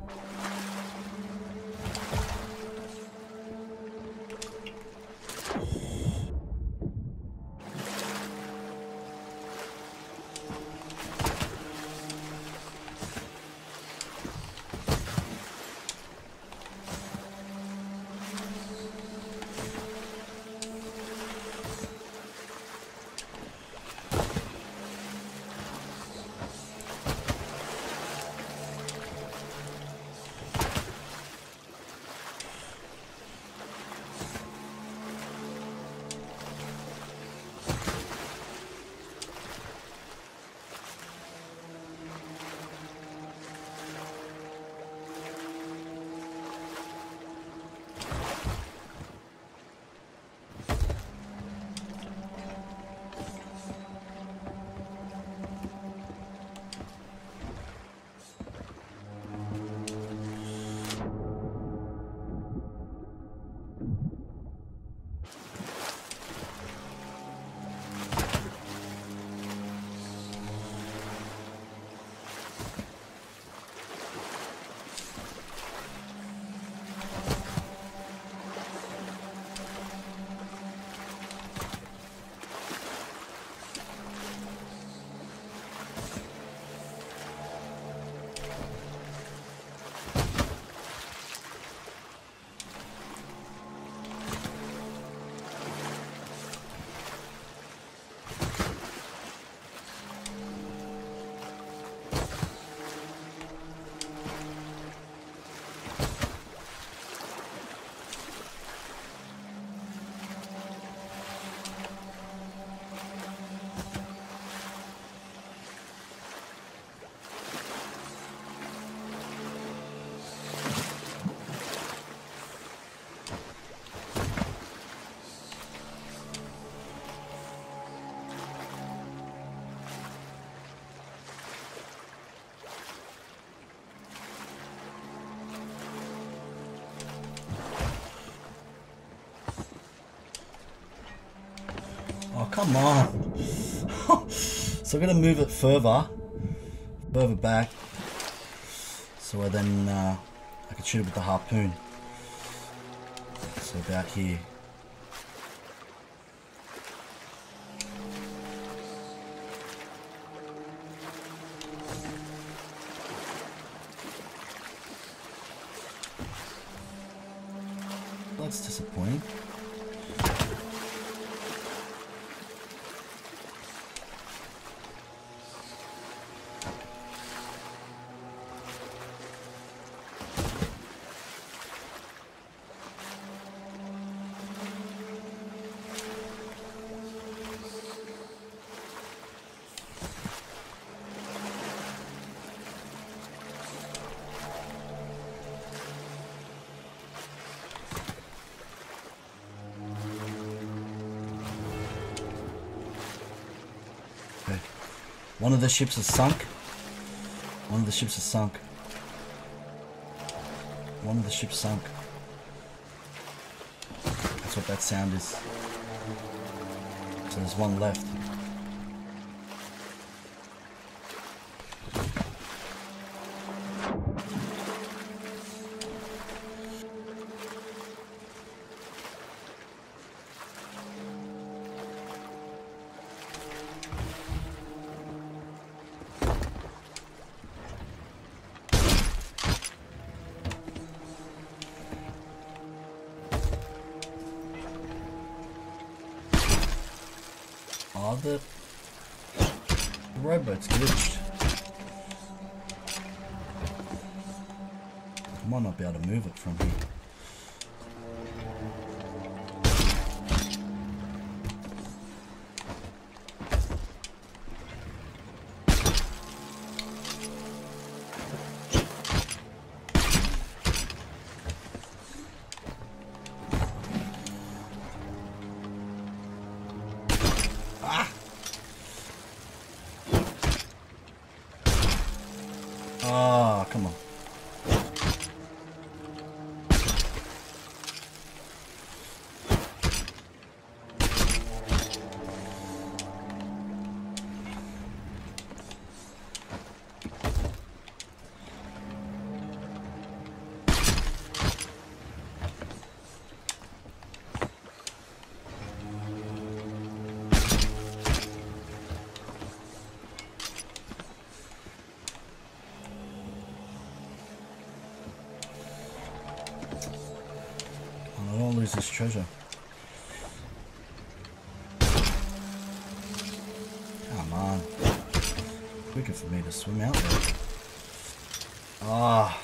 Oh, come on. So I'm going to move it further. Further back. So I then uh, I can shoot it with the harpoon. So about here. That's disappointing. One of the ships is sunk. One of the ships is sunk. One of the ships sunk. That's what that sound is. So there's one left. Oh, the, the rowboat's glitched. I might not be able to move it from here. Ah, come on. I don't lose this treasure. Come on. Quicker for me to swim out there. Ah.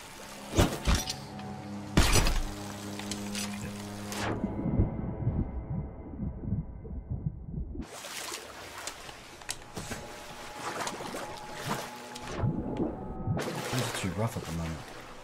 This is too rough at the moment.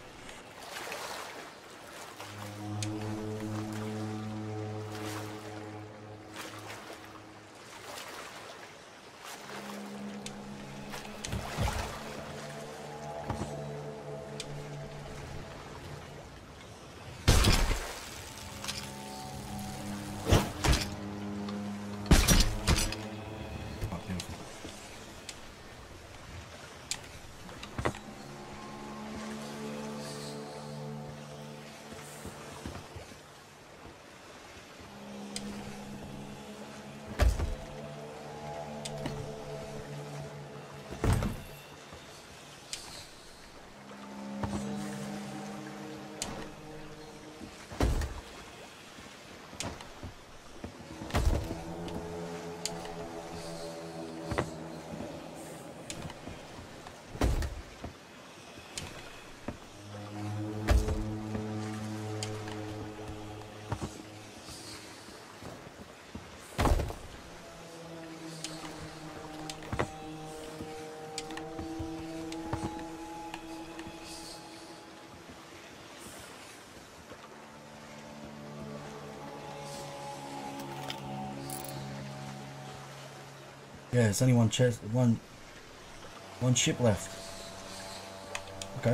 Yeah, there's only one chest, one, one ship left. Okay.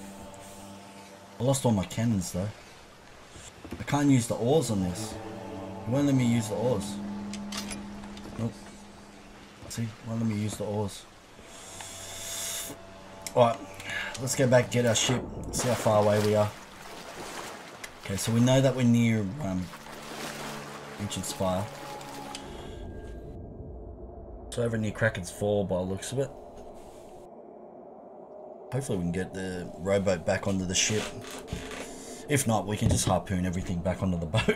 I lost all my cannons though. I can't use the oars on this. It won't let me use the oars. Nope. See, it won't let me use the oars. Alright, let's go back, get our ship, see how far away we are. Okay, so we know that we're near um, Ancient Spire. So over near Kraken's Fall by the looks of it. Hopefully we can get the rowboat back onto the ship. If not, we can just harpoon everything back onto the boat.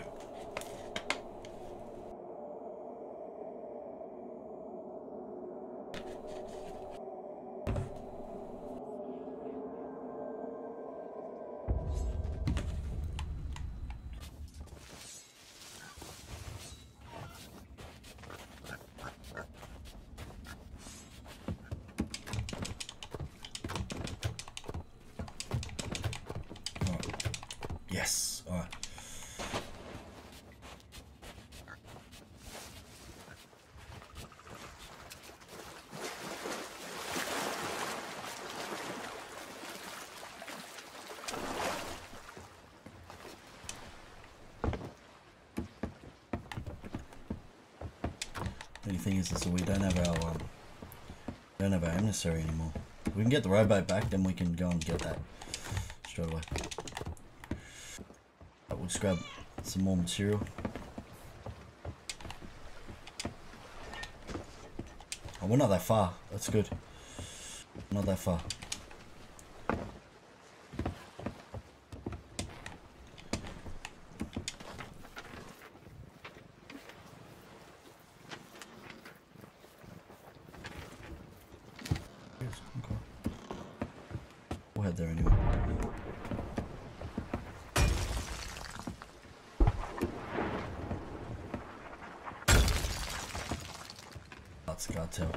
Yes, alright. The only thing is, is that we don't have our um, don't have our emissary anymore. If we can get the rowboat back, then we can go and get that straight away. But we'll just grab some more material. Oh, we're not that far. That's good. Not that far. head there anyway. That's cartel.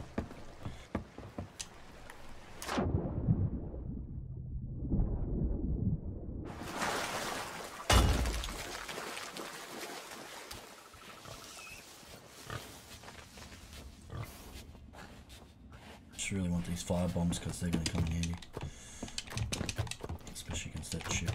Just really want these fire bombs because they're going to come in handy, especially against that ship.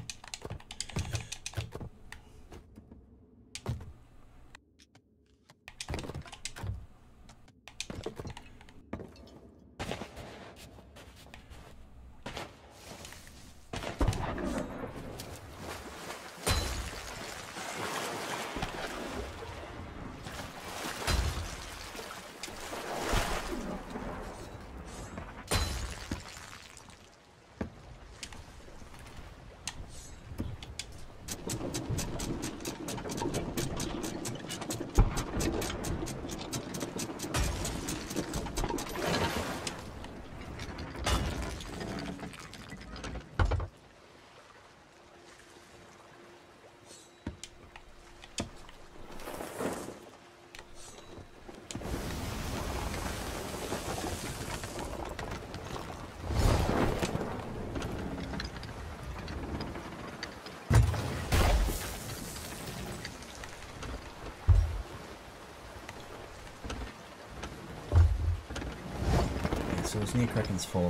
So it's near Kraken's Fall.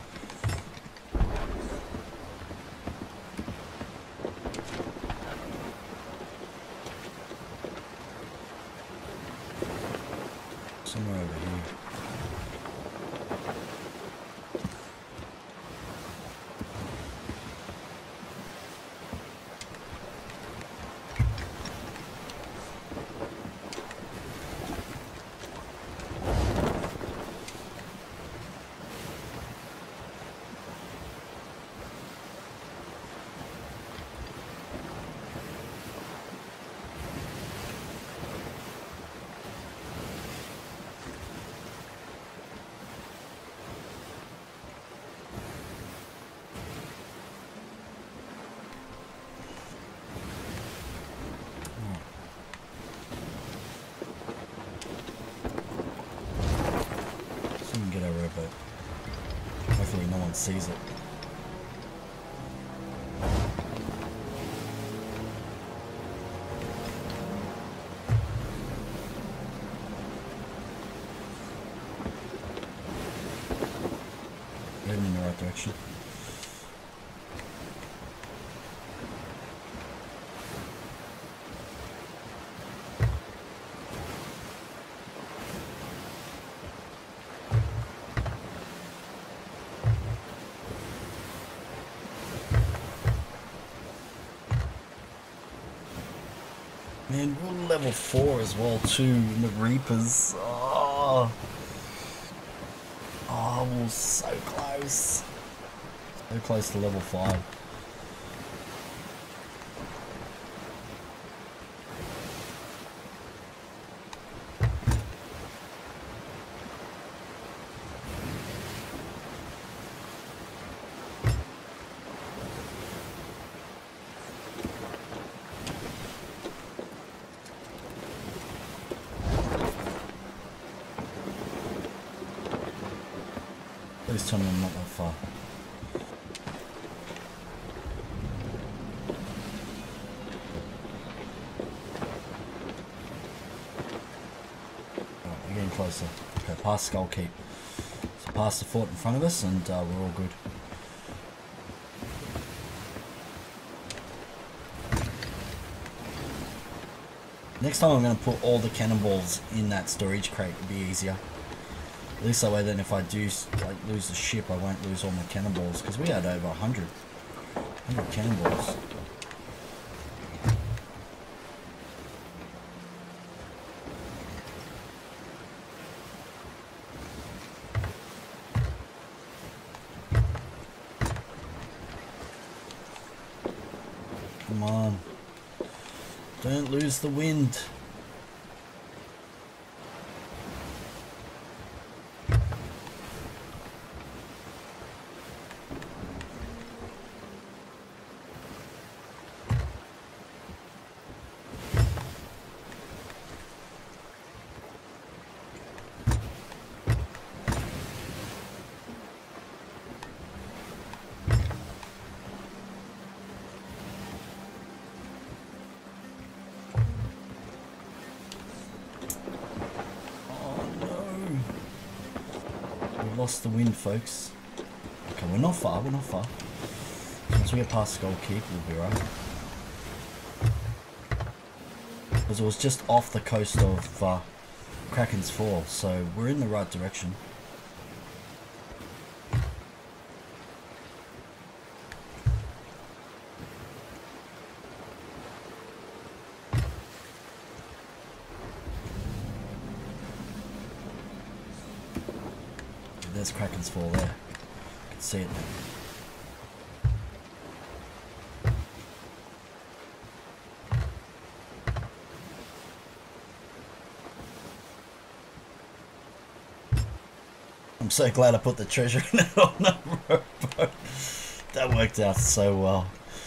Somewhere over here. Get over it, but hopefully no one sees it. Heading in the right direction. Man, we're level four as well too in the Reapers. Oh, oh, we're so close. So close to level five. Please tell me I'm not that far. Alright, we're getting closer. Okay, past Skull Keep. So past the fort in front of us and uh, we're all good. Next time I'm going to put all the cannonballs in that storage crate, it'll be easier. At least that way then if I do like lose the ship I won't lose all my cannonballs, because we had over a hundred. hundred cannonballs. Come on. Don't lose the wind. lost the wind, folks. Okay, we're not far, we're not far. Once we get past Skull Keep, we'll be right. Because it was just off the coast of uh, Kraken's Fall, so we're in the right direction. There's Kraken's Fall there. You can see it now. I'm so glad I put the treasure in it on the rowboat. That worked out so well.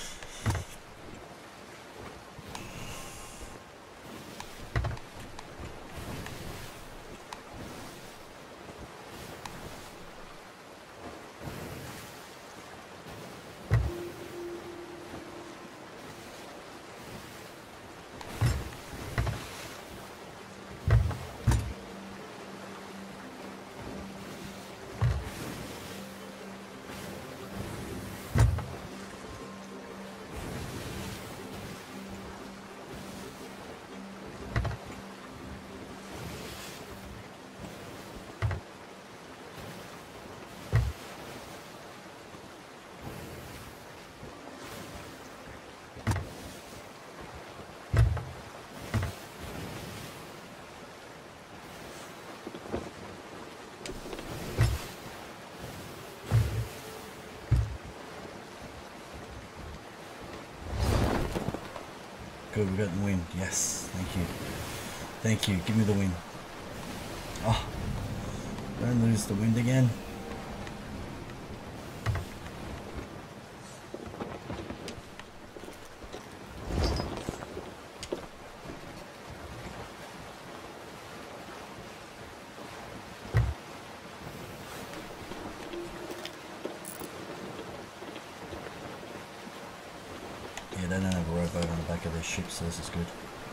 Good, we got the wind. Yes, thank you. Thank you. Give me the wind. Oh, don't lose the wind again. Yeah, they don't have a rowboat on the back of their ship, so this is good.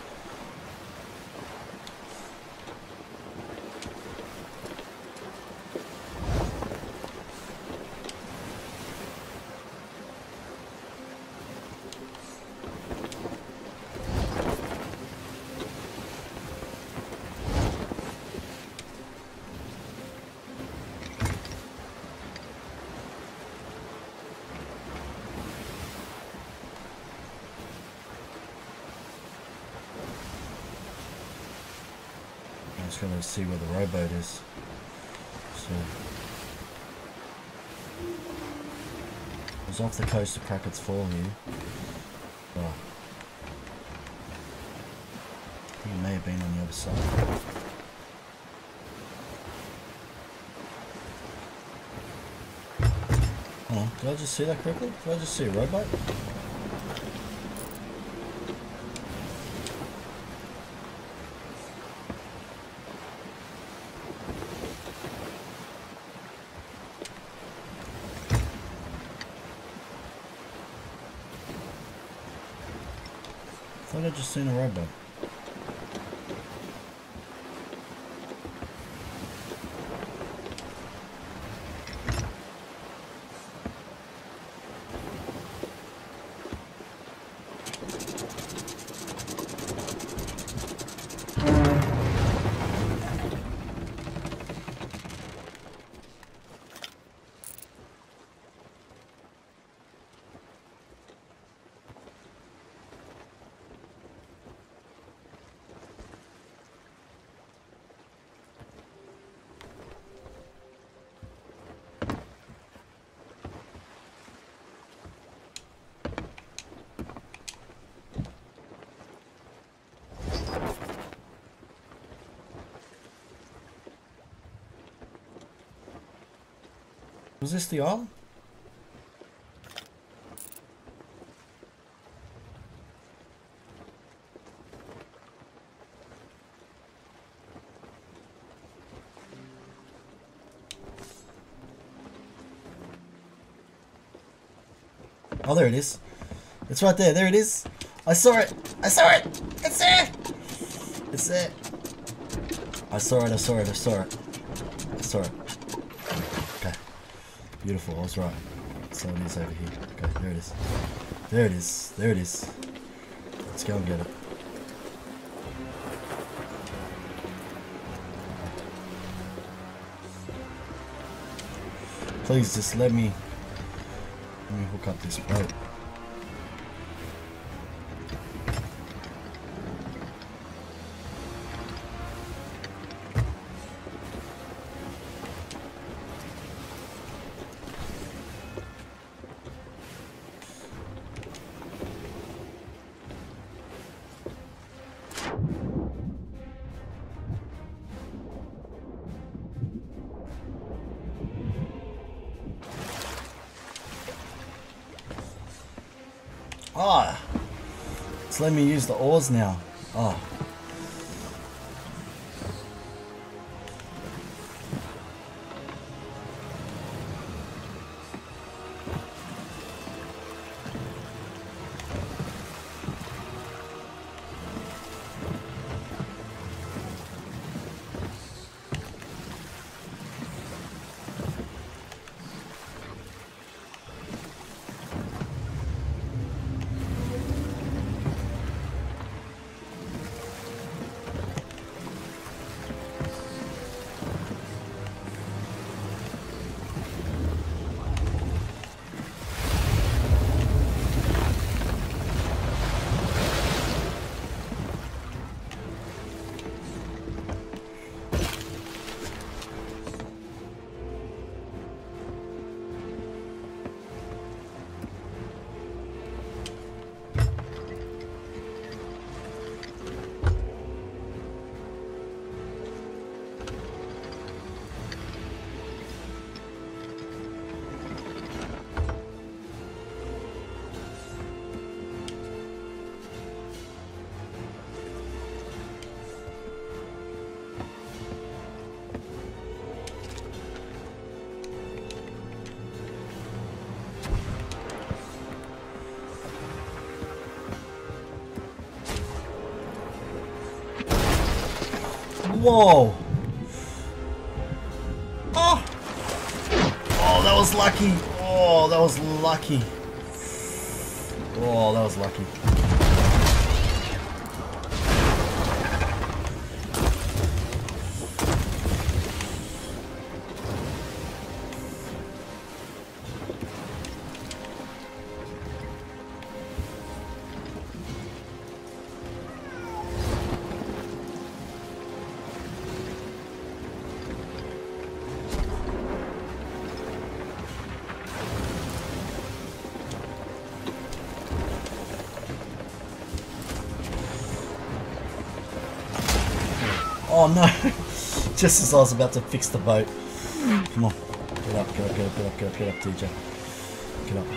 I'm just going to see where the rowboat is. So, it was off the coast of Kraken's Fall here. Oh. I think it may have been on the other side. Hold on, did I just see that correctly? Did I just see a rowboat? I thought I'd just seen a rowboat. Was this the island? Oh, there it is. It's right there. There it is. I saw it. I saw it. It's there. It's there. I saw it. I saw it. I saw it. I saw it. Beautiful, I was right. So it is over here. Okay, there it is. There it is. There it is. Let's go and get it. Please just let me let me hook up this boat. Ah, it's letting me use the oars now. Oh. Whoa! Oh! Oh, that was lucky! Oh, that was lucky! Oh, that was lucky. Oh no! Just as I was about to fix the boat. Come on. Get up, get up, get up, get up, get up, get up, D J. Get up.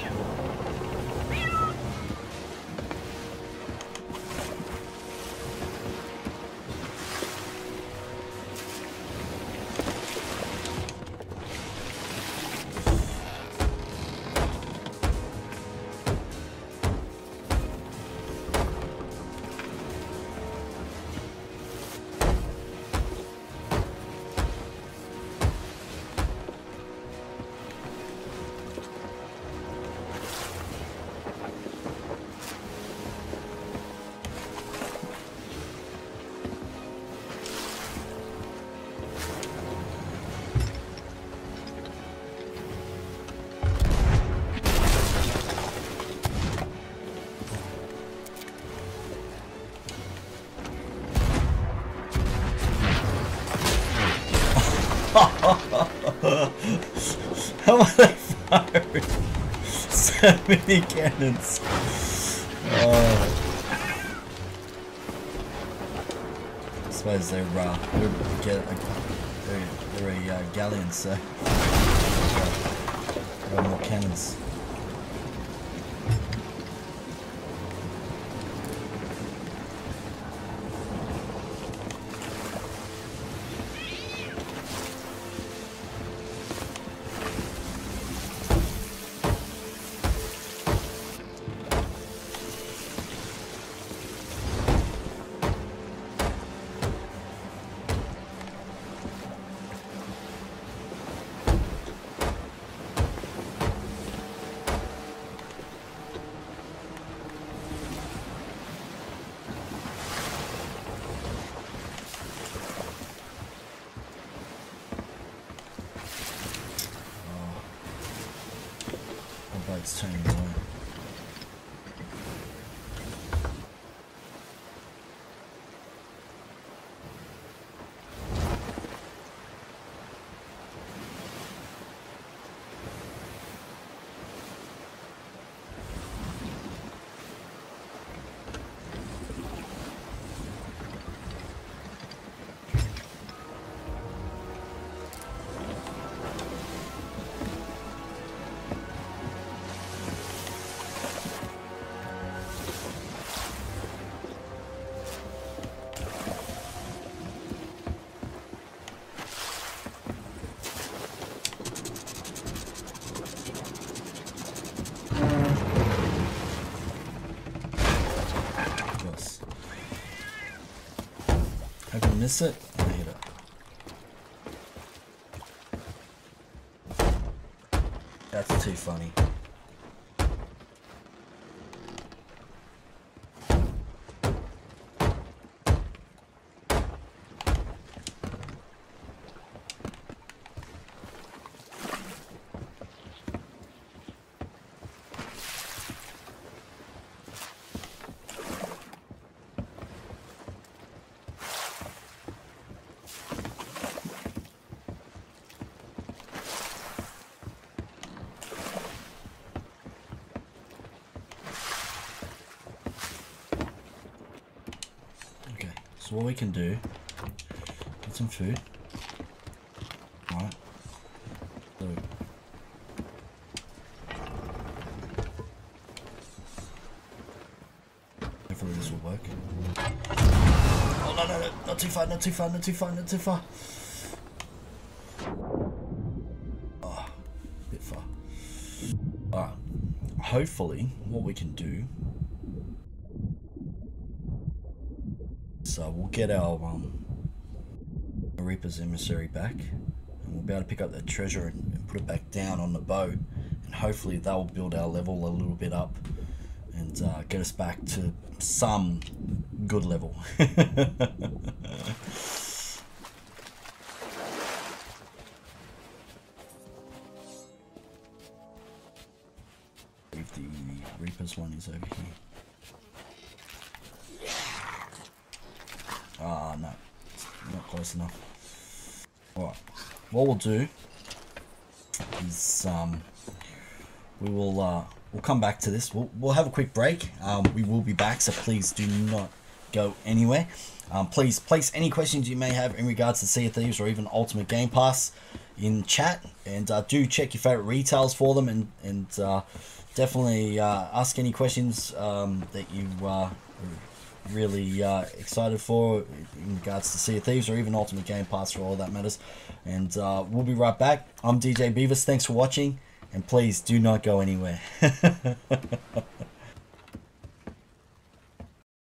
How am I firing so many cannons? Oh. I suppose they're uh, they're, they're, they're a uh, galleon, so there are more cannons. It's turning away. Hope I miss it. I hit it. That's too funny. So what we can do, get some food. Alright. So hopefully this will work. Oh no no no, not too far, not too far, not too far, not too far. Oh, a bit far. Alright. Hopefully what we can do, so we'll get our um, Reaper's emissary back, and we'll be able to pick up that treasure and, and put it back down on the boat, and hopefully that will build our level a little bit up and uh, get us back to some good level. If the Reaper's one is over here. Ah, no, not close enough. Alright, what we'll do is um, we will uh, we'll come back to this. We'll, we'll have a quick break. Um, we will be back, so please do not go anywhere. Um, please place any questions you may have in regards to Sea of Thieves or even Ultimate Game Pass in chat, and uh, do check your favorite retails for them, and, and uh, definitely uh, ask any questions um, that you uh, really uh, excited for in regards to Sea of Thieves or even Ultimate Game Pass, for all that matters. And uh, we'll be right back. I'm D J Beavis. Thanks for watching, and please do not go anywhere.